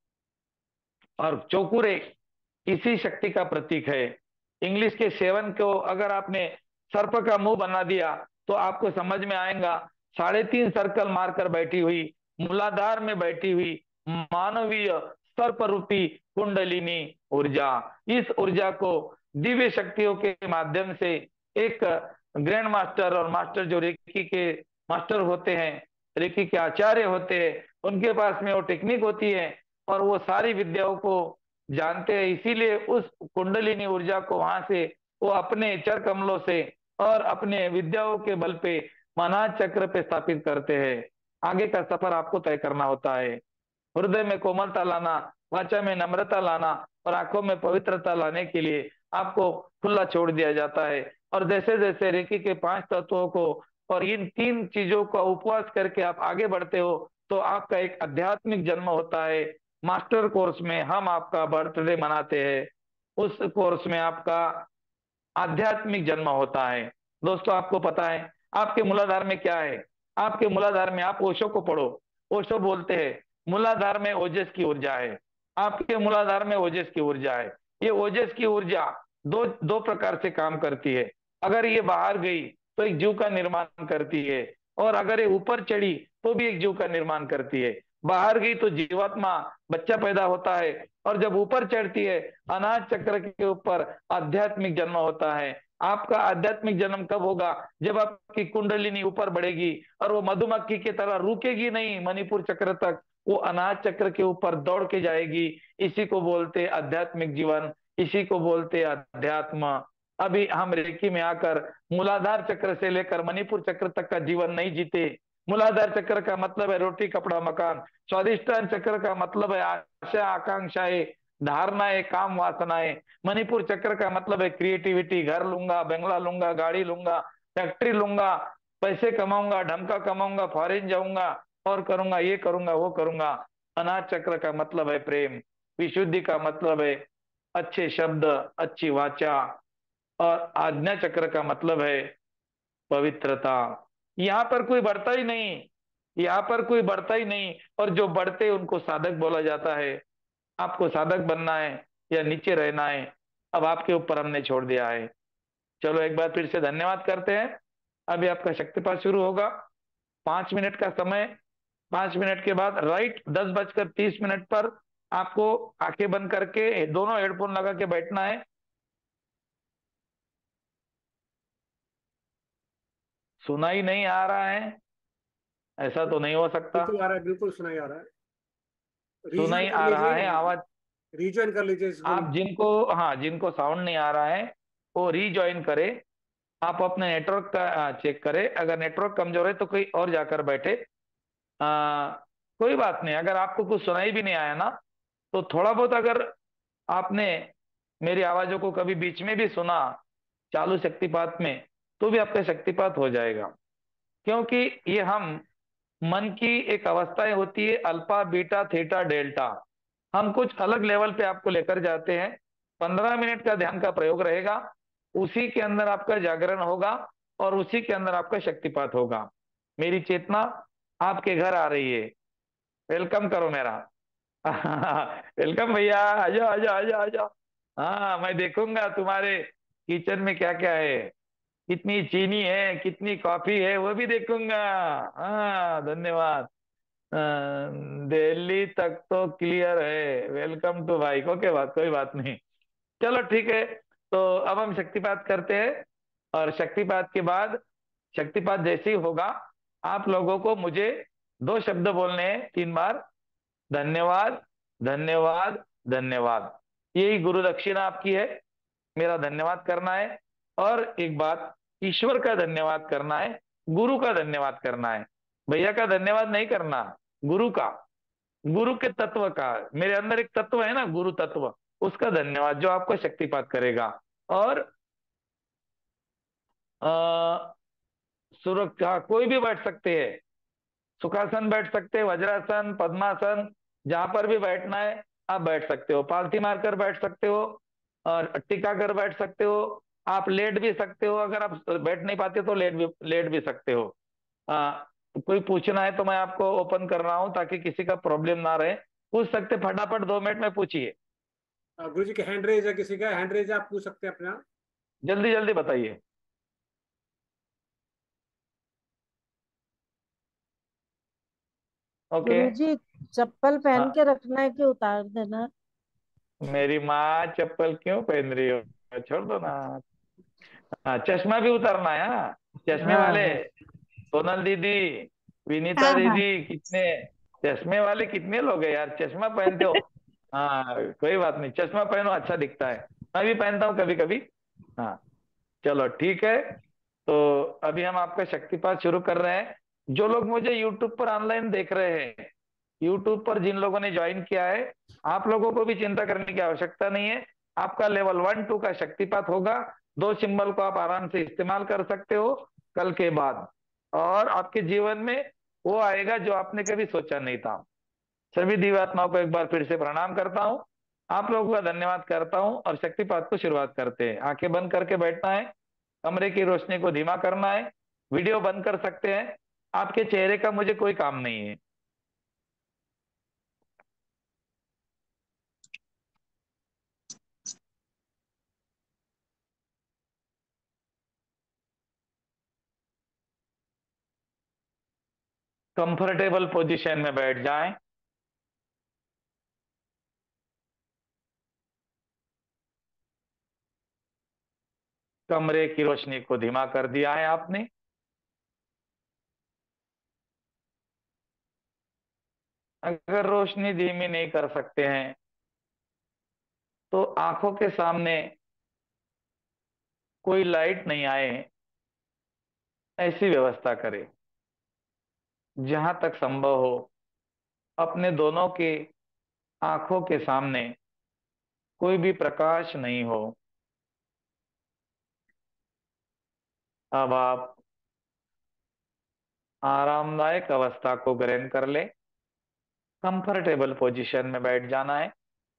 और चौकुरे इसी शक्ति का प्रतीक है। इंग्लिश के सेवन को अगर आपने सर्प का मुंह बना दिया तो आपको समझ में आएगा, साढ़े तीन सर्कल मारकर बैठी हुई, मूलाधार में बैठी हुई मानवीय सर्प रूपी कुंडलिनी ऊर्जा। इस ऊर्जा को दिव्य शक्तियों के माध्यम से एक ग्रैंड मास्टर और मास्टर जो रेकी के मास्टर होते हैं, रेकी के आचार्य होते हैं, उनके पास में वो टेक्निक होती है और वो सारी विद्याओं को जानते हैं। इसीलिए उस कुंडलिनी ऊर्जा को वहां से वो अपने चर कमलों से और अपने विद्याओं के बल पे मनाज चक्र पे स्थापित करते हैं। आगे का सफर आपको तय करना होता है। हृदय में कोमलता लाना, वाचा में नम्रता लाना और आंखों में पवित्रता लाने के लिए आपको खुला छोड़ दिया जाता है। और जैसे जैसे रेकी के पांच तत्वों को और इन तीन चीजों का उपवास करके आप आगे बढ़ते हो, तो आपका एक आध्यात्मिक जन्म होता है। मास्टर कोर्स में हम आपका बर्थडे मनाते हैं, उस कोर्स में आपका आध्यात्मिक जन्म होता है। दोस्तों, आपको पता है आपके मूलाधार में क्या है? आपके मूलाधार में, आप ओशो को पढ़ो, ओशो बोलते हैं मूलाधार में ओजस की ऊर्जा है। आपके मूलाधार में ओजस की ऊर्जा है। ये ओजस की ऊर्जा दो दो प्रकार से काम करती है। अगर ये बाहर गई तो एक जीव का निर्माण करती है, और अगर ये ऊपर चढ़ी तो भी एक जीव का निर्माण करती है। बाहर गई तो जीवात्मा बच्चा पैदा होता है, और जब ऊपर चढ़ती है अनाज चक्र के ऊपर आध्यात्मिक जन्म होता है। आपका आध्यात्मिक जन्म कब होगा? जब आपकी कुंडलिनी ऊपर बढ़ेगी और वो मधुमक्खी की तरह रुकेगी नहीं, मणिपुर चक्र तक वो अनाज चक्र के ऊपर दौड़ के जाएगी। इसी को बोलते आध्यात्मिक जीवन, इसी को बोलते अध्यात्म। अभी हम रेकी में आकर मूलाधार चक्र से लेकर मणिपुर चक्र तक का जीवन नहीं जीते। मूलाधार चक्र का मतलब है रोटी कपड़ा मकान। स्वादिष्टान चक्र का मतलब है आशा आकांक्षाएं, धारणाएं, काम वासनाएं। मणिपुर चक्र का मतलब है क्रिएटिविटी, घर लूंगा, बंगला लूंगा, गाड़ी लूंगा, फैक्ट्री लूंगा, पैसे कमाऊंगा, ढमका कमाऊंगा, फॉरेन जाऊंगा और करूंगा, ये करूंगा, वो करूंगा। अनाथ चक्र का मतलब है प्रेम, विशुद्धि का मतलब है अच्छे शब्द, अच्छी वाचा, और आज्ञा चक्र का मतलब है पवित्रता। यहाँ पर कोई बढ़ता ही नहीं, यहाँ पर कोई बढ़ता ही नहीं, और जो बढ़ते उनको साधक बोला जाता है। आपको साधक बनना है या नीचे रहना है, अब आपके ऊपर हमने छोड़ दिया है। चलो एक बार फिर से धन्यवाद करते हैं। अभी आपका शक्तिपात शुरू होगा, पांच मिनट का समय। पांच मिनट के बाद राइट दस बजकर तीस मिनट पर आपको आंखें बंद करके दोनों हेडफोन लगा के बैठना है। सुनाई नहीं आ रहा है? ऐसा तो नहीं हो सकता। बिल्कुल आ रहा है, बिल्कुल सुनाई आ रहा है। सुनाई रिज्वाइन कर आ रहा लीजिए, है आवाज? रिज्वाइन कर लीजिए इसको। आप जिनको, हाँ, जिनको साउंड नहीं आ रहा है वो रीजॉइन करे। आप अपने नेटवर्क का चेक करें, अगर नेटवर्क कमजोर है तो कोई और जाकर बैठे। आ, कोई बात नहीं, अगर आपको कुछ सुनाई भी नहीं आया ना, तो थोड़ा बहुत अगर आपने मेरी आवाजों को कभी बीच में भी सुना चालू शक्तिपात में, तो भी आपका शक्तिपात हो जाएगा। क्योंकि ये हम मन की एक अवस्थाएं होती है, अल्फा बीटा थीटा डेल्टा। हम कुछ अलग लेवल पे आपको लेकर जाते हैं। पंद्रह मिनट का ध्यान का प्रयोग रहेगा, उसी के अंदर आपका जागरण होगा और उसी के अंदर आपका शक्तिपात होगा। मेरी चेतना आपके घर आ रही है। वेलकम करो मेरा। वेलकम भैया, आ जाओ आ जाओ आ जाओ आ जाओ। हाँ, मैं देखूंगा तुम्हारे किचन में क्या क्या है, कितनी चीनी है, कितनी कॉफी है, वो भी देखूंगा। हाँ, धन्यवाद। अ, दिल्ली तक तो क्लियर है। वेलकम टू भाई। ओके, बात कोई बात नहीं। चलो ठीक है। तो अब हम शक्तिपात करते हैं, और शक्तिपात के बाद, शक्तिपात जैसे ही होगा, आप लोगों को मुझे दो शब्द बोलने हैं तीन बार। धन्यवाद, धन्यवाद, धन्यवाद। यही गुरु दक्षिणा आपकी है। मेरा धन्यवाद करना है। और एक बात, ईश्वर का धन्यवाद करना है, गुरु का धन्यवाद करना है। भैया का धन्यवाद नहीं करना, गुरु का, गुरु के तत्व का। मेरे अंदर एक तत्व है ना, गुरु तत्व, उसका धन्यवाद जो आपको शक्तिपात करेगा। और आ, सुरक्षा, कोई भी बैठ सकते हैं। सुखासन बैठ सकते हैं, वज्रासन, पद्मासन, जहां पर भी बैठना है आप बैठ सकते हो। पालथी मारकर बैठ सकते हो, और टिका कर बैठ सकते हो। आप लेट भी सकते हो, अगर आप बैठ नहीं पाते तो लेट भी लेट भी सकते हो। आ, कोई पूछना है तो मैं आपको ओपन कर रहा हूं ताकि किसी का प्रॉब्लम ना रहे। पूछ सकते, फटाफट दो मिनट में पूछिए। गुरु जी की हैंड रेज है, किसी का हैंड रेज है, आप पूछ सकते हैं अपना। जल्दी जल्दी बताइए। ओके। गुरुजी, चप्पल पहन हाँ, के रखना है कि उतार देना? मेरी माँ चप्पल क्यों पहन रही हो, छोड़ दो ना। हाँ, चश्मा भी उतारना है, हाँ। चश्मे हाँ वाले, हाँ सोनल दीदी, विनीता हाँ हाँ। दीदी, कितने चश्मे वाले कितने लोग हैं यार, चश्मा पहनते हो। हाँ, कोई बात नहीं, चश्मा पहनो, अच्छा दिखता है। मैं भी पहनता हूँ कभी कभी। हाँ, चलो ठीक है। तो अभी हम आपका शक्तिपात शुरू कर रहे हैं। जो लोग मुझे यूट्यूब पर ऑनलाइन देख रहे हैं, यूट्यूब पर जिन लोगों ने ज्वाइन किया है, आप लोगों को भी चिंता करने की आवश्यकता नहीं है। आपका लेवल वन टू का शक्तिपात होगा। दो सिंबल को आप आराम से इस्तेमाल कर सकते हो कल के बाद, और आपके जीवन में वो आएगा जो आपने कभी सोचा नहीं था। सभी दिव्यात्माओं को एक बार फिर से प्रणाम करता हूँ, आप लोगों का धन्यवाद करता हूँ, और शक्तिपात को शुरुआत करते हैं। आंखें बंद करके बैठना है, कमरे की रोशनी को धीमा करना है, वीडियो बंद कर सकते हैं। आपके चेहरे का मुझे कोई काम नहीं है। कंफर्टेबल पोजीशन में बैठ जाएं। कमरे की रोशनी को धीमा कर दिया है आपने। अगर रोशनी धीमी नहीं कर सकते हैं तो आंखों के सामने कोई लाइट नहीं आए, ऐसी व्यवस्था करें। जहां तक संभव हो, अपने दोनों के आंखों के सामने कोई भी प्रकाश नहीं हो। अब आप आरामदायक अवस्था को ग्रहण कर ले। कंफर्टेबल पोजीशन में बैठ जाना है।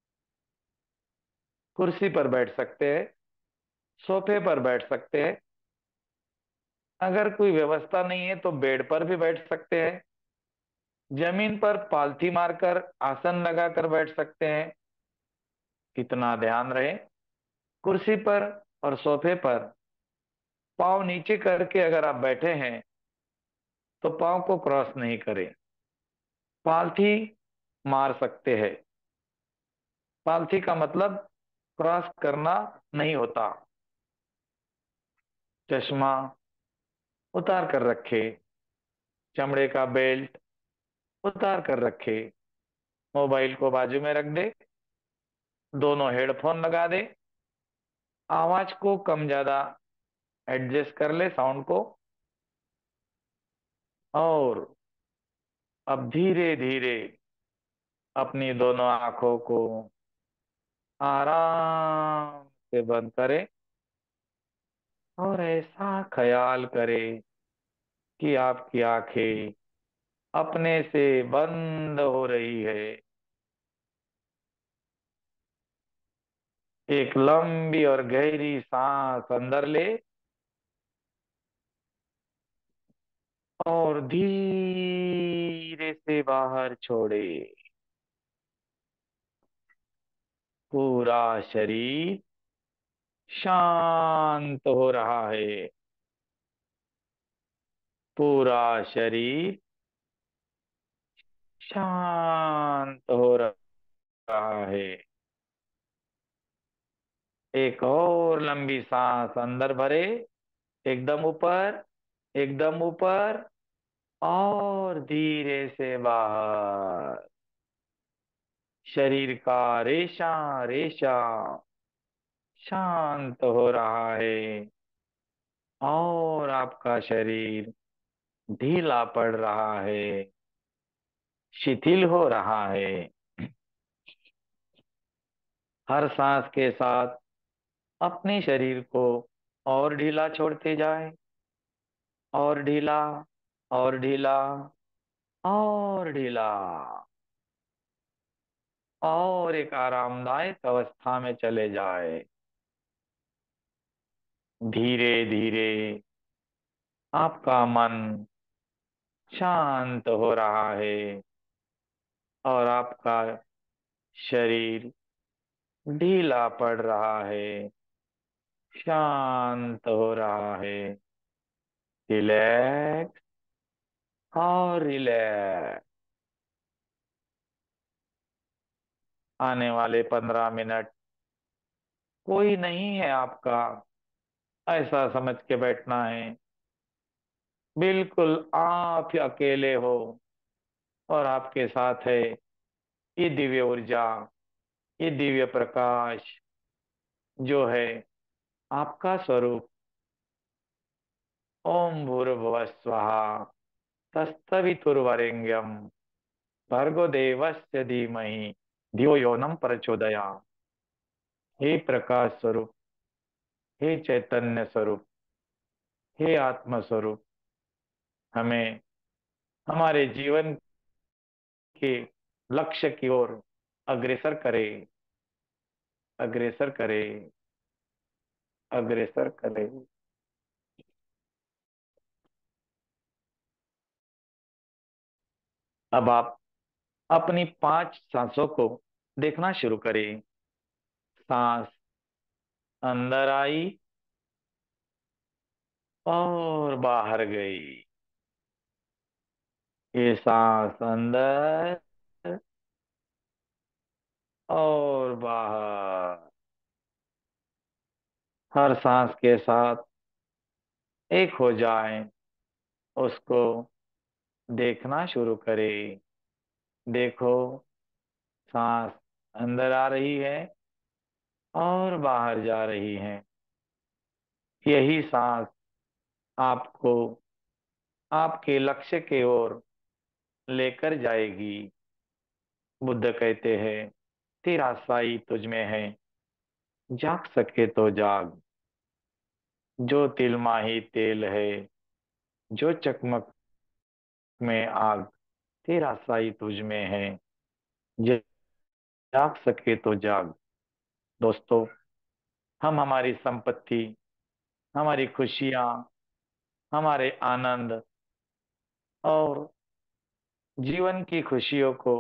कुर्सी पर बैठ सकते हैं, सोफे पर बैठ सकते हैं, अगर कोई व्यवस्था नहीं है तो बेड पर भी बैठ सकते हैं। जमीन पर पालथी मारकर आसन लगाकर बैठ सकते हैं। कितना ध्यान रहे, कुर्सी पर और सोफे पर पाँव नीचे करके अगर आप बैठे हैं तो पाँव को क्रॉस नहीं करें। पालथी मार सकते हैं। पालथी का मतलब क्रॉस करना नहीं होता। चश्मा उतार कर रखे, चमड़े का बेल्ट उतार कर रखे, मोबाइल को बाजू में रख दे, दोनों हेडफोन लगा दे, आवाज को कम ज्यादा एडजस्ट कर ले साउंड को, और अब धीरे धीरे अपनी दोनों आंखों को आराम से बंद करे और ऐसा ख्याल करे कि आपकी आंखें अपने से बंद हो रही है। एक लंबी और गहरी सांस अंदर ले और धीरे से बाहर छोड़े। पूरा शरीर शांत हो रहा है। पूरा शरीर शांत हो रहा है। एक और लंबी सांस अंदर भरे, एकदम ऊपर, एकदम ऊपर, और धीरे से बाहर। शरीर का रेशा रेशा शांत हो रहा है और आपका शरीर ढीला पड़ रहा है, शिथिल हो रहा है। हर सांस के साथ अपने शरीर को और ढीला छोड़ते जाए, और ढीला, और ढीला, और ढीला, और एक आरामदायक अवस्था में चले जाए। धीरे धीरे आपका मन शांत हो रहा है और आपका शरीर ढीला पड़ रहा है, शांत हो रहा है। रिलैक्स और रिलैक्स। आने वाले पंद्रह मिनट कोई नहीं है आपका, ऐसा समझ के बैठना है। बिल्कुल आप ही अकेले हो और आपके साथ है ये दिव्य ऊर्जा, ये दिव्य प्रकाश जो है आपका स्वरूप। ओम भूर्भुवः स्वः तत्सवितुर्वरेण्यं भर्गो देवस्य धीमहि धियो यो न प्रचोदयात्। हे प्रकाश स्वरूप, हे चैतन्य स्वरूप, हे आत्म स्वरूप, हमें हमारे जीवन के लक्ष्य की ओर अग्रसर करे, अग्रसर करे, अग्रसर करे। अब आप अपनी पांच सांसों को देखना शुरू करें। सांस अंदर आई और बाहर गई। ये सांस अंदर और बाहर। हर सांस के साथ एक हो जाए, उसको देखना शुरू करें। देखो, सांस अंदर आ रही है और बाहर जा रही है। यही सांस आपको आपके लक्ष्य की ओर लेकर जाएगी। बुद्ध कहते हैं, तेरा साई तुझ में है, जाग सके तो जाग। जो तिल माही तेल है, जो चकमक में आग, तेरा साई तुझ में है, ज- जाग सके तो जाग। दोस्तों, हम हमारी संपत्ति, हमारी खुशियां, हमारे आनंद और जीवन की खुशियों को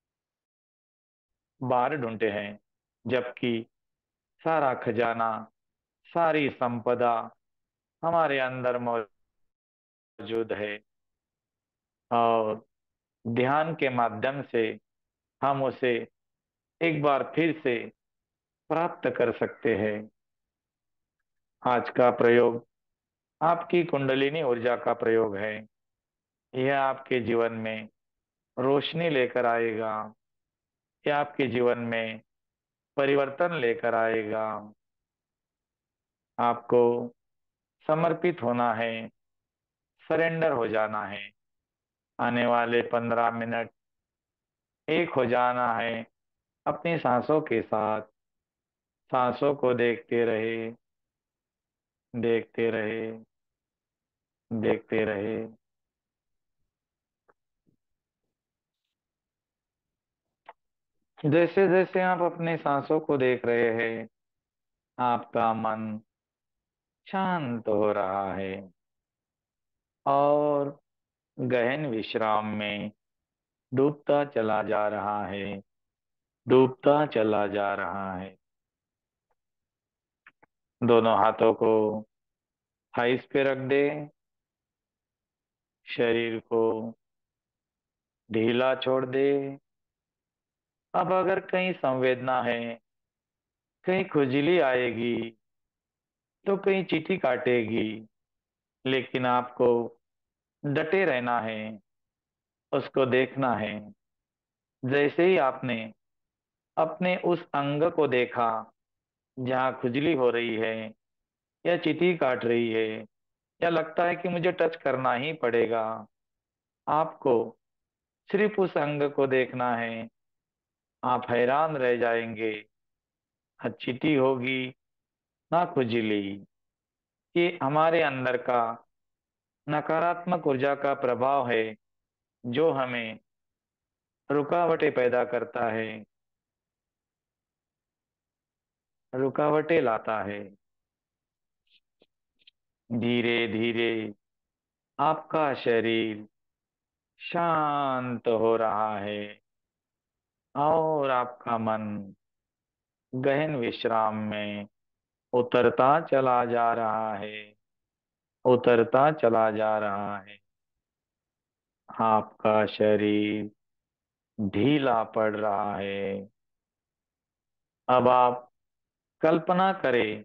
बाहर ढूंढते हैं, जबकि सारा खजाना, सारी संपदा हमारे अंदर मौजूद है। और ध्यान के माध्यम से हम उसे एक बार फिर से प्राप्त कर सकते हैं। आज का प्रयोग आपकी कुंडलिनी ऊर्जा का प्रयोग है। यह आपके जीवन में रोशनी लेकर आएगा, यह आपके जीवन में परिवर्तन लेकर आएगा। आपको समर्पित होना है, सरेंडर हो जाना है। आने वाले पंद्रह मिनट एक हो जाना है अपनी सांसों के साथ। सांसों को देखते रहे, देखते रहे, देखते रहे। जैसे जैसे आप अपने सांसों को देख रहे हैं, आपका मन शांत हो रहा है और गहन विश्राम में डूबता चला जा रहा है, डूबता चला जा रहा है। दोनों हाथों को थाइस पे रख दे, शरीर को ढीला छोड़ दे। अब अगर कहीं संवेदना है, कहीं खुजली आएगी, तो कहीं चींटी काटेगी, लेकिन आपको डटे रहना है, उसको देखना है। जैसे ही आपने अपने उस अंग को देखा जहाँ खुजली हो रही है या चींटी काट रही है या लगता है कि मुझे टच करना ही पड़ेगा, आपको सिर्फ उस अंग को देखना है। आप हैरान रह जाएंगे, ना चींटी होगी ना खुजली। ये हमारे अंदर का नकारात्मक ऊर्जा का प्रभाव है, जो हमें रुकावटें पैदा करता है, रुकावटें लाता है। धीरे धीरे आपका शरीर शांत हो रहा है और आपका मन गहन विश्राम में उतरता चला जा रहा है, उतरता चला जा रहा है। आपका शरीर ढीला पड़ रहा है। अब आप कल्पना करें,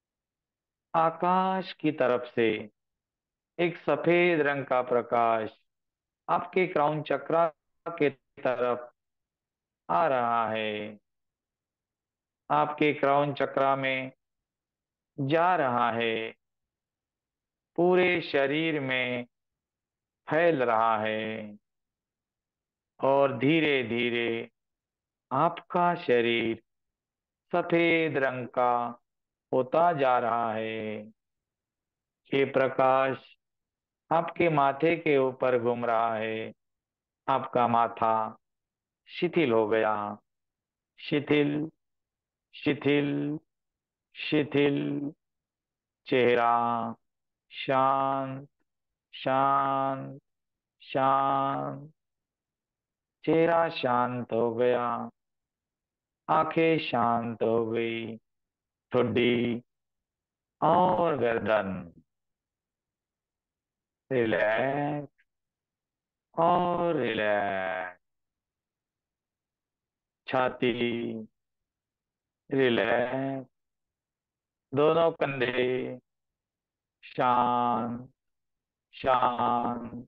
आकाश की तरफ से एक सफेद रंग का प्रकाश आपके क्राउन चक्रा के तरफ आ रहा है, आपके क्राउन चक्रा में जा रहा है, पूरे शरीर में फैल रहा है और धीरे धीरे आपका शरीर सफेद रंग का होता जा रहा है। ये प्रकाश आपके माथे के ऊपर घूम रहा है। आपका माथा शिथिल हो गया, शिथिल, शिथिल, शिथिल। चेहरा शांत, शांत, शांत। चेहरा शांत हो गया, आंखें शांत हो गई, ठुड्डी और गर्दन रिलैक्स और रिलैक्स। छाती रिलैक्स, दोनों कंधे शांत, शांत।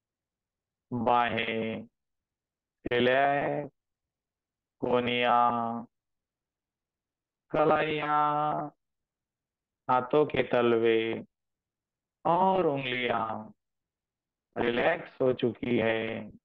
बाहें रिलैक्स, कोहनियां, कलाइयां, हाथों के तलवे और उंगलियां रिलैक्स हो चुकी है,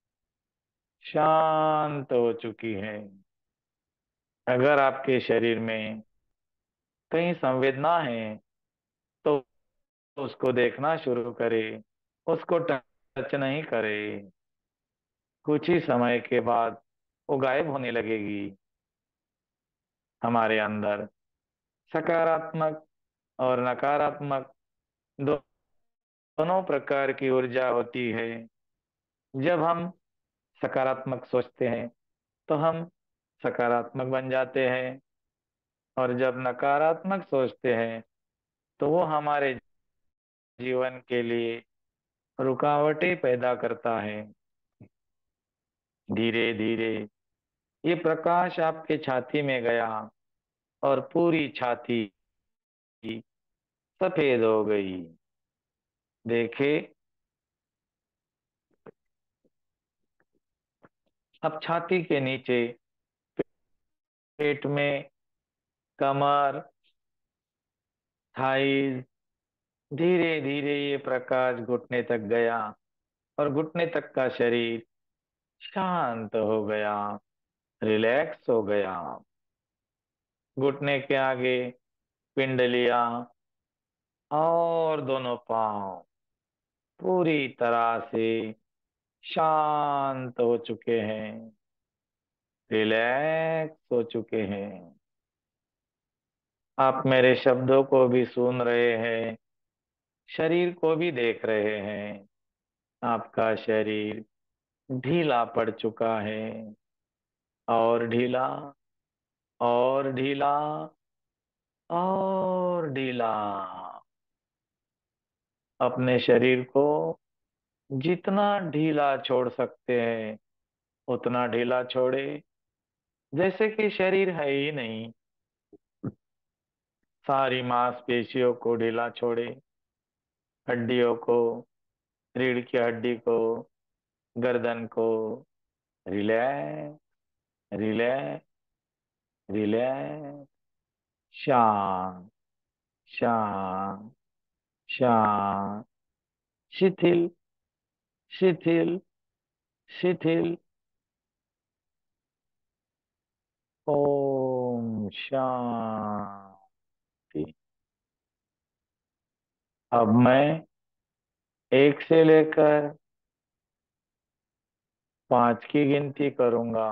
शांत हो चुकी है। अगर आपके शरीर में कहीं संवेदना है, तो उसको देखना शुरू करें, उसको टच नहीं करे, कुछ ही समय के बाद वो गायब होने लगेगी। हमारे अंदर सकारात्मक और नकारात्मक दोनों प्रकार की ऊर्जा होती है। जब हम सकारात्मक सोचते हैं तो हम सकारात्मक बन जाते हैं, और जब नकारात्मक सोचते हैं तो वो हमारे जीवन के लिए रुकावटें पैदा करता है। धीरे धीरे ये प्रकाश आपके छाती में गया और पूरी छाती सफेद हो गई। देखे, अब छाती के नीचे पेट में, कमर, थाइज, धीरे धीरे ये प्रकाश घुटने तक गया और घुटने तक का शरीर शांत हो गया, रिलैक्स हो गया। घुटने के आगे पिंडलियां और दोनों पांव पूरी तरह से शांत हो चुके हैं, रिलैक्स हो चुके हैं। आप मेरे शब्दों को भी सुन रहे हैं, शरीर को भी देख रहे हैं। आपका शरीर ढीला पड़ चुका है, और ढीला, और ढीला, और ढीला। अपने शरीर को जितना ढीला छोड़ सकते हैं उतना ढीला छोड़े, जैसे कि शरीर है ही नहीं। सारी मांसपेशियों को ढीला छोड़े, हड्डियों को, रीढ़ की हड्डी को, गर्दन को। Relax, relax, relax. शांत, शांत, शांत। शिथिल, शिथिल, शिथिल। ओम शांति। अब मैं एक से लेकर पांच की गिनती करूंगा।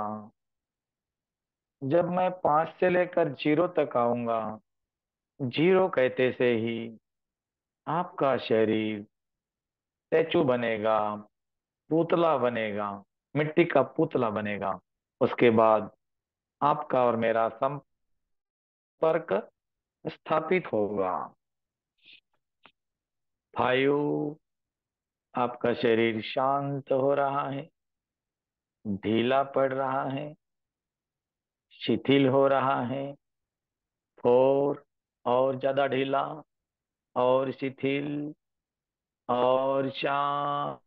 जब मैं पांच से लेकर जीरो तक आऊंगा, जीरो कहते से ही आपका शरीर स्टैचू बनेगा, पुतला बनेगा, मिट्टी का पुतला बनेगा। उसके बाद आपका और मेरा संपर्क स्थापित होगा। फाइव, आपका शरीर शांत हो रहा है, ढीला पड़ रहा है, शिथिल हो रहा है। फोर, और ज्यादा ढीला, और शिथिल, और शांत।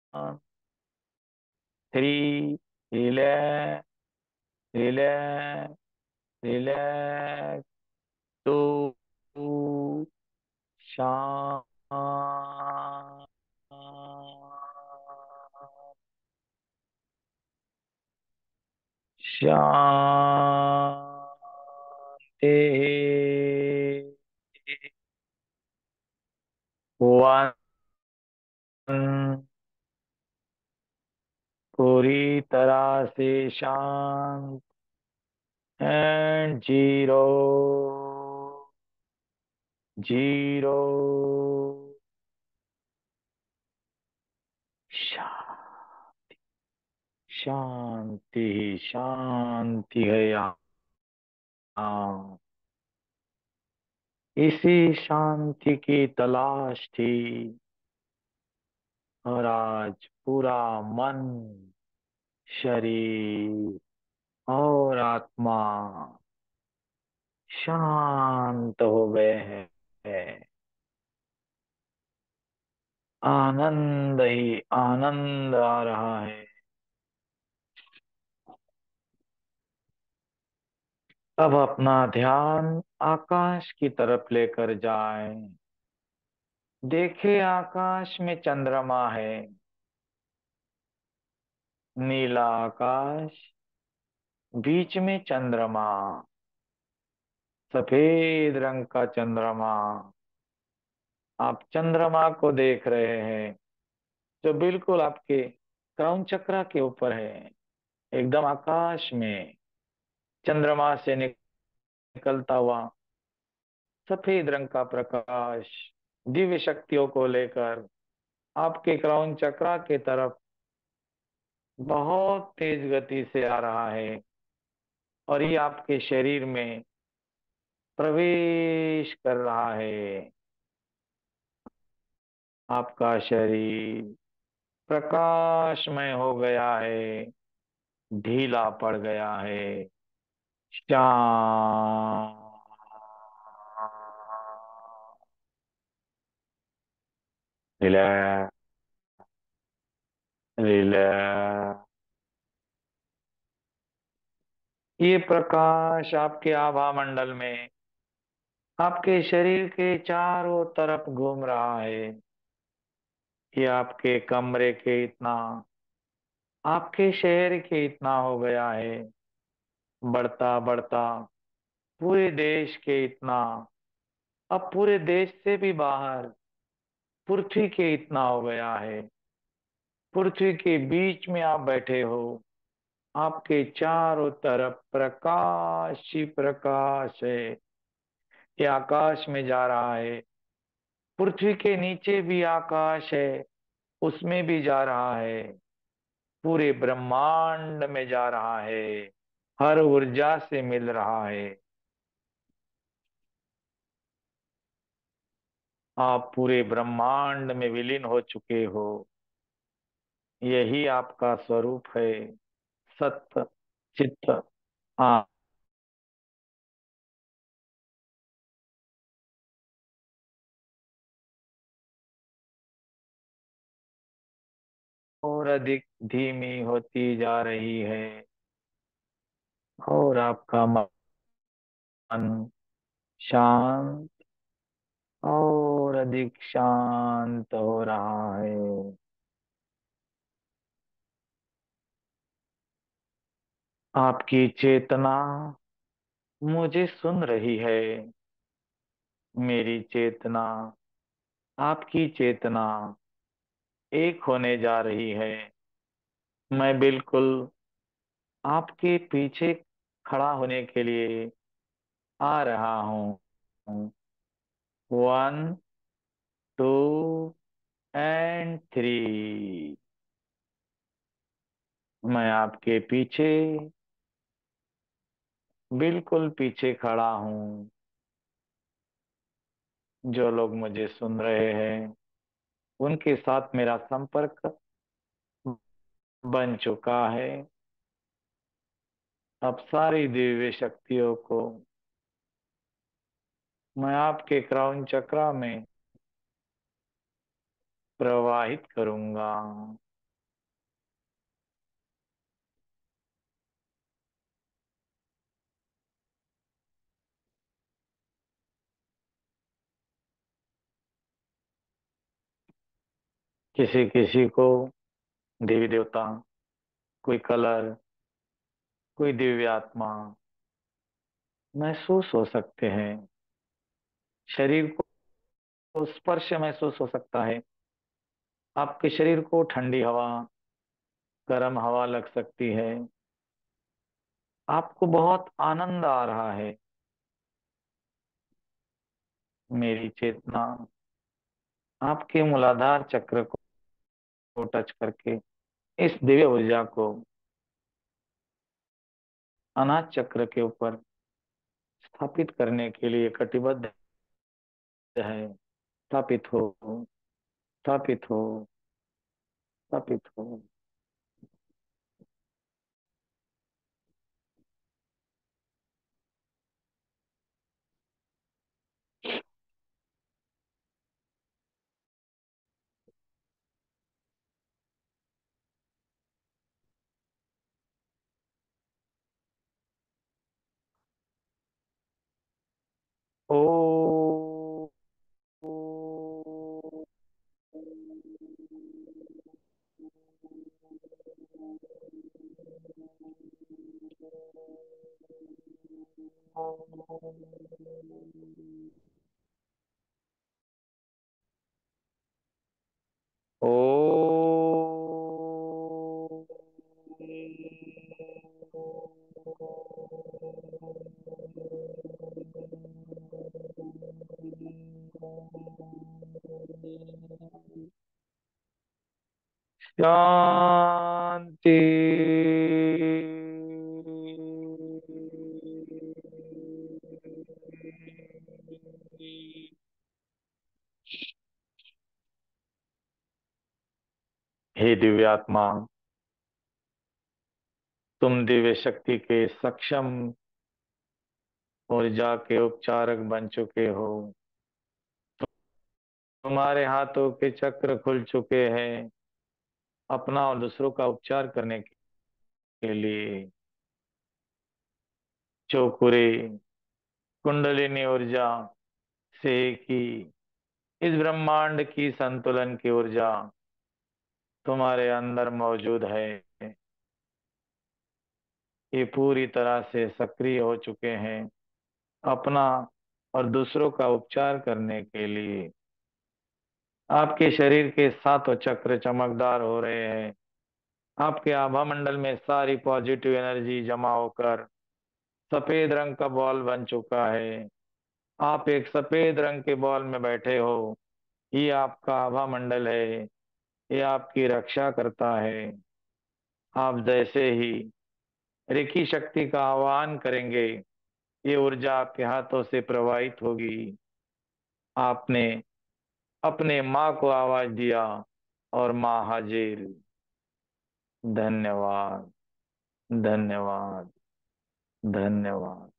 Three, relax, relax, relax. Two, शांत, शांति। वन, पूरी तरह से शांत। And zero, zero. शांति, शांति ही शांति है यहाँ। इसी शांति की तलाश थी, और आज पूरा मन, शरीर और आत्मा शांत हो गए हैं। आनंद ही आनंद आ रहा है। अब अपना ध्यान आकाश की तरफ लेकर जाएं। देखे, आकाश में चंद्रमा है, नीला आकाश, बीच में चंद्रमा, सफेद रंग का चंद्रमा। आप चंद्रमा को देख रहे हैं, जो बिल्कुल आपके क्राउन चक्रा के ऊपर है, एकदम आकाश में चंद्रमा से निकलता हुआ सफेद रंग का प्रकाश दिव्य शक्तियों को लेकर आपके क्राउन चक्रा के तरफ बहुत तेज गति से आ रहा है, और ये आपके शरीर में प्रवेश कर रहा है। आपका शरीर प्रकाशमय हो गया है, ढीला पड़ गया है, शांत, रिलैक्स, रिलैक्स। ये प्रकाश आपके आभा मंडल में आपके शरीर के चारों तरफ घूम रहा है। ये आपके कमरे के इतना, आपके शहर के इतना हो गया है, बढ़ता बढ़ता पूरे देश के इतना, अब पूरे देश से भी बाहर पृथ्वी के इतना हो गया है। पृथ्वी के बीच में आप बैठे हो, आपके चारों तरफ प्रकाश ही प्रकाश है। ये आकाश में जा रहा है, पृथ्वी के नीचे भी आकाश है, उसमें भी जा रहा है, पूरे ब्रह्मांड में जा रहा है, हर ऊर्जा से मिल रहा है। आप पूरे ब्रह्मांड में विलीन हो चुके हो। यही आपका स्वरूप है, सत्य, चित्त, हाँ। और अधिक धीमी होती जा रही है, और आपका मन शांत और अधिक शांत हो रहा है। आपकी चेतना मुझे सुन रही है। मेरी चेतना, आपकी चेतना एक होने जा रही है। मैं बिल्कुल आपके पीछे खड़ा होने के लिए आ रहा हूँ। One, two and three. मैं आपके पीछे, बिल्कुल पीछे खड़ा हूँ। जो लोग मुझे सुन रहे हैं उनके साथ मेरा संपर्क बन चुका है। अब सारी दिव्य शक्तियों को मैं आपके क्राउन चक्रा में प्रवाहित करूंगा। किसी किसी को देवी देवता, कोई कलर, कोई दिव्य आत्मा महसूस हो सकते हैं। शरीर को स्पर्श महसूस हो सकता है। आपके शरीर को ठंडी हवा, गर्म हवा लग सकती है। आपको बहुत आनंद आ रहा है। मेरी चेतना आपके मूलाधार चक्र को टच करके इस दिव्य ऊर्जा को अनाज चक्र के ऊपर स्थापित करने के लिए कटिबद्ध है। स्थापित हो, स्थापित हो, स्थापित हो। ओ, ओ, शांति। हे दिव्यात्मा, तुम दिव्य शक्ति के सक्षम ऊर्जा के उपचारक बन चुके हो। तुम्हारे हाथों के चक्र खुल चुके हैं अपना और दूसरों का उपचार करने के लिए। चौकुरे कुंडलिनी ऊर्जा से की इस ब्रह्मांड की संतुलन की ऊर्जा तुम्हारे अंदर मौजूद है। ये पूरी तरह से सक्रिय हो चुके हैं अपना और दूसरों का उपचार करने के लिए। आपके शरीर के सातों चक्र चमकदार हो रहे हैं। आपके आभा मंडल में सारी पॉजिटिव एनर्जी जमा होकर सफेद रंग का बॉल बन चुका है। आप एक सफेद रंग के बॉल में बैठे हो। ये आपका आभा मंडल है, ये आपकी रक्षा करता है। आप जैसे ही रेकी शक्ति का आह्वान करेंगे, ये ऊर्जा आपके हाथों से प्रवाहित होगी। आपने अपने माँ को आवाज दिया और माँ हाजिर। धन्यवाद, धन्यवाद, धन्यवाद।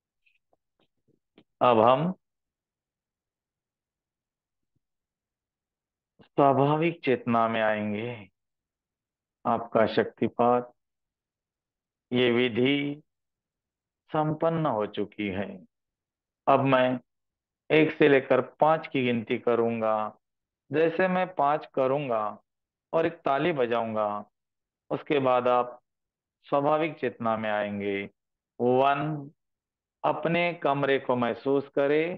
अब हम स्वाभाविक चेतना में आएंगे। आपका शक्तिपात, ये विधि संपन्न हो चुकी है। अब मैं एक से लेकर पांच की गिनती करूंगा। जैसे मैं पांच करूंगा और एक ताली बजाऊंगा, उसके बाद आप स्वाभाविक चेतना में आएंगे। वन, अपने कमरे को महसूस करें।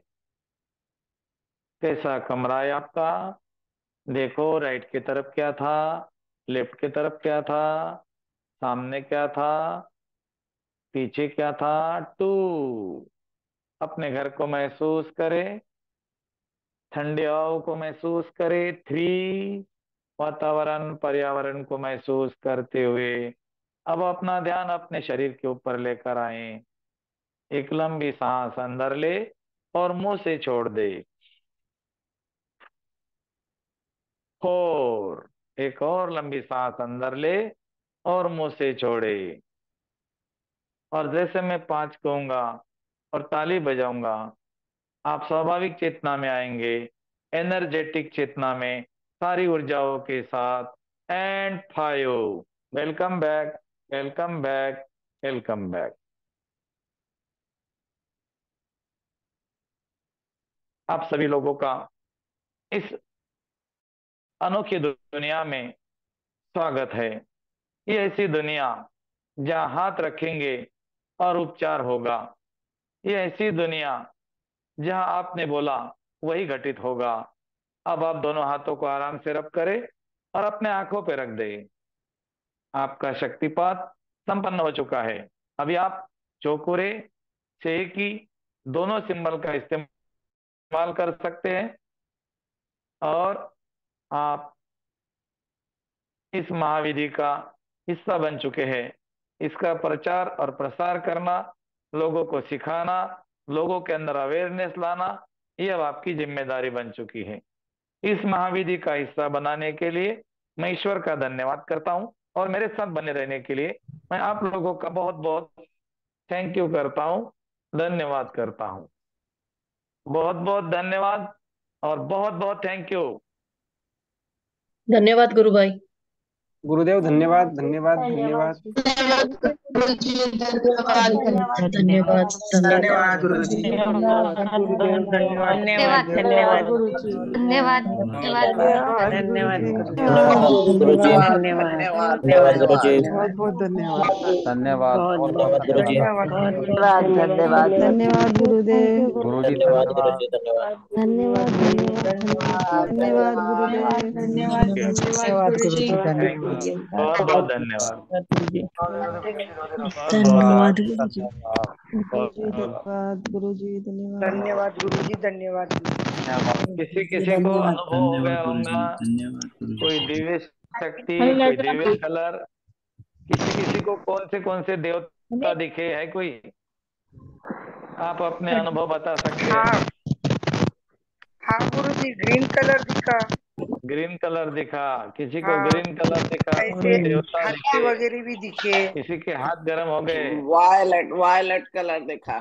कैसा कमरा है आपका? देखो, राइट की तरफ क्या था, लेफ्ट की तरफ क्या था, सामने क्या था, पीछे क्या था। टू, अपने घर को महसूस करें, ठंडी हवाओं को महसूस करें। थ्री, वातावरण पर्यावरण को महसूस करते हुए अब अपना ध्यान अपने शरीर के ऊपर लेकर आए। एक लंबी सांस अंदर ले और मुंह से छोड़ दे। फोर, एक और लंबी सांस अंदर ले और मुंह से छोड़े। और जैसे मैं पांच कहूंगा और ताली बजाऊंगा, आप स्वाभाविक चेतना में आएंगे, एनर्जेटिक चेतना में सारी ऊर्जाओं के साथ। And five, welcome back, welcome back, welcome back. आप सभी लोगों का इस अनोखी दुनिया में स्वागत है। ये ऐसी दुनिया जहां हाथ रखेंगे और उपचार होगा। ये ऐसी दुनिया जहां आपने बोला वही घटित होगा। अब आप दोनों हाथों को आराम से रब करें और अपने आंखों पे रख दें। आपका शक्तिपात संपन्न हो चुका है। अभी आप चौकुरे से की दोनों सिंबल का इस्तेमाल कर सकते हैं और आप इस महाविधि का हिस्सा बन चुके हैं। इसका प्रचार और प्रसार करना, लोगों को सिखाना, लोगों के अंदर अवेयरनेस लाना, ये अब आपकी जिम्मेदारी बन चुकी है। इस महाविधि का हिस्सा बनाने के लिए मैं ईश्वर का धन्यवाद करता हूं और मेरे साथ बने रहने के लिए मैं आप लोगों का बहुत बहुत थैंक यू करता हूं, धन्यवाद करता हूं। बहुत बहुत धन्यवाद और बहुत बहुत थैंक यू। धन्यवाद गुरु भाई। गुरुदेव धन्यवाद, धन्यवाद, धन्यवाद, धन्यवाद धन्यवाद धन्यवाद गुरुजी। धन्यवाद गुरुदेव धन्यवाद, धन्यवाद धन्यवाद गुरुजी। धन्यवाद धन्यवाद धन्यवाद गुरुजी। धन्यवाद, धन्यवाद गुरुजी। बहुत बहुत धन्यवाद, धन्यवाद बहुत बहुत गुरुजी। धन्यवाद, धन्यवाद धन्यवाद गुरुदेव। गुरुजी, धन्यवाद धन्यवाद। गुरुजी। धन्यवाद धन्यवाद, धन्यवाद, धन्यवाद गुरुदेव। धन्यवाद धन्यवाद गुरुजी, धन्यवाद। गुरु जी बहुत बहुत धन्यवाद, गुरु जी बहुत धन्यवाद बहुत गुरु जी। धन्यवाद, गुरु जी बहुत धन्यवाद गुरु जी धन्यवाद। धन्यवाद गुरु जी, धन्यवाद गुरु जी। धन्यवाद। किसी किसी को अनुभव हो गया होगा, कोई दिव्य शक्ति, कोई दिव्य कलर, किसी किसी को कौन से कौन से देवता दिखे है कोई, आप अपने अनुभव बता सकते हैं। हाँ हाँ गुरु जी, ग्रीन कलर दिखा। ग्रीन कलर दिखा, किसी को हाँ, ग्रीन कलर दिखा, ऐसे कोई देवता हाथी दिखे, वगैरह भी दिखे। किसी के हाथ गर्म हो गए, वायलेट वायलेट कलर देखा।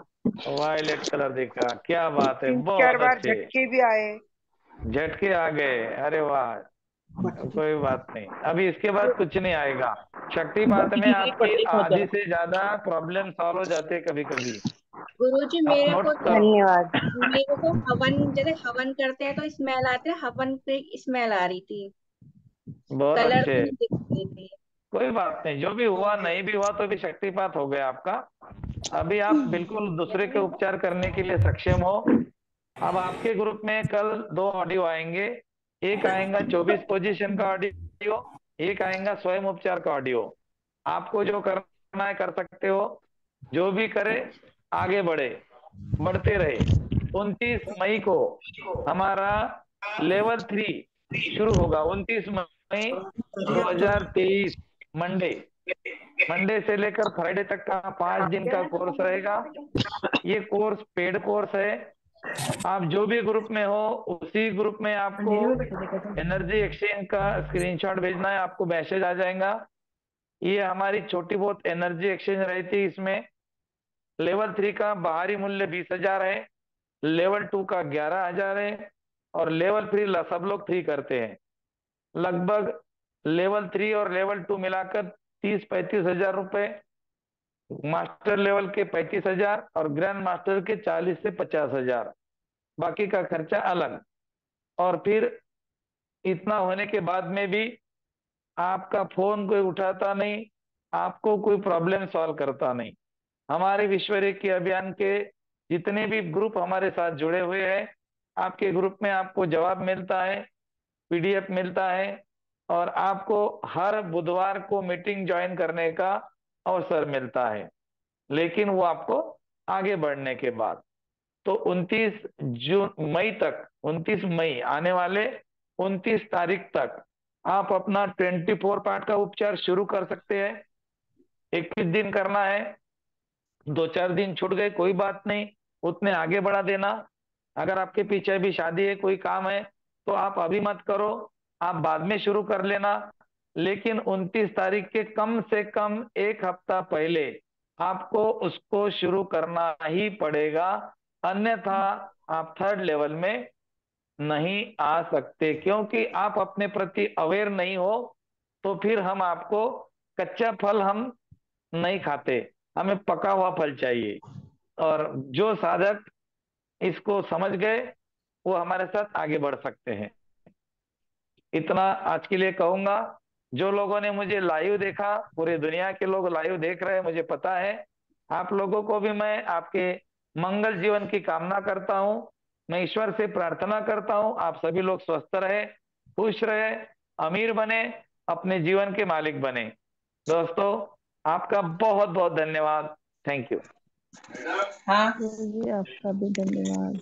वायलेट कलर दिखा। क्या बात है, तीन चार बहुत बार अच्छे, झटके भी आए। झटके आ गए, अरे वाह। कोई बात नहीं, अभी इसके बाद कुछ नहीं आएगा। शक्तिपात में आपकी आधी से ज्यादा प्रॉब्लम सॉल्व हो जाते हैं कभी कभी, गुरुजी आप मेरे को नोट तो करो। धन्यवाद। मेरे को हवन, जैसे हवन करते हैं तो स्मेल आते हैं, हवन पे स्मेल आ रही थी, बहुत कलर अच्छे, तो नहीं दिख रहे थे। कोई बात नहीं, जो भी हुआ नहीं भी हुआ तो भी शक्तिपात हो गया आपका। अभी आप बिल्कुल दूसरे के उपचार करने के लिए सक्षम हो। अब आपके ग्रुप में कल दो ऑडियो आएंगे, एक आएगा चौबीस पोजीशन का ऑडियो, एक आएगा स्वयं उपचार का ऑडियो। आपको जो करना है कर सकते हो, जो भी करे आगे बढ़े, बढ़ते रहे। उनतीस मई को हमारा लेवल थ्री शुरू होगा, उनतीस मई दो हज़ार तेईस, मंडे मंडे से लेकर फ्राइडे तक का पांच दिन का कोर्स रहेगा। ये कोर्स पेड कोर्स है। आप जो भी ग्रुप में हो उसी ग्रुप में आपको एनर्जी एक्सचेंज का स्क्रीनशॉट भेजना है, आपको मैसेज आ जाएगा। ये हमारी छोटी बहुत एनर्जी एक्सचेंज रहती है। इसमें लेवल थ्री का बाहरी मूल्य बीस हजार है, लेवल टू का ग्यारह हजार है, और लेवल थ्री सब लोग थ्री करते हैं। लगभग लेवल थ्री और लेवल टू मिलाकर तीस पैंतीस हजार रुपए, मास्टर लेवल के पैंतीस हजार और ग्रैंड मास्टर के चालीस से पचास हजार, बाकी का खर्चा अलग। और फिर इतना होने के बाद में भी आपका फोन कोई उठाता नहीं, आपको कोई प्रॉब्लम सॉल्व करता नहीं। हमारे विश्व रेखी अभियान के जितने भी ग्रुप हमारे साथ जुड़े हुए हैं, आपके ग्रुप में आपको जवाब मिलता है, पीडीएफ मिलता है, और आपको हर बुधवार को मीटिंग ज्वाइन करने का अवसर मिलता है, लेकिन वो आपको आगे बढ़ने के बाद। तो उनतीस जून मई तक, उनतीस मई आने वाले उनतीस तारीख तक आप अपना चौबीस पार्ट का उपचार शुरू कर सकते हैं। इक्कीस दिन करना है, दो चार दिन छूट गए कोई बात नहीं, उतने आगे बढ़ा देना। अगर आपके पीछे अभी शादी है, कोई काम है, तो आप अभी मत करो, आप बाद में शुरू कर लेना। लेकिन उनतीस तारीख के कम से कम एक हफ्ता पहले आपको उसको शुरू करना ही पड़ेगा, अन्यथा आप थर्ड लेवल में नहीं आ सकते। क्योंकि आप अपने प्रति अवेयर नहीं हो, तो फिर हम आपको कच्चा फल हम नहीं खाते, हमें पका हुआ फल चाहिए। और जो साधक इसको समझ गए वो हमारे साथ आगे बढ़ सकते हैं। इतना आज के लिए कहूंगा। जो लोगों ने मुझे लाइव देखा, पूरे दुनिया के लोग लाइव देख रहे हैं, मुझे पता है। आप लोगों को भी मैं आपके मंगल जीवन की कामना करता हूं। मैं ईश्वर से प्रार्थना करता हूं आप सभी लोग स्वस्थ रहे, खुश रहे, अमीर बने, अपने जीवन के मालिक बने। दोस्तों आपका बहुत बहुत धन्यवाद। Thank you. हाँ गुरु जी आपका भी धन्यवाद।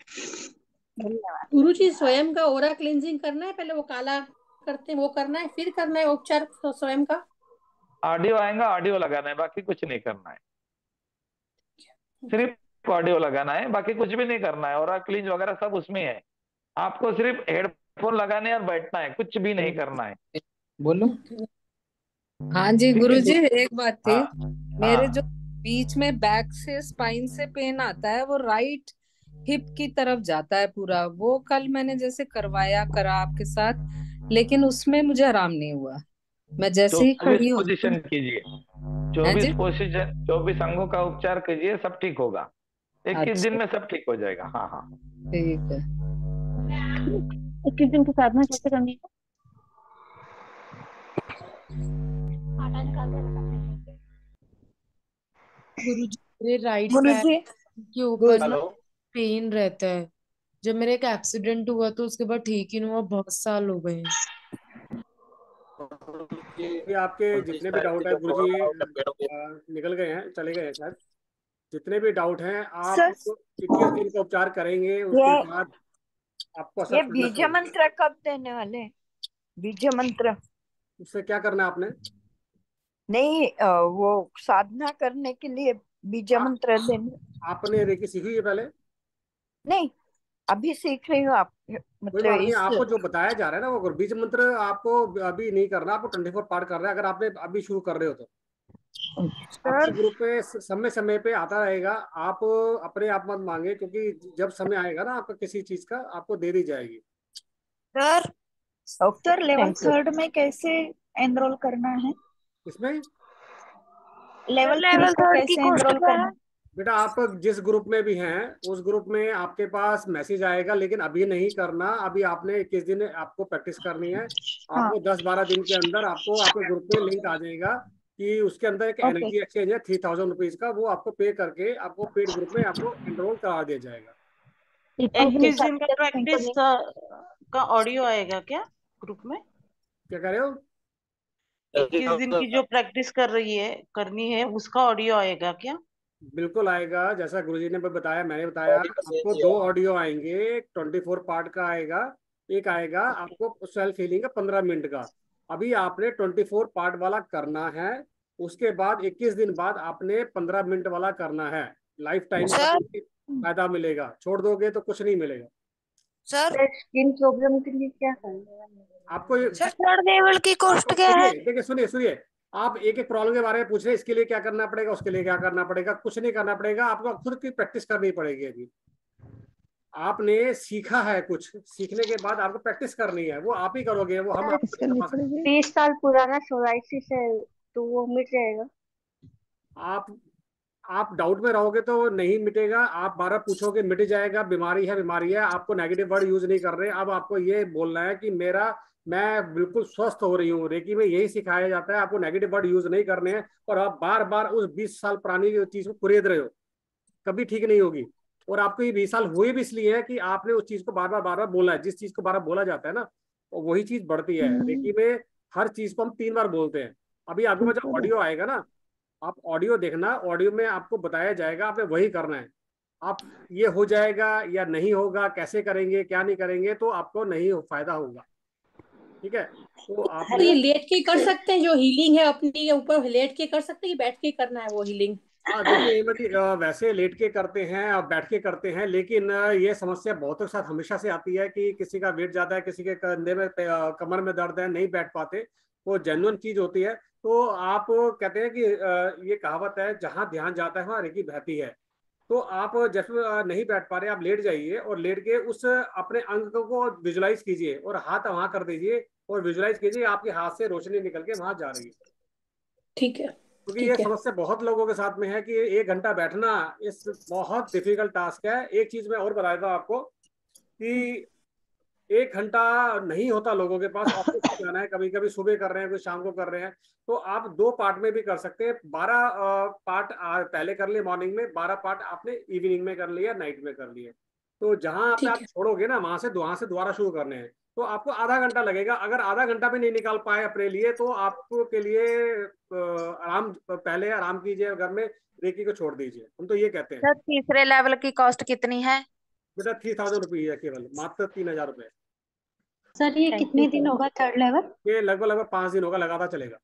गुरु जी स्वयं का ओरा क्लींजिंग करना है, पहले वो काला करते हैं वो करना है, फिर करना है उपचार तो स्वयं का। ऑडियो आएगा, ऑडियो लगाना है, बाकी कुछ नहीं करना है, सिर्फ ऑडियो लगाना है, बाकी कुछ भी नहीं करना है। और क्लींज वगैरह सब उसमें है, आपको सिर्फ हेडफोन लगाने और बैठना है, कुछ भी नहीं करना है। बोलो। हाँ जी ठीक है गुरुजी, जी। एक बात थी। हाँ मेरे जो हाँ बीच में बैक से स्पाइन से पेन आता है, वो राइट हिप की तरफ जाता है पूरा। वो कल मैंने जैसे करवाया करा आपके साथ, लेकिन उसमें मुझे आराम नहीं हुआ। मैं जैसे ही चौबीस खड़ी होती पोजीशन हूँ। कीजिए, हैं चौबीस जी? पोजीशन, चौबीस अंगों का उपचार कीजिए, सब ठीक होगा। इक्कीस दिन अच्छा, में सब ठीक हो जाएगा। हाँ हाँ ठीक है। इक्कीस दिन की साधना कैसे करनी है? गुरुजी मेरे राइट गुरु पैर जी, के ऊपर ना हेलो। पेन रहता है। जब मेरा एक एक्सीडेंट हुआ तो उसके बाद ठीक ही नहीं हुआ, बहुत साल हो गए हैं। ये आपके जितने भी डाउट है गुरुजी निकल गए हैं, चले गए हैं शायद। जितने भी डाउट हैं आप इक्कीस दिन का उपचार करेंगे, उसके बाद आपको असर ये पड़ना बीज शुरू। मंत्र कब देने वाले? बीज मंत्र उससे क्या करना है आपने? नहीं, अ, वो साधना करने के लिए बीज मंत्र देने। आपने रेकी सीखी है पहले? नहीं, अभी सीख रही हूँ। आप कोई मतलब बात नहीं, इस आपको जो बताया जा रहा है ना वो बीज मंत्र आपको अभी नहीं करना, आपको ट्वेंटी फोर पार्ट करना है। अगर आपने अभी शुरू कर रहे हो तो आपके ग्रुप में समय समय पे आता रहेगा। आप अपने आप मत मांगे, क्योंकि जब समय आएगा ना आपका किसी चीज का, आपको दे दी जाएगी। सर सर लेवल थर्ड में कैसे एनरोल करना है? इसमें लेवल थ्री को कैसे एनरोल करना है? बेटा आप जिस ग्रुप में भी हैं उस ग्रुप में आपके पास मैसेज आएगा, लेकिन अभी नहीं करना। अभी आपने इक्कीस दिन आपको प्रैक्टिस करनी है। आपको दस बारह दिन के अंदर आपको आपके ग्रुप में लिंक आ जाएगा कि उसके अंदर एक एनर्जी एक्सचेंज है थ्री थाउजेंड रुपीज का, वो आपको पे करके आपको पेड ग्रुप में आपको एनरोल करा दिया जाएगा। इक्कीस दिन का प्रैक्टिस का ऑडियो आएगा क्या ग्रुप में? क्या कह रहे हो? इक्कीस दिन की जो प्रैक्टिस कर रही है करनी है उसका ऑडियो आएगा क्या? बिल्कुल आएगा। जैसा गुरुजी ने बताया, मैंने बताया, आपको दो ऑडियो आएंगे। ट्वेंटी फोर पार्ट का आएगा, एक आएगा आपको सेल्फ हीलिंग का पंद्रह मिनट का। अभी आपने ट्वेंटी फोर पार्ट वाला करना है, उसके बाद इक्कीस दिन बाद आपने पंद्रह मिनट वाला करना है। लाइफ टाइम का फायदा मिलेगा, छोड़ दोगे तो कुछ नहीं मिलेगा। सर स्किन प्रॉब्लम के लिए क्या करना आपको? थर्ड लेवल की कॉस्ट क्या है? देखिए सुनिए सुनिए, आप एक एक प्रॉब्लम के बारे में पूछ रहे हैं, इसके लिए क्या करना पड़ेगा, उसके लिए क्या करना पड़ेगा। कुछ नहीं करना पड़ेगा, आपको खुद की प्रैक्टिस करनी पड़ेगी। अभी आपने सीखा है, कुछ सीखने के बाद आपको प्रैक्टिस करनी है, वो आप ही करोगे, वो हम तीस साल पुराना सोराइसिस है तो वो मिट जाएगा। आप आप डाउट में रहोगे तो नहीं मिटेगा। आप बारह पूछोगे मिट जाएगा। बीमारी है बीमारी है, आपको नेगेटिव वर्ड यूज नहीं कर रहे। अब आपको ये बोलना है कि मेरा मैं बिल्कुल स्वस्थ हो रही हूँ। रेकी में यही सिखाया जाता है, आपको नेगेटिव वर्ड यूज नहीं करने हैं। और आप बार बार उस बीस साल पुरानी चीज को कुरेद रहे हो, कभी ठीक नहीं होगी। और आपको ये बीस साल हुए भी इसलिए है कि आपने उस चीज को बार बार बार बार बोला है। जिस चीज को बार बार बोला जाता है ना, और वही चीज बढ़ती है। रेकी में हर चीज को हम तीन बार बोलते हैं। अभी आपके पास जब ऑडियो आएगा ना, आप ऑडियो देखना, ऑडियो में आपको बताया जाएगा, आपने वही करना है। आप ये हो जाएगा या नहीं होगा, कैसे करेंगे क्या नहीं करेंगे, तो आपको नहीं फायदा होगा। ठीक है? तो आप ये लेट के कर सकते हैं, जो हीलिंग है अपनी ऊपर लेट के कर सकते हैं कि बैठ के करना है वो हीलिंग? हाँ देखिए मतलब वैसे लेट के करते हैं और बैठ के करते हैं, लेकिन ये समस्या बहुतों के साथ हमेशा से आती है कि किसी का वेट ज्यादा है, किसी के कंधे में कमर में दर्द है, नहीं बैठ पाते। वो जेन्युइन चीज होती है। तो आप कहते हैं कि ये कहावत है, जहाँ ध्यान जाता है वहाँ रेकी बहती है। तो आप जैसे नहीं बैठ पा रहे, आप लेट जाइए और लेट के उस अपने अंग को विजुलाइज कीजिए और हाथ वहां कर दीजिए और विजुलाइज कीजिए आपके हाथ से रोशनी निकल के वहां जा रही है। ठीक है? क्योंकि ये समस्या बहुत लोगों के साथ में है कि एक घंटा बैठना इस बहुत डिफिकल्ट टास्क है। एक चीज मैं और बताया था आपको कि एक घंटा नहीं होता लोगों के पास, ऑफिस जाना है, कभी कभी सुबह कर रहे हैं, कभी शाम को कर रहे हैं। तो आप दो पार्ट में भी कर सकते हैं। बारह पार्ट पहले कर लिए मॉर्निंग में, बारह पार्ट आपने इवनिंग में कर लिया, नाइट में कर लिए। तो जहां पे आप छोड़ोगे ना, वहां से वहां से दोबारा शुरू करने हैं। तो आपको आधा घंटा लगेगा। अगर आधा घंटा भी नहीं निकाल पाए अपने लिए, तो आपको के लिए आराम, पहले आराम कीजिए, घर में रेकी को छोड़ दीजिए। हम तो ये कहते हैं। सर तीसरे लेवल की कॉस्ट कितनी है? बेटा थ्री थाउजेंड रुपीज है, केवल मात्र तीन हजार रुपए। सर ये कितने दिन होगा थर्ड लेवल? ये लगभग लगभग पांच दिन होगा, लगातार चलेगा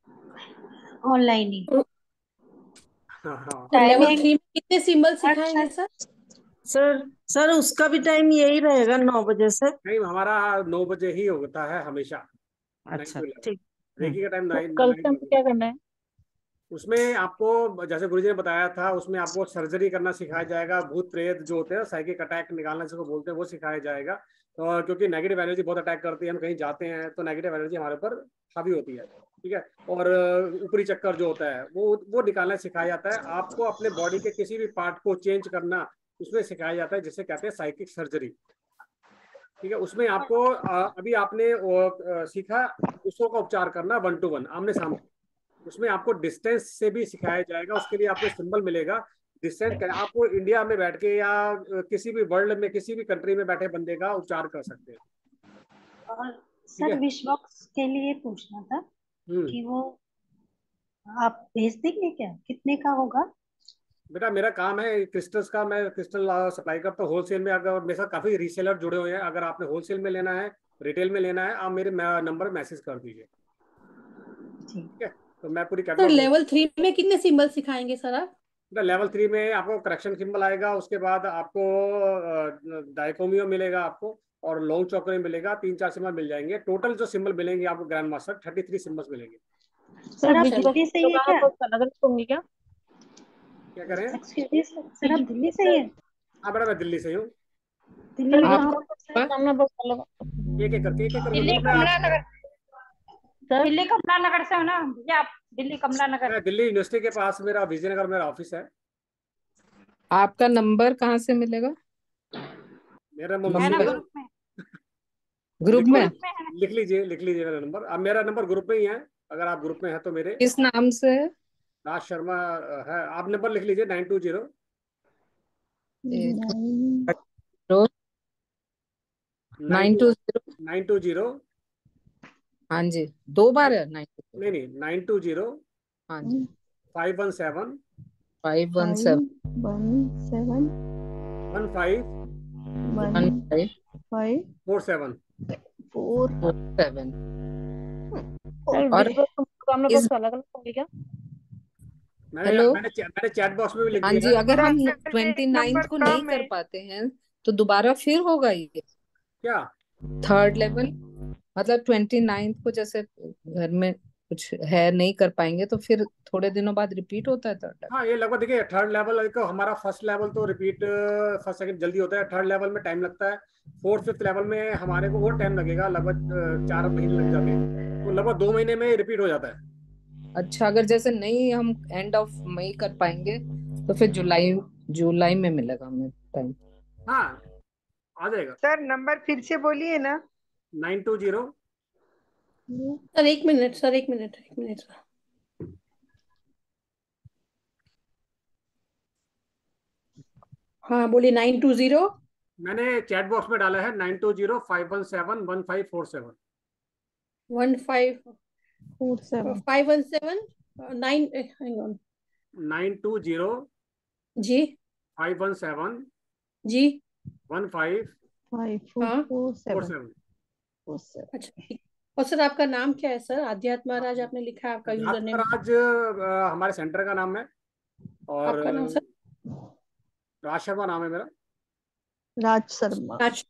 ऑनलाइन ही। हाँ हाँ। लेवल थ्री में कितने सिंबल सिखाएंगे सर? सर सर उसका भी टाइम यही रहेगा नौ बजे से? नहीं, हमारा नौ बजे ही होता है हमेशा। अच्छा ठीक। रेकी का टाइम नाइन। कल से हमको क्या करना है? उसमें आपको जैसे गुरुजी ने बताया था, उसमें आपको सर्जरी करना सिखाया जाएगा। भूत प्रेत जो होते हैं, साइकिक अटैक निकालना जिसको बोलते हैं, वो सिखाया जाएगा। तो क्योंकि नेगेटिव एनर्जी बहुत अटैक करती है, हम कहीं जाते हैं तो नेगेटिव एनर्जी हमारे ऊपर हावी होती है। ठीक है? और ऊपरी चक्कर जो होता है वो वो निकालना सिखाया जाता है। आपको अपने बॉडी के किसी भी पार्ट को चेंज करना उसमें सिखाया जाता है, जिसे कहते हैं साइकिक सर्जरी। ठीक है? उसमें आपको अभी आपने सीखा दूसरों का उपचार करना वन टू वन, आमने सामने। उसमें आपको डिस्टेंस से भी सिखाया जाएगा। उसके लिए आपको सिंबल मिलेगा। डिस्टेंस आपको इंडिया में बैठ के या किसी भी वर्ल्ड में किसी भी कंट्री में बैठे बंदे का उपचार कर सकते हैं। और सर विश बॉक्स के लिए पूछना था। कि वो आप भेज देंगे क्या, कितने का होगा? बेटा मेरा काम है क्रिस्टल्स का, मैं क्रिस्टल सप्लाई करता हूँ होलसेल में। अगर मेरे साथ काफी रीसेलर जुड़े हुए हैं, अगर आपने होलसेल में लेना है, रिटेल में लेना है, आप मेरे नंबर मैसेज कर दीजिए, ठीक है? तो मैं पूरी सर कैटलॉग। लेवल थ्री में कितने सिंबल सिखाएंगे सर आप? लेवल थ्री में आपको करेक्शन सिंबल आएगा, उसके बाद आपको डाइकोमियो मिलेगा आपको, और लॉन्ग चौकरी मिलेगा, तीन चार सिंबल मिल जाएंगे। टोटल जो सिंबल मिलेंगे आपको grand master thirty three symbols मिलेंगे। सर आप बीच बॉक्स दिल्ली से ही है क्या? अलग अलग होंगे क्या? क्या करें? एक्सक्यूज मी सर, आप दिल्ली से ही है? हाँ बेटा मैं दिल्ली से हूँ। दिल्ली में कहाँ आपका पर सर? सामना बॉक्स अलग। एक एक करके एक एक करके दिल्ली बोलो। मैं कमला आज नगर, सर दिल्ली कमला नगर से हो ना भैया आप? दिल्ली कमला नगर। मैं दिल्ली यूनिवर्सिटी के पास, मेरा विजयनगर मेरा ऑफिस है। आपका नंबर कहाँ से मिलेगा? मेरा है ना नंबर ग्रुप में, ग्रुप लिख में? ग्रुप में है ना? लिख लीजिए, लिख लीजिए मेरा नंबर। अब मेरा नंबर ग्रुप में ही है, अगर आप ग्रुप में है तो। मेरे किस नाम से है? राज शर्मा है। आप नंबर लिख लीजिए नाइन टू जीरो एक nine zero nine nine two two zero nine two zero हाँ जी, दो बार है नाइन टू नहीं नहीं नाइन टू जीरो हाँ जी, five one seven five one five seven one seven one five one one five five four seven. Four four seven. Sir और बीच बॉक्स सामना इस बॉक्स अलग अलग होंगे क्या? मैंने हेलो, मैंने चे- मैंने चैट बॉक्स में भी लिख हाँ दिया जी, है। अगर हम सर ये ट्वेंटी नाइन्थ नंबर को नहीं कम कर है। पाते हैं तो दोबारा फिर होगा ये क्या? Third level? मतलब ट्वेंटी नाइन्थ को जैसे घर में कुछ है नहीं कर पाएंगे तो फिर थोड़े दिनों बाद रिपीट होता है थर्ड हाँ ये लगभग देखिए, थर्ड लेवल का हमारा फर्स्ट लेवल तो रिपीट फर्स्ट सेकंड जल्दी होता है, थर्ड लेवल में टाइम लगता है। फोर्थ फिफ्थ लेवल में हमारे को और टाइम लगेगा, लगभग अ, चार महीने लग जाते हैं, तो लगभग दो महीने में रिपीट हो जाता है। लेवल? अच्छा, अगर जैसे नहीं हम एंड ऑफ मई कर पाएंगे तो फिर जुलाई जुलाई में मिलेगा हमें टाइम। हाँ आ जाएगा। सर नंबर फिर से बोलिए ना। नाइन टू जीरो सर एक मिनट सर एक मिनट एक मिनट सर। हाँ बोलिए। नाइन टू जीरो मैंने चैट बॉक्स में डाला है, nine two zero five one seven one five four seven one five four seven five one seven nine hang on nine two zero जी फाइव वन सेवन जी वन फाइव फाइव फोर हाँ four four seven seven. Four seven. अच्छा ठीक। और सर आपका नाम क्या है सर? आध्यात्म राज आपने लिखा है आपका यूजर नेम। राज अ, हमारे सेंटर का नाम है, और आपका नाम सर? राज शर्मा नाम है मेरा। राज शर्मा। राज।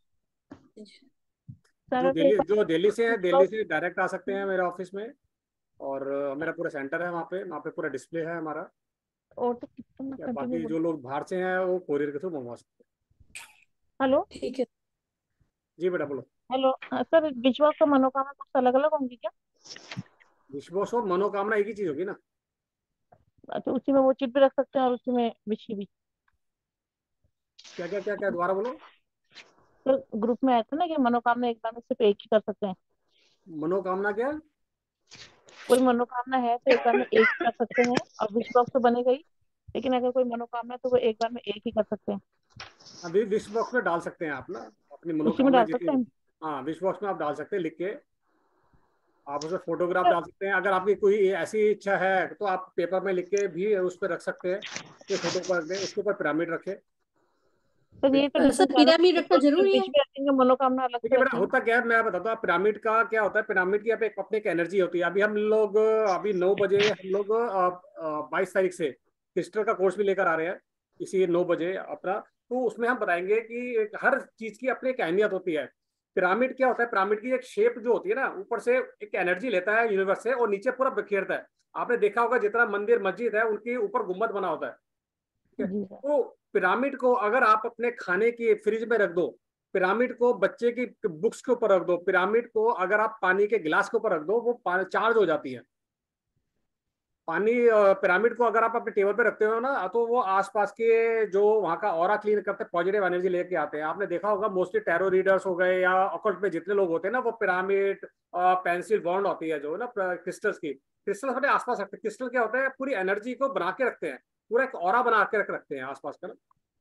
जो दिल्ली जो दिल्ली से है, दिल्ली से डायरेक्ट आ सकते हैं मेरे ऑफिस में, और अ, मेरा पूरा सेंटर है वहाँ पे, वहाँ पे पूरा डिस्प्ले है हमारा। ऑटो कितना या कंटिन्यू बाकी जो लोग बाहर से हैं वो कोरियर के थ्रू मंगवा सकते हैं। हेलो ठीक है। जी बेटा बोलो। हेलो हाँ, सर बीच बॉक्स और मनोकामना बॉक्स अलग अलग होंगे क्या? विश्वास और मनोकामना एक ही चीज होगी ना। अच्छा उसी में वो चिट भी रख सकते हैं और उसी में विश भी? क्या क्या क्या क्या दोबारा बोलो। सर ग्रुप में आया था ना कि मनोकामना एक बार में सिर्फ एक ही कर सकते हैं। मनोकामना क्या? कोई मनोकामना है तो एक बार में एक ही कर सकते हैं, और विश बॉक्स तो बनेगा ही, लेकिन अगर कोई मनोकामना है तो वो एक बार में एक ही कर सकते हैं। अभी विश बॉक्स में डाल सकते हैं आप ना अपनी उसी में मनोकामना डाल सकते जितनी। हैं। हाँ विश बॉक्स में आप डाल सकते हैं लिख के। आप उसमें फोटोग्राफ डाल सकते हैं, अगर आपकी कोई ऐसी इच्छा है तो आप पेपर में लिख के भी उस पर रख सकते हैं कि फोटो पर रख दें, उसके ऊपर पिरामिड रखे। सर ये तो सर डिफरेंस है ना, पिरामिड रखना जरूरी है? विश भी रखेंगे मनोकामना अलग ठीक से है बेटा, रखेंगे। होता क्या है मैं बताता हूँ। पिरामिड का क्या होता है, पिरामिड की एक अपनी एक एनर्जी होती है। अभी हम लोग अभी नौ बजे हम लोग बाईस तारीख से क्रिस्टल का कोर्स भी लेकर आ रहे हैं, इसी नौ बजे अपना। तो उसमें हम बताएंगे कि हर चीज की अपनी एक अहमियत होती है। पिरामिड क्या होता है, पिरामिड की एक शेप जो होती है ना, ऊपर से एक एनर्जी लेता है यूनिवर्स से और नीचे पूरा बिखेरता है। आपने देखा होगा जितना मंदिर मस्जिद है उनके ऊपर गुम्बद बना होता है, ठीक है? तो पिरामिड को अगर आप अपने खाने की फ्रिज में रख दो, पिरामिड को बच्चे की बुक्स के ऊपर रख दो, पिरामिड को अगर आप पानी के गिलास के ऊपर रख दो, वो चार्ज हो जाती है। पानी पिरामिड को अगर आप अपने टेबल पे रखते हो ना, तो वो आसपास के जो वहाँ का ऑरा क्लीन करते हैं, पॉजिटिव एनर्जी लेके आते हैं। आपने देखा होगा मोस्टली टैरो रीडर्स हो गए या ऑकल्ट में जितने लोग होते हैं ना, वो पिरामिड पेंसिल बॉन्ड होती है जो ना क्रिस्टल्स की, क्रिस्टल अपने आसपास रखते हैं। क्रिस्टल क्या होता है, पूरी एनर्जी को बना के रखते हैं, पूरा एक ऑरा बना के रख रखते हैं आसपास का ना।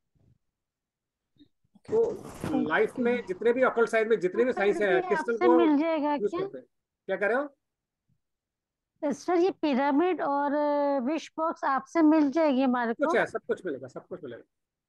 तो लाइफ में जितने भी ऑकल्ट साइड में जितने भी साइंस है, क्रिस्टल को मिल जाएगा यूज क्या? करते हैं। क्या कह रहे हो? सर ये पिरामिड और विश बॉक्स आपसे मिल जाएगी हमारे कुछ को? है, सब कुछ मिलेगा, सब कुछ मिलेगा।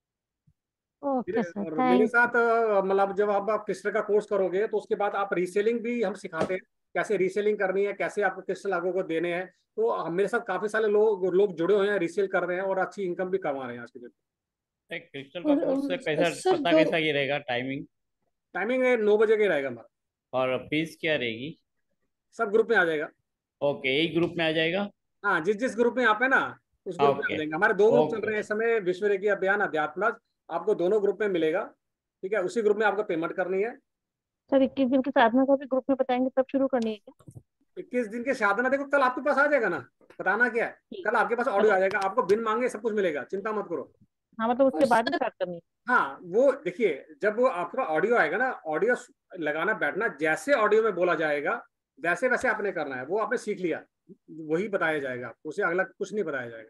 ओके सर, और मेरे थैंक साथ अ, मतलब जब आप, आप क्रिस्टल का कोर्स करोगे तो उसके बाद आप रीसेलिंग भी हम सिखाते हैं, कैसे रीसेलिंग करनी है, कैसे आपको क्रिस्टल आगो को देने हैं। तो हम- मेरे साथ काफी सारे लोग लोग जुड़े हुए हैं, रीसेल कर रहे हैं और अच्छी इनकम भी कमा रहे हैं आज के दिन। एक क्रिस्टल का कोर्स से कैसा, सर पता जो कैसा ये रहेगा टाइमिंग? टाइमिंग नौ बजे के रहेगा हमारा। और फीस क्या रहेगी? सब ग्रुप में आ जाएगा। ओके, एक ग्रुप में आ जाएगा। हाँ, जिस जिस ग्रुप में आप है ना उस ग्रुप में आ ओके जाएंगे। हमारे दो ग्रुप चल ओके रहे हैं इस समय, विश्व रेखी अभियान, अध्यात्म राज। आपको दोनों ग्रुप में मिलेगा, ठीक है। उसी ग्रुप में आपको पेमेंट करनी है। सर इक्कीस दिन की साधना का भी ग्रुप में बताएंगे तब शुरू करनी है क्या? इक्कीस दिन के साधना देखो कल आपके पास आ जाएगा ना, बताना क्या है, कल आपके पास ऑडियो आ जाएगा, आपको बिन मांगे सब कुछ मिलेगा, चिंता मत करो। हाँ मतलब और उसके बाद ही सर स्टार्ट करनी है। हाँ, वो देखिए जब वो आपके पास ऑडियो आएगा ना, ऑडियो लगाना बैठना, जैसे ऑडियो में बोला जाएगा वैसे वैसे आपने करना है, वो आपने सीख लिया, वही बताया जाएगा आपको, उसे अगला कुछ नहीं बताया जाएगा।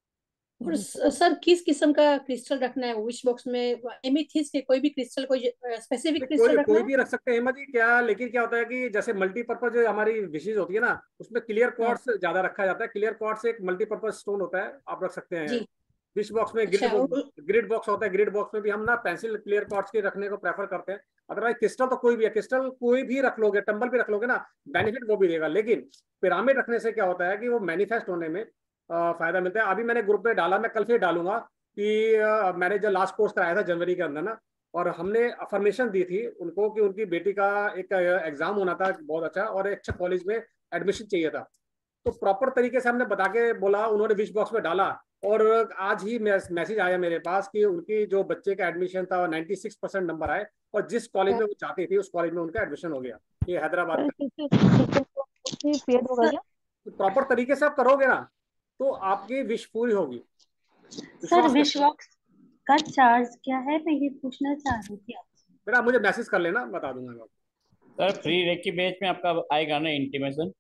और स- सर किस किस्म का क्रिस्टल रखना है विश बॉक्स में? एमेथिस्ट के कोई भी क्रिस्टल, कोई स्पेसिफिक नहीं, क्रिस्टल कोई रखना कोई है? भी रख सकते हैं हेमा जी, क्या लेकिन क्या होता है कि जैसे मल्टीपर्पज जो हमारी विशेष होती है ना, उसमें क्लियर हाँ क्वार्ट्स ज्यादा रखा जाता है। क्लियर क्वार्ट्स एक मल्टीपर्पज स्टोन होता है, आप रख सकते हैं। जी। विश बॉक्स में ग्रिड अच्छा और- ग्रिड बॉक्स होता है, ग्रिड बॉक्स में भी हम ना पेंसिल क्लियर क्वार्ट्स के रखने को प्रेफर करते हैं। अदरवाइज क्रिस्टल तो कोई भी है, क्रिस्टल कोई भी रख लोगे, टम्बल भी रख लोगे ना, बेनिफिट वो भी देगा। लेकिन पिरामिड रखने से क्या होता है कि वो मैनिफेस्ट होने में अ, फायदा मिलता है। अभी मैंने ग्रुप में डाला, मैं कल फिर डालूंगा कि अ, मैंने जो लास्ट कोर्स कराया था जनवरी के अंदर ना, और हमने अफर्मेशन दी थी उनको कि उनकी बेटी का एक एग्जाम होना था बहुत अच्छा, और एक अच्छा कॉलेज में एडमिशन चाहिए था। तो प्रॉपर तरीके से हमने बता के बोला, उन्होंने विश बॉक्स में डाला, और आज ही मैसेज आया मेरे पास कि उनकी जो बच्चे का एडमिशन था नाइन्टी सिक्स परसेंट नंबर आए, और जिस कॉलेज में वो चाहती थी उस कॉलेज में उनका एडमिशन हो गया। ये हैदराबाद सर का। किसी पेड होगा सर क्या? प्रॉपर तरीके से आप करोगे ना तो आपकी विश पूरी होगी, सर विश्वास विश रखिए। बॉक्स का चार्ज क्या है, मैं ये पूछना चाह रही थी आपसे। फिर आप मुझे मैसेज कर लेना, बता दूंगा मैं आपको। सर फ्री रेकी बैच में आपका आएगा ना इंटीमेशन?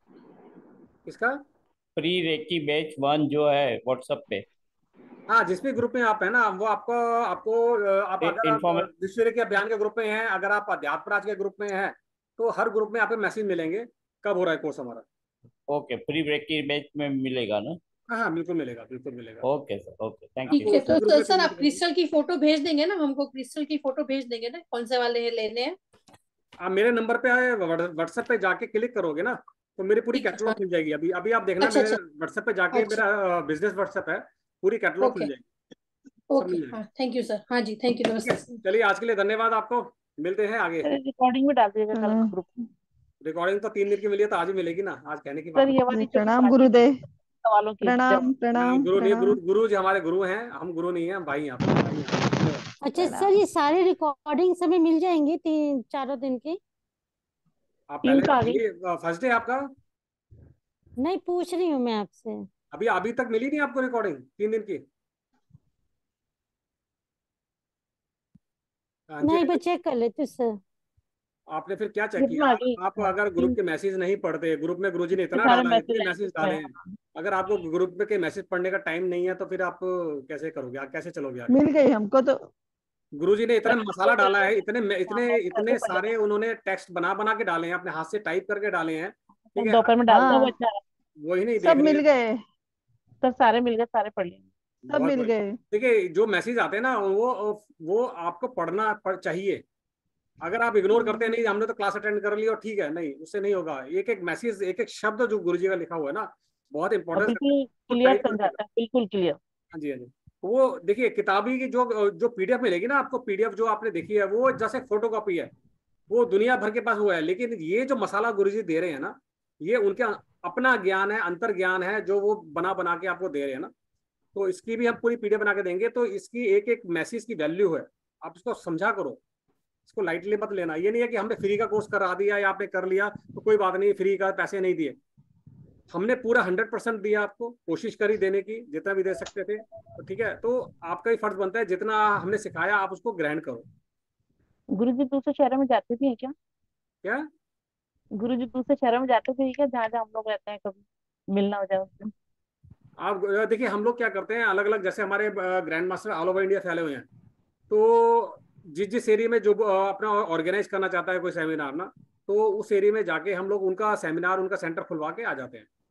किसका? फ्री रेकी बैच वन जो है व्हाट्सएप पे। हाँ, जिस भी ग्रुप में आप है ना, वो आपको आपको अ, आप अगर आप इन्फॉर्म विश्व के अभियान के ग्रुप में हैं, अगर आप अध्यात्म राज के ग्रुप में हैं, तो हर ग्रुप में आपको मैसेज मिलेंगे कब हो रहा है कोर्स हमारा। ओके, फ्री रेकी बैच में मिलेगा ना? हाँ हाँ, बिल्कुल मिलेगा, बिल्कुल मिलेगा। Okay sir, okay, thank you. ठीक आपको है, उसी तो, ग्रुप तो में सर पेमेंट आप करनी क्रिस्टल की फोटो भेज देंगे ना हमको? क्रिस्टल की फोटो भेज देंगे ना, कौन से वाले हैं लेने हैं? है। आप मेरे नंबर पे आए व्हाट्सएप पे जाके क्लिक करोगे ना, तो मेरी पूरी ठीक है, हाँ। कैटलॉग मिल जाएगी। अभी अभी आप देखना, अच्छा मेरे अच्छा व्हाट्सएप पे जाके, अच्छा। मेरा बिजनेस व्हाट्सएप है, पूरी कैटलॉग ओके मिल जाएगी, सब ओके, मिल जाएगी। हाँ थैंक यू सर। हाँ जी, थैंक यू, ठीक है, नमस्ते सर। चलिए आज के लिए धन्यवाद आपको, मिलते हैं आगे। सर रिकॉर्डिंग में डाल दीजिएगा कल का ग्रुप में। रिकॉर्डिंग तो तीन दिन की मिली है, तो आज ही मिलेगी ना, आज कहने की सर बात ये वाली जो प्रणाम बाकी गुरुदेव। सवालों की प्रणाम जवाब। नहीं, प्रणाम गुरु नहीं, गुरु प्रणाम। गुरु जी हमारे गुरु हैं, हम गुरु नहीं हैं, हम भाई हैं आपके, भाई हैं। धन्यवाद। अच्छा सर, ये सारी रिकॉर्डिंग हमें मिल जाएंगी तीन चारों दिन की? आप तीन पहले तो आ गई। ये फर्स्ट डे आपका, नहीं, पूछ रही हूँ मैं आपसे। अभी अभी तक मिली नहीं आपको रिकॉर्डिंग तीन दिन की? हाँ जी, नहीं, मैं चेक कर लेती हूँ सर। आपने फिर क्या चेक ग्रुप में किया? आ आप, गई। आप हाँ, अगर ग्रुप तीन के मैसेज नहीं पढ़ते, ग्रुप में गुरुजी ने इतना सारे डाला है, मैसेज इतने आए मैसेज हुए डाले हैं। हैं, अगर आपको ग्रुप में के मैसेज पढ़ने का टाइम नहीं है तो फिर आप कैसे करोगे, आप कैसे चलोगे आगे? मिल गई हमको तो। गुरुजी ने इतना मसाला डाला है, इतने हाँ, इतने मैं करके इतने पढ़ सारे लेना। उन्होंने टेक्स्ट बना बना के डाले हैं, अपने हाथ से टाइप करके डाले हैं, ठीक है। दोपहर में डालता हूँ वो हाँ, अच्छा है। वही नहीं सब देख रही मिल है। गए। सर सारे मिल गए, सारे पढ़ लिए। सब बहुत मिल बढ़िया। गए। देखिए जो मैसेज आते हैं ना, वो वो आपको पढ़ना पढ़ चाहिए। अगर आप इग्नोर करते नहीं, हमने तो क्लास अटेंड कर ली और ठीक है, नहीं, उससे नहीं होगा। एक एक मैसेज, एक एक शब्द जो गुरुजी का लिखा हुआ है ना, बहुत और इंपॉर्टेंस बिल्कुल तो क्लियर टाइप करके। समझाता है, बिल्कुल क्लियर। हाँ जी, हाँ जी। वो देखिए किताबी की जो जो पीडीएफ मिलेगी ना आपको, पीडीएफ जो आपने देखी है वो जैसे फोटो कॉपी है, वो दुनिया भर के पास हुआ है। लेकिन ये जो मसाला गुरुजी दे रहे हैं ना, ये उनके अपना ज्ञान है, अंतर ज्ञान है, जो वो बना बना के आपको दे रहे हैं ना। तो इसकी भी हम पूरी पीडीएफ बना के देंगे, तो इसकी एक एक मैसेज की वैल्यू है, आप इसको समझा करो, इसको लाइटली मत लेना। ये नहीं है कि हमने फ्री का कोर्स करा दिया या आपने कर लिया तो कोई बात नहीं, फ्री का पैसे नहीं दिए, हमने पूरा हंड्रेड परसेंट दिया आपको, कोशिश करी देने की जितना भी दे सकते थे, तो ठीक है। तो आपका ही फर्ज बनता है, जितना हमने सिखाया आप उसको ग्रहण करो। गुरु जी दूसरे शहरों में जाते भी हैं क्या? क्या? गुरु जी दूसरे शहरों में जाते भी हैं क्या, जहाँ जहाँ हम लोग रहते हैं, कभी मिलना हो जाए उनसे? आप देखिए, हम लोग क्या करते हैं अलग अलग, जैसे हमारे grand master all over India फैले हुए हैं, तो जिस जिस एरिया में जो अपना ऑर्गेनाइज करना चाहता है कोई सेमिनार ना, तो उस एरिया में जाके हम लोग उनका सेमिनार, उनका सेंटर खुलवा के आ जाते हैं।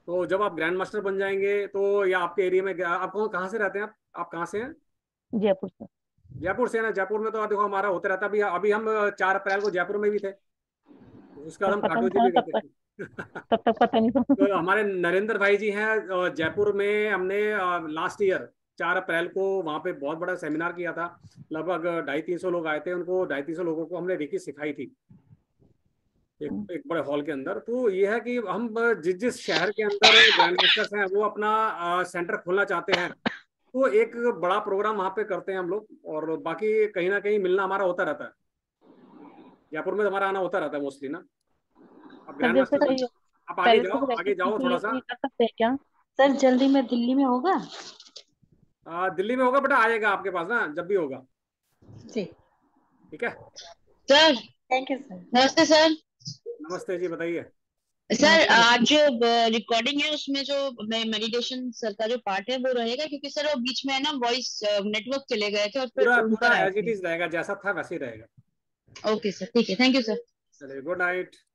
तो जब आप ग्रैंड मास्टर बन जाएंगे तो या आपके एरिया में, आप कौन कहाँ से रहते हैं? आप आप कहाँ से हैं? जयपुर से। जयपुर से है ना। जयपुर में तो देखो हमारा होता रहता है। अभी अभी हम चार अप्रैल को जयपुर में भी थे, उसका हम पता खाटू नहीं जी था भी तब कहते तक, हैं। तब तक पता नहीं था। तो हमारे नरेंद्र भाई जी हैं अ, जयपुर में। हमने लास्ट ईयर चार अप्रैल को वहाँ पे बहुत बड़ा सेमिनार किया था। लगभग ढाई तीन सौ लोग आए थे। उनको ढाई तीन सौ लोगों को हमने रेकी सिखाई थी एक एक बड़े हॉल के अंदर। तो ये है कि हम जिस जिस शहर के अंदर ग्रैंड मास्टर्स हैं वो अपना आ, सेंटर खोलना चाहते हैं, तो एक बड़ा प्रोग्राम वहाँ पे करते हैं हम लोग। और बाकी कहीं ना कहीं मिलना हमारा होता रहता है। जयपुर में हमारा आना होता रहता है मोस्टली ना। अब सर ग्रैंड जैसे मास्टर कोई आप आगे पहले से जाओ, आगे प्रैक्टिस जाओ थोड़ा सा। कर सकते हैं क्या? सर जल्दी में दिल्ली में होगा? आ, दिल्ली में होगा बेटा, आएगा आपके पास ना जब भी होगा। जी ठीक है सर। Thank you sir. नमस्ते सर। नमस्ते जी, बताइए। सर आज जो रिकॉर्डिंग है उसमें जो मेडिटेशन सर का जो पार्ट है वो रहेगा, क्योंकि सर वो बीच में है ना वॉइस नेटवर्क चले गए थे और फिर पूरा उनका पूरा आए एज इट थे। इज रहेगा, जैसा था वैसे ही रहेगा। ओके सर, ठीक है, थैंक यू सर। चलिए, गुड नाइट।